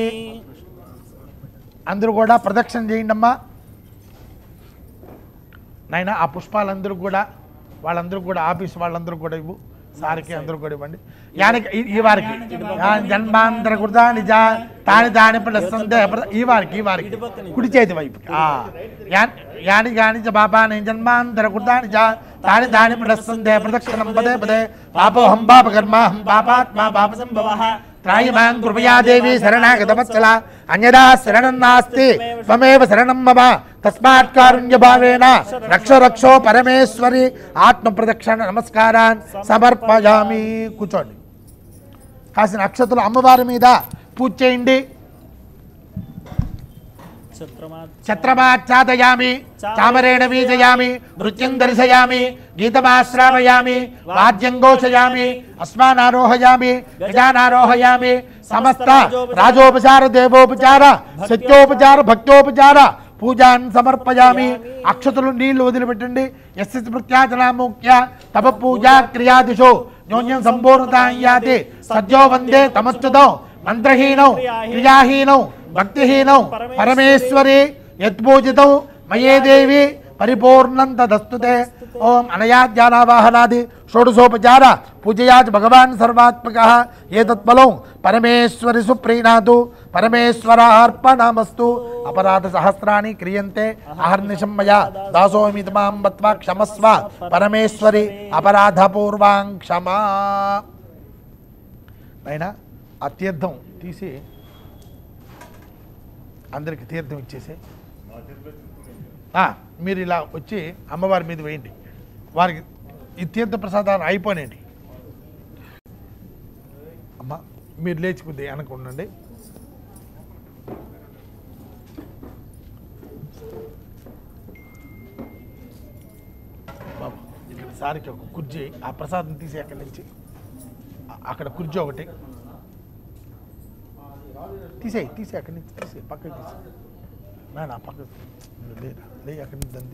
అందరూ కూడా ప్రదక్షిణ చేయండి అమ్మా నాయన ఆ పుష్పాలందరూ కూడా వాళ్ళందరూ కూడా ఆఫీస్ వాళ్ళందరూ కూడా ఇవ్వు సారికి అందరూ కూడా ఇవ్వండి యానికి ఈ వారికి జన్మాంతర కృతా నిజ తాని దాని ప్రశ్నంతే ఈ వారికి కుడి చేతి వైపుకి యాని గాని బాబాని జన్మాంతర కృతా నిజ తాని దాని ప్రశ్నంతే ప్రదక్షిణం పదే పదే పాపోహం పాపకర్మాహం పాపాత్మా పాప సంభవ त्रायिमां कृपया देवी शरणागतवत्सला अन्यदा शरणं नास्ति त्वमेव शरणं मम तस्मात् कारुण्यभावेन रक्ष रक्षो परमेश्वरी आत्मप्रदक्षिण नमस्कारान् समर्पयामि కూర్చోండి కాసిన అక్షతలు అమ్మవారి మీద పూజ చేయండి ఛత్రమాచ్ఛాదయామి చామరేణ వీజయామి నృత్యం దర్శయామి గీతమాశ్రావయామి వాద్యం ఘోషయామి అస్మానారోహయామి గజానారోహయామి సమస్త రాజోపచార దేవోపచార సత్యోపచార భక్తోపచార పూజాన్ సమర్పయామి అక్షతలు నీళ్లు వదిలిపెట్టండి ఎస్ ప్రత్యాచనాముఖ్య తప పూజా క్రియాదిషు న్యూన్యం సంపూర్ణతాయాతి సద్యో వందే తమస్తుతో మంత్రహీనం క్రియాహీనం భక్తిహీనం పరమేశ్వరి యత్పూజితం మయే దేవి పరిపూర్ణం తదస్తుతే ఓం అనయాజ్ఞానావాహనాది షోడశోపచార పూజయాచ భగవాన్ సర్వాత్మక ఏతత్ఫలం పరమేశ్వరి సుప్రీణాతు పరమేశ్వరార్పణమస్తు అపరాధ సహస్రాన్ని క్రియంతే అహర్నిశం మయా దాసోమితి మాం బత్వా క్షమస్వ పరమేశ్వరి అపరాధపూర్వాం క్షమా అయినా ఆ తీర్థం తీసి అందరికి తీర్థం ఇచ్చేసి మీరు ఇలా వచ్చి అమ్మవారి మీద వేయండి వారికి ఈ తీర్థ ప్రసాదాలు అయిపోయినాయండి అమ్మ మీరు లేచిపోతే అనుకుండండి బాబు ఇక్కడ సారికి ఒక కుర్చీ ఆ ప్రసాదం తీసి అక్కడి నుంచి అక్కడ కుర్చీ ఒకటి తీసే అక్కడి నుంచి తీసే పక్కకి తీసే నా పక్కకు లే అక్కడి నుంచి దంది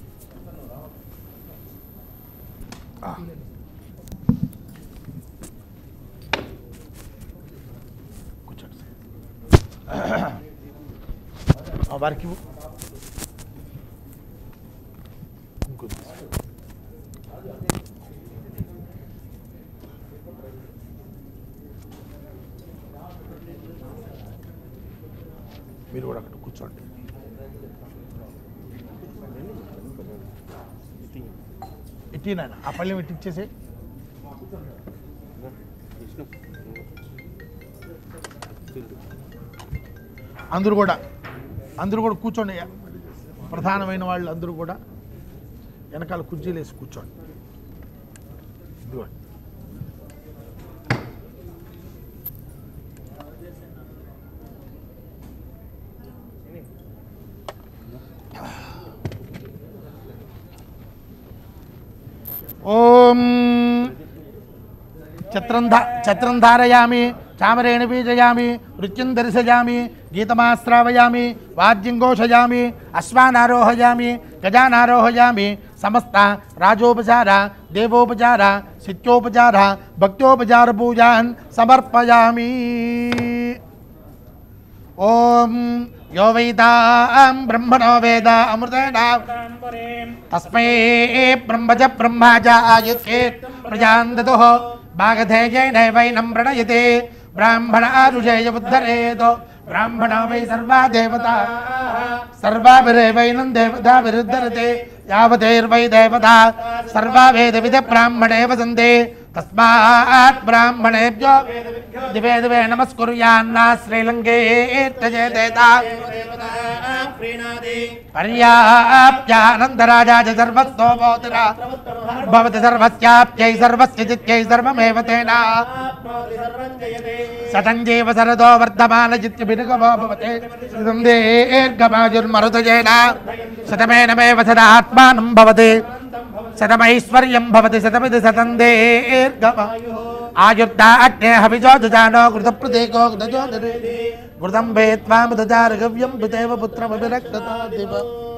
కూర్చోండి వారికి మీరు కూడా అక్కడ కూర్చోండి ఇటీనాయన ఆ పళ్ళెం ఇటు ఇచ్చేసి అందరూ కూడా కూర్చోండి ప్రధానమైన వాళ్ళు అందరూ కూడా వెనకాల కుర్చీలు వేసి కూర్చోండి ఇదిగోండి ఓం ఛత్రం ధారయామి చామరేణ బీజయామి నృత్యం దర్శయామి గీతమాశ్రావయామి వాద్యం ఘోషయామి అశ్వానారోహయామి గజానారోహయామి సమస్త రాజోపచార దేవోపచార శిత్యోపచార భక్తోపచార పూజాన్ సమర్పయామి ఓం यो वैदां ब्रह्मणो वेद अमृतेन तस्मै ब्रह्म च ब्रह्मा च आयुष्ये प्रजां ददुः भागधेयेनैवैनं प्रणयते ब्राह्मण आरुषेय बुद्धरेतो ब्राह्मणो वै सर्वा देवता सर्वाभिरेवैनं देवता विरुद्धरते यावदेर्वै देवता सर्वा वेदविद ब्राह्मणे वसन्ते तस्मात् ब्राह्मणेभ्यो दिवे दिवे नमस्कुर्यान्ना श्रीलङ्के त्यजेतेता पर्याप्यानन्दराजा च सर्वस्तो भवति सर्वस्याप्यै सर्वस्य चित्यै सर्वमेव तेन शतञ्जीव शरदो वर्धमानचित्यभिर्गमो भवते दीर्घमायुर्मरुतजेन शतमेनमेव सदात्मानं भवति శతమైశ్వర్యం భవతి శతమితి శతం దీర్ఘమాయుః ఆయుర్దా అగ్నే హవిజో జజానో కృతప్రతీకో కృతజ్యోతిరేది కృతం వేత్వా మృతచారగవ్యం పితేవ పుత్రమభిరక్తతాదివ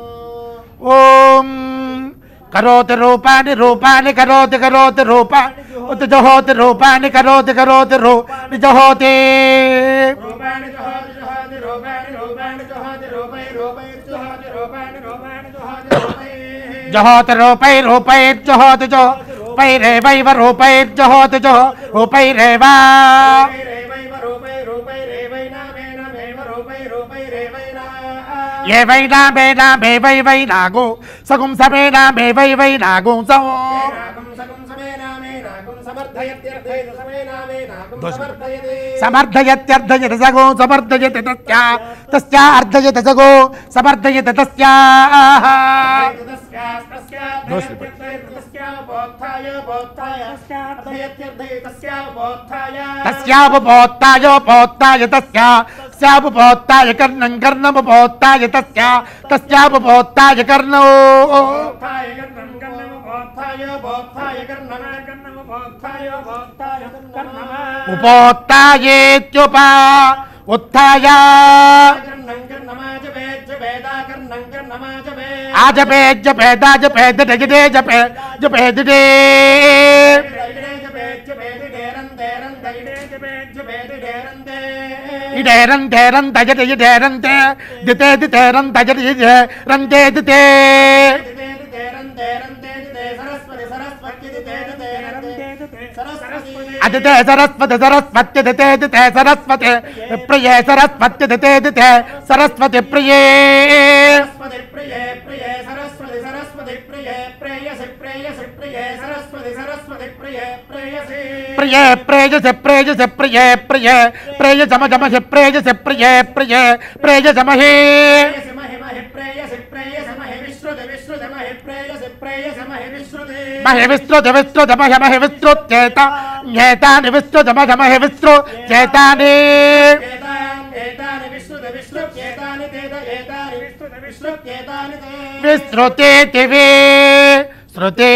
ఓం కరోతి రూపాని రూపాని కరోతి కరోతి రూపాని ఉతజహోతి రూపాని కరోతి కరోతి రూపాని జహోతి రూపాణి జహాతి జహాతి రూపాణి రూపాణి జహాతి రూపై రూపై జహాతి రూపాణి రూపాణి జహాతి రూపై జహోతి రూపైర్జహోతి జో పైరేవైవ రూపైర్జహోతి జో రూపైరేవా రేవైవ రూపై రూపై రేవైనామేనమేవ రూపై రూపై రేవైనా ఏవైనా మేనా మేవైవైనాగు సగుం సమేనా మేవైవైనాగు సౌ నాగం సగం సమేనామేనాగం సమర్థయత్యర్థయత సమేనామేనాగం సమర్థయతే సమర్థయత్యర్థయత సగో సమర్థయతి తస్యా తస్యా అర్థయత సగో సమర్థయతి తస్యా తస్యాపపోత్తాయ తస్యా స్యాపపోత్తాయ కర్ణం కర్ణముపోత్తాయ తస్యా తస్యాపపోత్తాయ కర్ణో ఉపోత్తాయేత్యుపా ఉత్థాయ ఆజపేజ్జపేదాజపేద జగదే జపే జపేదిడే ఇడేరం తేరం తజటి ఇడేరంతే దితే దితేరం తజటి ఇదే రంతే దితే అదితే సరస్వతి సరస్వతి దితే దితే సరస్వతి ప్రియే సరస్వతి దితే దితే సరస్వతి ప్రియే ప్రియే ప్రేయసి ప్రేయసి ప్రియే ప్రియే ప్రేయ సమ జమసి ప్రేయసి ప్రియే ప్రియే ప్రేయ సమహే మహి విస్తృత విస్తృత మహి మహి విస్తృత్యేత జ్ఞేతాని విస్తృత మహి మహి విస్తృత్యేతాని విస్తృతేతి వి శృతే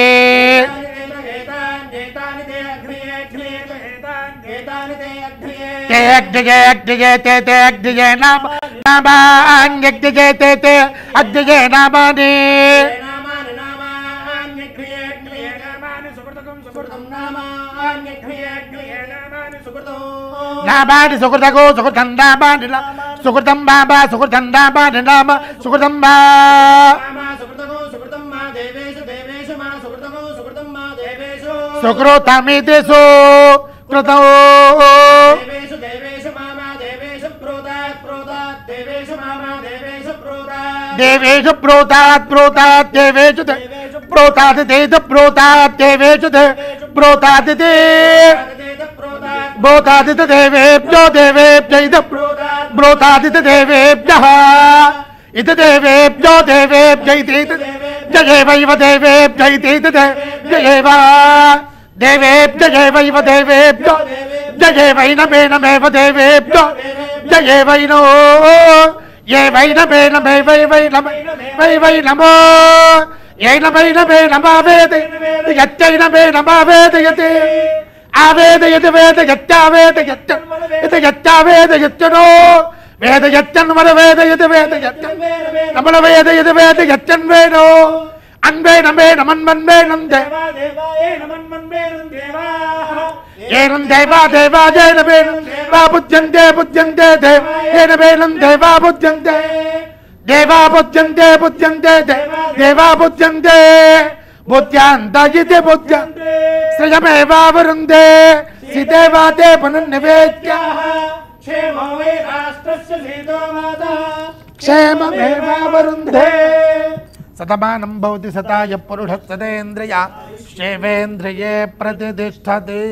ते अग्निजे अग्निजे ते अग्निजे नाम नामान्यग्निजे ते अग्निजे नामानि नामानि सुकृतको सुकृतं नामानि सुकृतं बाबा सुकृतं नामानि नाम सुकृतं बा सुकृतमिति सुकृतो देवेषु प्रोतात् प्रोतात् देवेषु प्रोतात् तेज प्रोतात् देवेषु प्रोतात् ते प्रोतादित देवेभ्यो देवेभ्य इद प्रोतादित देवेभ्यः इत देवेभ्यो देवेभ्य इति जयेवैव देवेभ्य इति जयेव देवेभ्य जयेवैव देवेभ्यो जयेवैनमेनमेव देवेभ्यो जयेवैनो ये वै नमे नमे वै वै नमे वै वै नमो ये नमै नमे नमा वेद यच्चै नमे नमा वेदयते आवेदयति वेदयत्यावेदयच्च इति यच्चावेदयच्चनो वेदयच्चन् वद वेदयति वेदयच्चन् नमल वेदयति वेदयच्चन् वेनो अन्वे नमे नमन्मन्वे नन्दे येन देवा देवा जैन वेनं वा बुध्यन्ते बुध्यन्ते देव येन वेनं देवा बुध्यन्ते देवा बुध्यन्ते बुध्यन्ते देवा बुध्यन्ते बुद्ध्यान्तजिते बुध्यन्ते श्रियमेवावरुन्धे सिदेवाते पुनर्निवेद्याः क्षेमो वै राष्ट्रस्य सीतो माता क्षेममेवावरुन्धे सतमानं भवति सताय पुरुषः सतेन्द्रिय शेवेन्द्रिये प्रतिष्ठते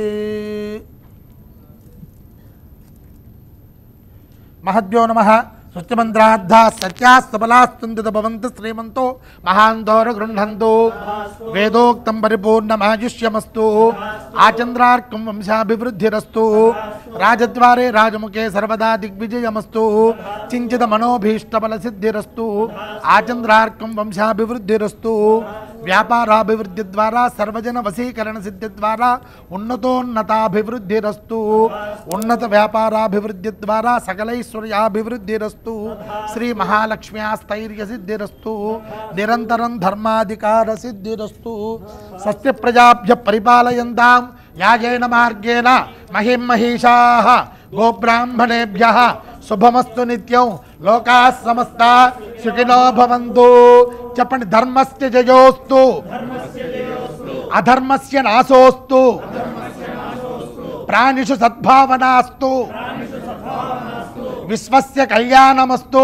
महद्यो नमः सत्यमन्त्राद्धा सत्यास्तबलास्तुन्दित भवन्तु श्रीमन्तो महान्तोर गृह्णन्तु वेदोक्तं परिपूर्णमायुष्यमस्तु आचन्द्रार्कं वंशाभिवृद्धिरस्तु राजद्वारे राजमुखे सर्वदा दिग्विजयमस्तु चिञ्चित मनोभीष्टबलसिद्धिरस्तु आचन्द्रार्कं वंशाभिवृद्धिरस्तु వ్యాపారాభివృద్ధి ద్వారా సర్వజన వశీకరణ సిద్ధి ద్వారా ఉన్నతోన్నతాభివృద్ధిరస్తు ఉన్నత వ్యాపారాభివృద్ధి ద్వారా సకలైశ్వర్యాభివృద్ధిరస్తు శ్రీ మహాలక్ష్మ్యా స్థైర్య సిద్ధిరస్తు నిరంతరం ధర్మాధికార సిద్ధిరస్తు సస్య ప్రజాభ్య పరిపాలయంతాం యాజేన మార్గేణ మహిం మహిషాః గోబ్రాహ్మణేభ్యః శుభమస్తు నిత్యం లోకాః సమస్తాః సుఖినో భవంతు. చెప్పండి. ధర్మస్య జయోస్తు అధర్మస్య నాశోస్తు ప్రాణిషు సద్భావనాస్తు విశ్వస్య కళ్యాణమస్తు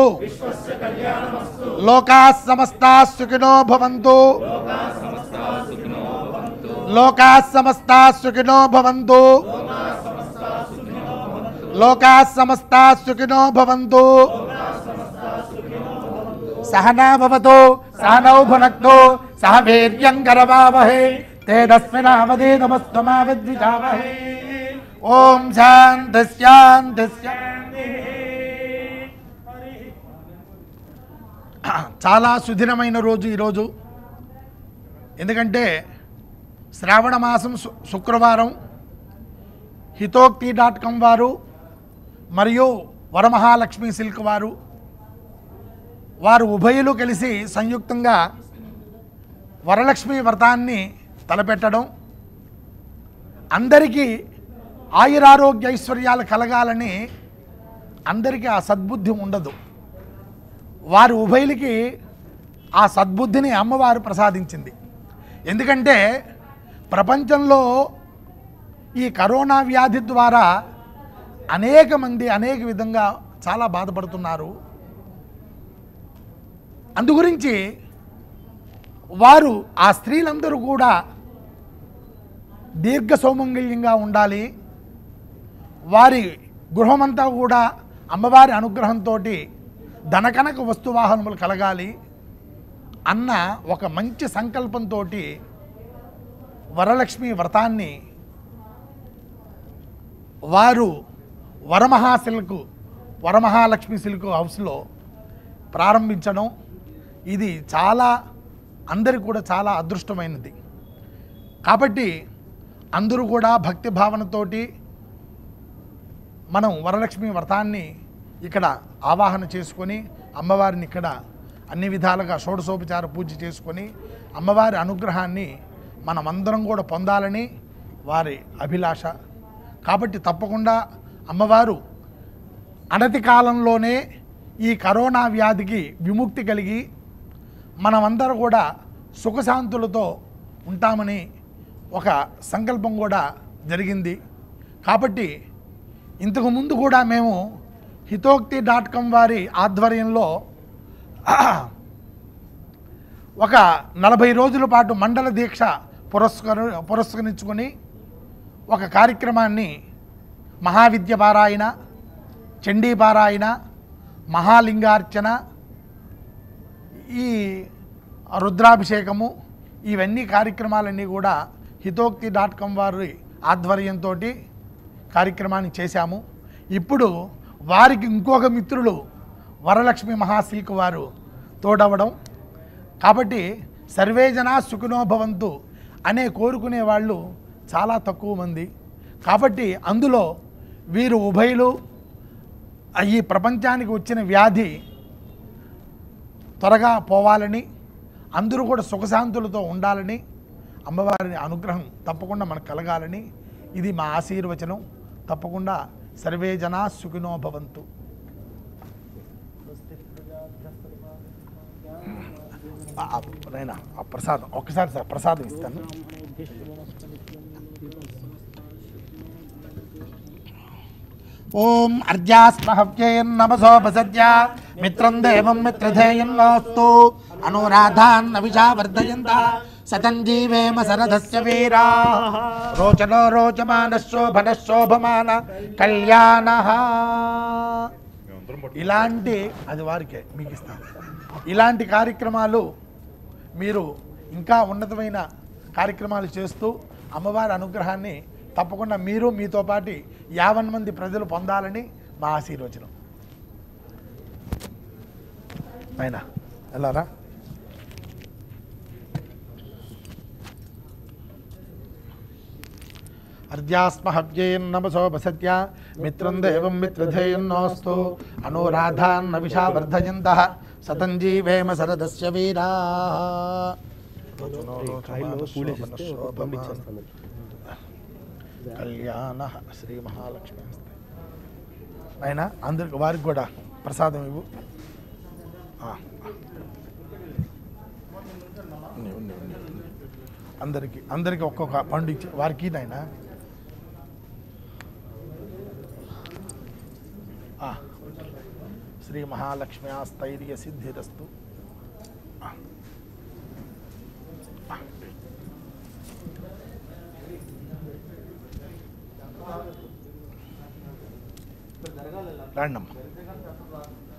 లోకాః సమస్తాః సుఖినో భవంతు. లోకాః సమస్తాః సుఖినో భవంతు. లోకాః సమస్తాః సుఖినో భవంతు. సహనా భవతు సహనౌ భునక్తు సహ వీర్యం కరవావహై తేజస్వినావధీతమస్తు మా విద్విషావహై. ఓం శాంతి శాంతి శాంతి. చాలా సుదినమైన రోజు ఈరోజు. ఎందుకంటే శ్రావణ మాసం శుక్రవారం hitokti.com వారు మరియు వరమహాలక్ష్మి సిల్క్ వారు ఉభయులు కలిసి సంయుక్తంగా వరలక్ష్మి వ్రతాన్ని తలపెట్టడం, అందరికీ ఆయురారోగ్య ఐశ్వర్యాలు కలగాలని అందరికీ ఆ సద్బుద్ధి ఉండదు. వారి ఉభయులకి ఆ సద్బుద్ధిని అమ్మవారు ప్రసాదించింది. ఎందుకంటే ప్రపంచంలో ఈ కరోనా వ్యాధి ద్వారా అనేక మంది అనేక విధంగా చాలా బాధపడుతున్నారు. అందుగురించి వారు ఆ స్త్రీలందరూ కూడా దీర్ఘ సౌమంగళ్యంగా ఉండాలి, వారి గృహమంతా కూడా అమ్మవారి అనుగ్రహంతో ధనకనక వస్తువాహనములు కలగాలి అన్న ఒక మంచి సంకల్పంతో వరలక్ష్మి వ్రతాన్ని వారు వరమహాలక్ష్మి సిల్క్ హౌస్లో ప్రారంభించడం ఇది చాలా అందరికి కూడా చాలా అదృష్టమైనది. కాబట్టి అందరూ కూడా భక్తి భావనతోటి మనం వరలక్ష్మి వ్రతాన్ని ఇక్కడ ఆవాహన చేసుకొని అమ్మవారిని ఇక్కడ అన్ని విధాలుగా షోడశోపచార పూజ చేసుకొని అమ్మవారి అనుగ్రహాన్ని మనమందరం కూడా పొందాలని వారి అభిలాష. కాబట్టి తప్పకుండా అమ్మవారు అనతి కాలంలోనే ఈ కరోనా వ్యాధికి విముక్తి కలిగి మనమందరం కూడా సుఖశాంతులతో ఉంటామని ఒక సంకల్పం కూడా జరిగింది. కాబట్టి ఇంతకుముందు కూడా మేము hitokti.com వారి ఆధ్వర్యంలో ఒక 40 రోజుల పాటు మండల దీక్ష పురస్కరించుకొని ఒక కార్యక్రమాన్ని మహావిద్య పారాయణ, చండీ పారాయణ, మహాలింగార్చన, ఈ రుద్రాభిషేకము, ఇవన్నీ కార్యక్రమాలన్నీ కూడా hitokti.com వారి ఆధ్వర్యంతో కార్యక్రమాన్ని చేశాము. ఇప్పుడు వారికి ఇంకొక మిత్రులు వరలక్ష్మి మహాసిల్క్ వారు తోడవడం, కాబట్టి సర్వే జనా సుఖినో భవంతు అనే కోరుకునే వాళ్ళు చాలా తక్కువ మంది. కాబట్టి అందులో వీరు ఉభయులు ఈ ప్రపంచానికి వచ్చిన వ్యాధి త్వరగా పోవాలని, అందరూ కూడా సుఖశాంతులతో ఉండాలని, అమ్మవారి అనుగ్రహం తప్పకుండా మనకు కలగాలని ఇది మా ఆశీర్వచనం. తప్పకుండా సర్వే జనా సుఖినో భవంతు. ఆ ప్రసాదం ఒక్కసారి సార్ ప్రసాదం ఇస్తాను. ఓం అర్జాస్మహవ్యైర్నమసోపసద్య మిత్రం దేవం మిత్రధేయన్నోస్తు అనురాధాన్ అవిషావర్ధయంత సతం జీవేమ సరథస్య వీరా రోచనో రోచమాన శోభన శోభమాన కళ్యాణ. ఇలాంటి అది వారికే మీకు ఇస్తాను. ఇలాంటి కార్యక్రమాలు మీరు ఇంకా ఉన్నతమైన కార్యక్రమాలు చేస్తూ అమ్మవారి అనుగ్రహాన్ని తప్పకుండా మీరు మీతో పాటు 50 మంది ప్రజలు పొందాలని మా ఆశీర్వచనం. పైన వెళ్ళారా? अर्ध्यास्महव्येन्नमसोपसत्य मित्रं देवं मित्रधेयन्नोऽस्तु अनुराधान्न विषा वर्धयन्तः सतं जीवेम शरदस्य वीराः కళ్యాణ శ్రీ మహాలక్ష్మి ఆయన అందరికి వారికి కూడా ప్రసాదం ఇవ్వు అందరికి ఒక్కొక్క పండు ఇచ్చి వారికి నాయన శ్రీ మహాలక్ష్మి స్థైర్య సిద్ధిరస్తు రండమ్మా